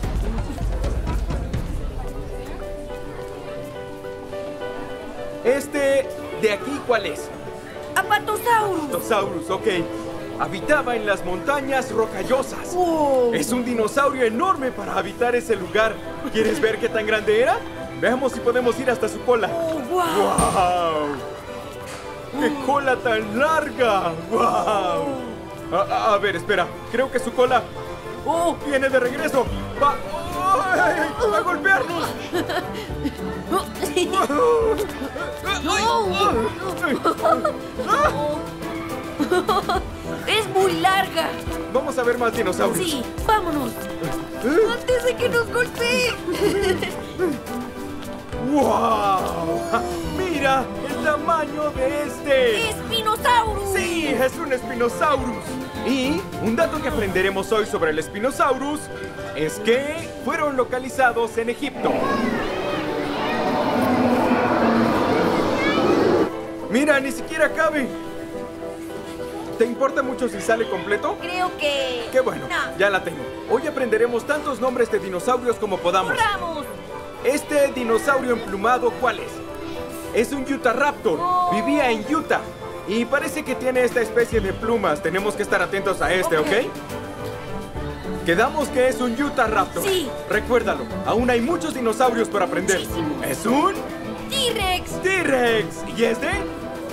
S7: Este de aquí, ¿cuál es?
S9: Apatosaurus.
S7: Apatosaurus, ok. Habitaba en las montañas rocallosas.
S9: Oh.
S7: Es un dinosaurio enorme para habitar ese lugar. ¿Quieres ver qué tan grande era? Veamos si podemos ir hasta su cola.
S9: Oh, wow.
S7: ¡Wow! ¡Qué cola tan larga! ¡Wow! A, a, a ver, espera. Creo que su cola... ¡Oh! ¡Viene de regreso! ¡Va! ¡Ay! ¡Va a golpearnos!
S9: ¡Es muy larga!
S7: Vamos a ver más dinosaurios.
S9: Sí, vámonos. Antes de que nos golpee.
S7: ¡Wow! ¡Mira el tamaño de este!
S9: ¡Espinosaurus!
S7: ¡Sí! ¡Es un Spinosaurus! Y un dato que aprenderemos hoy sobre el Spinosaurus es que fueron localizados en Egipto. ¡Mira! ¡Ni siquiera cabe! ¿Te importa mucho si sale completo?
S9: Creo que...
S7: ¡Qué bueno!
S9: No.
S7: Ya la tengo. Hoy aprenderemos tantos nombres de dinosaurios como podamos.
S9: ¡Corramos!
S7: Este dinosaurio emplumado, ¿cuál es? Es un Utahraptor.
S9: Oh.
S7: Vivía en Utah. Y parece que tiene esta especie de plumas. Tenemos que estar atentos a este, ¿ok? ¿ok? Quedamos que es un Utahraptor.
S9: Sí.
S7: Recuérdalo. Aún hay muchos dinosaurios por aprender.
S9: Muchísimos.
S7: Es un...
S9: T-Rex.
S7: T-Rex. ¿Y es de...?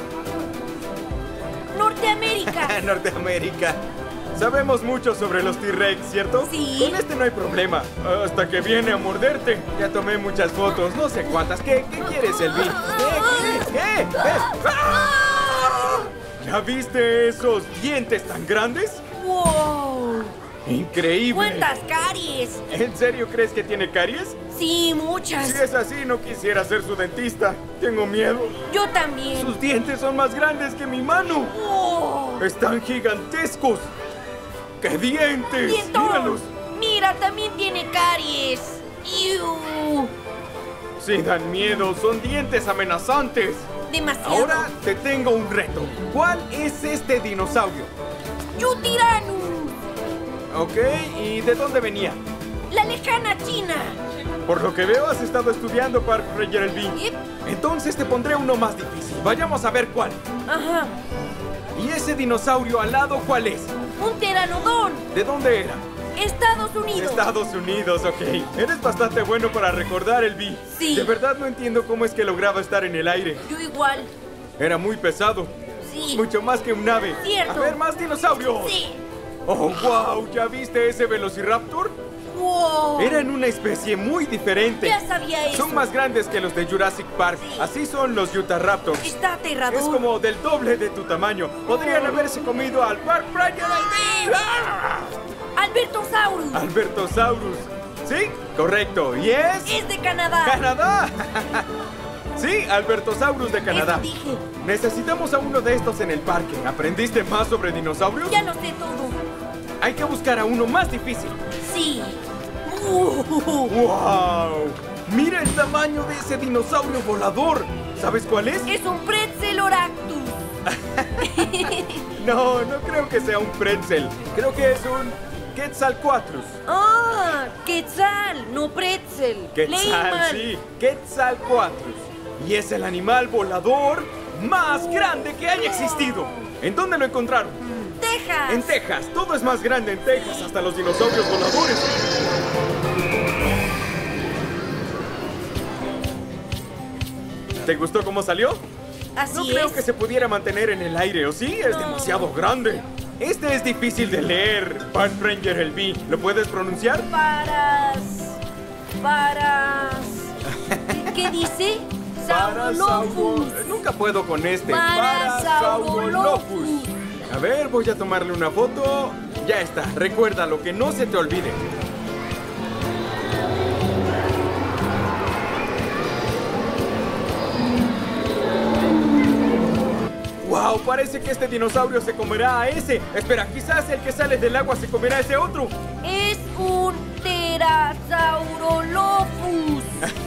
S9: Norteamérica.
S7: Norteamérica. Sabemos mucho sobre los T-Rex, ¿cierto?
S9: Sí.
S7: Con este no hay problema. Hasta que viene a morderte. Ya tomé muchas fotos, no sé cuántas. ¿Qué, qué quieres, Elvi? ¿Qué? ¿Qué? ¿Qué? ¿Qué? ¡Ah! ¿Ya viste esos dientes tan grandes?
S9: ¡Wow!
S7: ¡Increíble!
S9: ¿Cuántas caries?
S7: ¿En serio crees que tiene caries?
S9: Sí, muchas.
S7: Si es así, no quisiera ser su dentista. Tengo miedo.
S9: Yo también.
S7: Sus dientes son más grandes que mi mano.
S9: ¡Oh!
S7: Están gigantescos. ¡Qué dientes!
S9: ¡Dientón!
S7: ¡Míralos!
S9: Mira, también tiene caries. ¡Iu!
S7: Sí, dan miedo. Son dientes amenazantes.
S9: Demasiado.
S7: Ahora te tengo un reto. ¿Cuál es este dinosaurio?
S9: ¡Yutiranu!
S7: Ok, ¿y de dónde venía?
S9: La lejana China.
S7: Por lo que veo, has estado estudiando Park Ranger L B.
S9: Yep.
S7: Entonces te pondré uno más difícil. Vayamos a ver cuál.
S9: Ajá.
S7: ¿Y ese dinosaurio al lado cuál es?
S9: Un pteranodón.
S7: ¿De dónde era?
S9: Estados Unidos.
S7: Estados Unidos, ok. Eres bastante bueno para recordar, L B.
S9: Sí.
S7: De verdad no entiendo cómo es que lograba estar en el aire.
S9: Yo igual.
S8: Era muy pesado.
S17: Sí.
S8: Mucho más que un ave.
S17: Cierto.
S8: A ver, más dinosaurios.
S17: Sí.
S8: Oh, wow. ¿Ya viste ese Velociraptor?
S17: Wow.
S8: Eran una especie muy diferente.
S17: Ya sabía eso.
S8: Son más grandes que los de Jurassic Park. Sí. Así son los Utahraptors.
S17: Está aterrador.
S8: Es como del doble de tu tamaño. Podrían haberse comido al Park Ranger L B. ¡Ah!
S17: Albertosaurus.
S8: Albertosaurus. ¿Sí? Correcto. ¿Y es?
S17: Es de Canadá.
S8: ¡Canadá! Sí, Albertosaurus de Canadá.
S17: Eso dije.
S8: Necesitamos a uno de estos en el parque. ¿Aprendiste más sobre dinosaurios?
S17: Ya lo sé todo.
S8: Hay que buscar a uno más difícil.
S17: Sí. Uh.
S8: ¡Wow! ¡Mira el tamaño de ese dinosaurio volador! ¿Sabes cuál es?
S17: Es un Pretzeloractus.
S8: No, no creo que sea un pretzel. Creo que es un Quetzalcoatlus.
S17: Ah, Quetzal, no pretzel.
S8: Quetzal, sí, Quetzalcoatlus. Y es el animal volador más grande que haya existido. ¿En dónde lo encontraron?
S17: Texas.
S8: En Texas. Todo es más grande en Texas, hasta los dinosaurios voladores. ¿Te gustó cómo salió?
S17: Así
S8: no creo
S17: es.
S8: que se pudiera mantener en el aire, ¿o sí? Es no. demasiado grande. Este es difícil de leer, Park Ranger L B. ¿Lo puedes pronunciar?
S17: Paras... Paras... ¿Qué dice? Saurolophus.
S8: Nunca puedo con este.
S17: Parasaurolophus.
S8: A ver, voy a tomarle una foto. Ya está. Recuerda lo que no se te olvide. ¡Wow! Parece que este dinosaurio se comerá a ese. Espera, quizás el que sale del agua se comerá a ese otro.
S17: Es un Pterasaurolophus.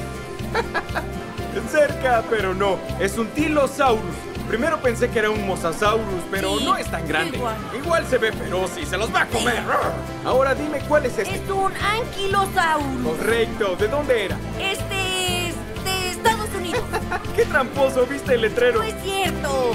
S8: Cerca, pero no. Es un Tylosaurus. Primero pensé que era un Mosasaurus, pero
S17: sí,
S8: no es tan grande.
S17: Igual.
S8: igual se ve feroz y se los va a comer. Sí. Ahora dime, ¿cuál es este?
S17: Es un Ankylosaurus.
S8: Correcto. ¿De dónde era?
S17: Este es de Estados Unidos.
S8: ¡Qué tramposo! ¿Viste el letrero?
S17: No es cierto.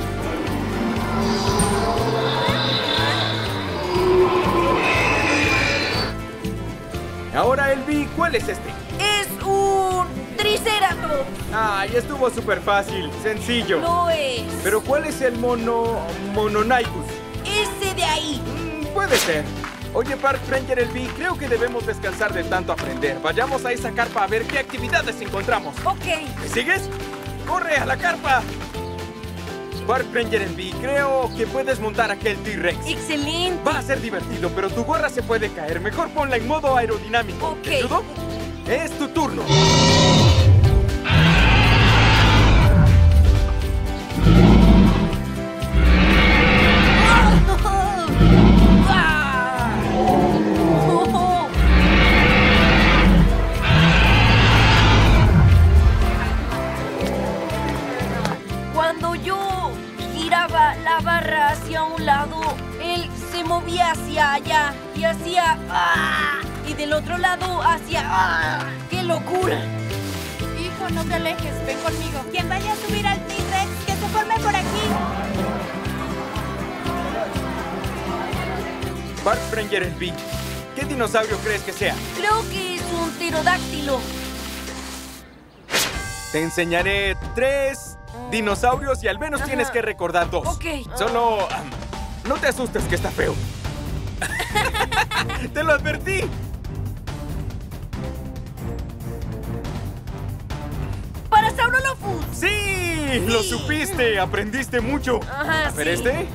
S8: Ahora, L B, ¿cuál es este?
S17: Es un Triceratops.
S8: Ay, estuvo súper fácil, sencillo.
S17: No es.
S8: Pero ¿cuál es el mono... Mononychus?
S17: Ese de ahí.
S8: Mm, puede ser. Oye, Park Ranger L B, creo que debemos descansar de tanto aprender. Vayamos a esa carpa a ver qué actividades encontramos.
S17: Ok.
S8: ¿Me sigues? ¡Corre a la carpa! Park Ranger L B, creo que puedes montar aquel T-Rex.
S17: ¡Excelente!
S8: Va a ser divertido, pero tu gorra se puede caer. Mejor ponla en modo aerodinámico.
S17: Ok.
S8: ¿Te ayudo? Es tu turno.
S17: Cuando yo giraba la barra hacia un lado, él se movía hacia allá y hacía ¡ah! Y del otro lado hacía ¡ah! ¡Qué locura!
S1: Hijo, no te alejes, ven conmigo.
S19: Quien vaya a subir al T-Rex, que se forme por aquí.
S8: Park Ranger L B, ¿qué dinosaurio crees que sea?
S17: Creo que es un pterodáctilo.
S8: Te enseñaré tres dinosaurios y al menos Ajá. tienes que recordar dos.
S17: Ok.
S8: Solo... Um, no te asustes que está feo. ¡Te lo advertí!
S17: ¡Parasaurolophus!
S8: ¡Sí! ¡Sí! ¡Lo supiste! ¡Aprendiste mucho!
S17: Ajá,
S8: A ver,
S17: sí.
S8: ¿este?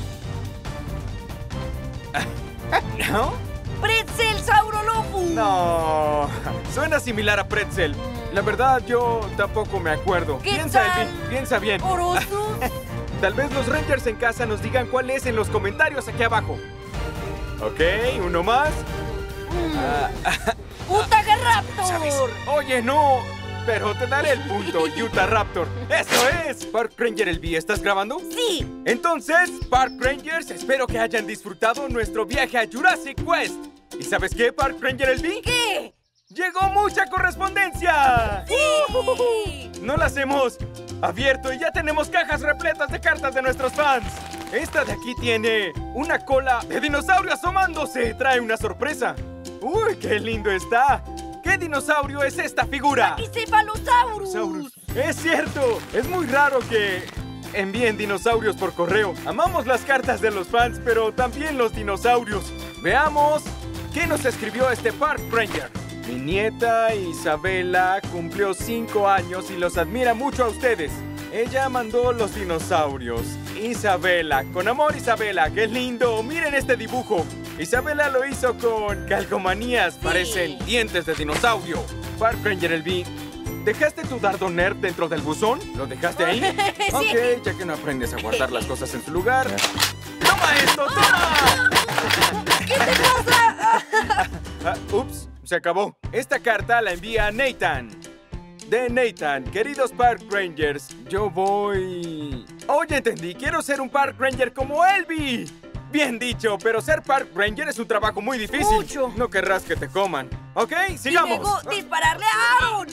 S8: ¿No?
S17: ¡Pretzelsaurolophus!
S8: No. Suena similar a Pretzel. La verdad, yo tampoco me acuerdo.
S17: ¿Qué
S8: Piensa,
S17: tal?
S8: Elvi, piensa bien.
S17: ¿Orosus?
S8: Tal vez los Rangers en casa nos digan cuál es en los comentarios aquí abajo. Ok, uno más.
S17: Mm.
S8: Ah,
S17: ¡Utahraptor!
S8: ¿Sabes? Oye, no. Pero te daré el punto, Utahraptor. ¡Eso es! Park Ranger L B, ¿estás grabando?
S17: Sí.
S8: Entonces, Park Rangers, espero que hayan disfrutado nuestro viaje a Jurassic Quest. ¿Y sabes qué, Park Ranger L B?
S17: ¿Qué?
S8: ¡Llegó mucha correspondencia!
S17: ¡Sí!
S8: No las hemos abierto y ya tenemos cajas repletas de cartas de nuestros fans. Esta de aquí tiene una cola de dinosaurio asomándose. Trae una sorpresa. ¡Uy, qué lindo está! ¿Qué dinosaurio es esta figura?
S17: ¡Brachycephalosaurus!
S8: Es cierto, es muy raro que envíen dinosaurios por correo. Amamos las cartas de los fans, pero también los dinosaurios. Veamos qué nos escribió este Park Ranger. Mi nieta Isabela cumplió cinco años y los admira mucho a ustedes. Ella mandó los dinosaurios. Isabela, con amor Isabela, qué lindo. Miren este dibujo. Isabela lo hizo con calcomanías, sí. Parecen dientes de dinosaurio. Park Ranger el B, ¿dejaste tu dardo nerd dentro del buzón? ¿Lo dejaste ahí? Sí. Ok, ya que no aprendes a guardar las cosas en su lugar. ¡Toma esto, toma!
S17: ¿Qué te pasa?
S8: Ah, ups, se acabó. Esta carta la envía Nathan. De Nathan, queridos Park Rangers, yo voy... Oh, ya entendí, quiero ser un Park Ranger como Elby. Bien dicho, pero ser Park Ranger es un trabajo muy difícil. Mucho. No querrás que te coman. Ok, sigamos.
S17: Y luego dispararle a Aaron.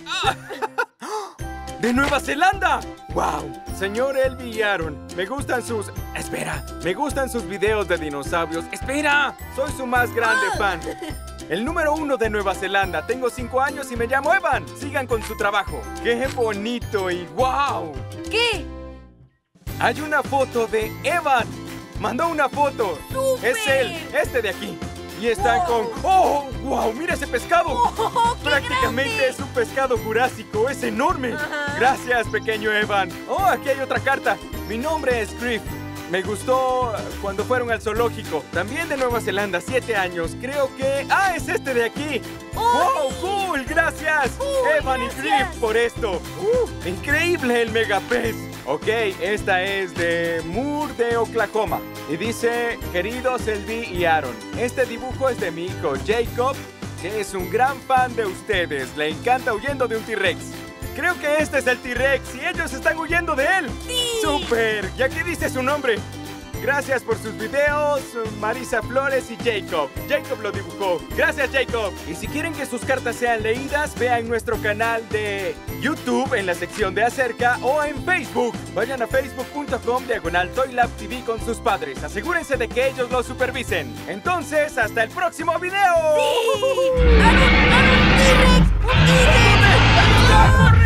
S8: ¡De Nueva Zelanda! ¡Wow! Señor Elby y Aaron, me gustan sus... Espera, me gustan sus videos de dinosaurios. ¡Espera! Soy su más grande
S17: ah.
S8: fan. El número uno de Nueva Zelanda. Tengo cinco años y me llamo Evan. Sigan con su trabajo. ¡Qué bonito y wow!
S17: ¿Qué?
S8: Hay una foto de Evan. Mandó una foto.
S17: ¡Súper!
S8: Es él, este de aquí. Y están wow. con... ¡Oh! ¡Wow! ¡Mira ese pescado!
S17: Oh,
S8: Prácticamente
S17: grande.
S8: Es un pescado jurásico. ¡Es enorme!
S17: Ajá.
S8: Gracias, pequeño Evan. ¡Oh! Aquí hay otra carta. Mi nombre es Griff. Me gustó cuando fueron al zoológico. También de Nueva Zelanda, siete años. Creo que... ¡Ah! Es este de aquí.
S17: ¡Oh!
S8: ¡Wow! ¡Cool! ¡Gracias!
S17: Uh,
S8: Evan
S17: gracias.
S8: y Griff por esto. Uh, ¡Increíble el megapez! Ok, esta es de Moore de Oklahoma. Y dice, queridos Elby y Aaron, este dibujo es de mi hijo Jacob, que es un gran fan de ustedes. Le encanta huyendo de un T-Rex. Creo que este es el T-Rex y ellos están huyendo de él.
S17: ¡Sí!
S8: ¡Súper! ¿Y aquí dice su nombre? Gracias por sus videos, Marisa Flores y Jacob. Jacob lo dibujó. Gracias, Jacob. Y si quieren que sus cartas sean leídas, vean nuestro canal de YouTube en la sección de acerca o en Facebook. Vayan a facebook punto com diagonal Toylab T V con sus padres. Asegúrense de que ellos lo supervisen. Entonces, hasta el próximo video.
S17: ¡Sí! ¡Aaron, Aaron, T-Rex! ¡Un T-Rex!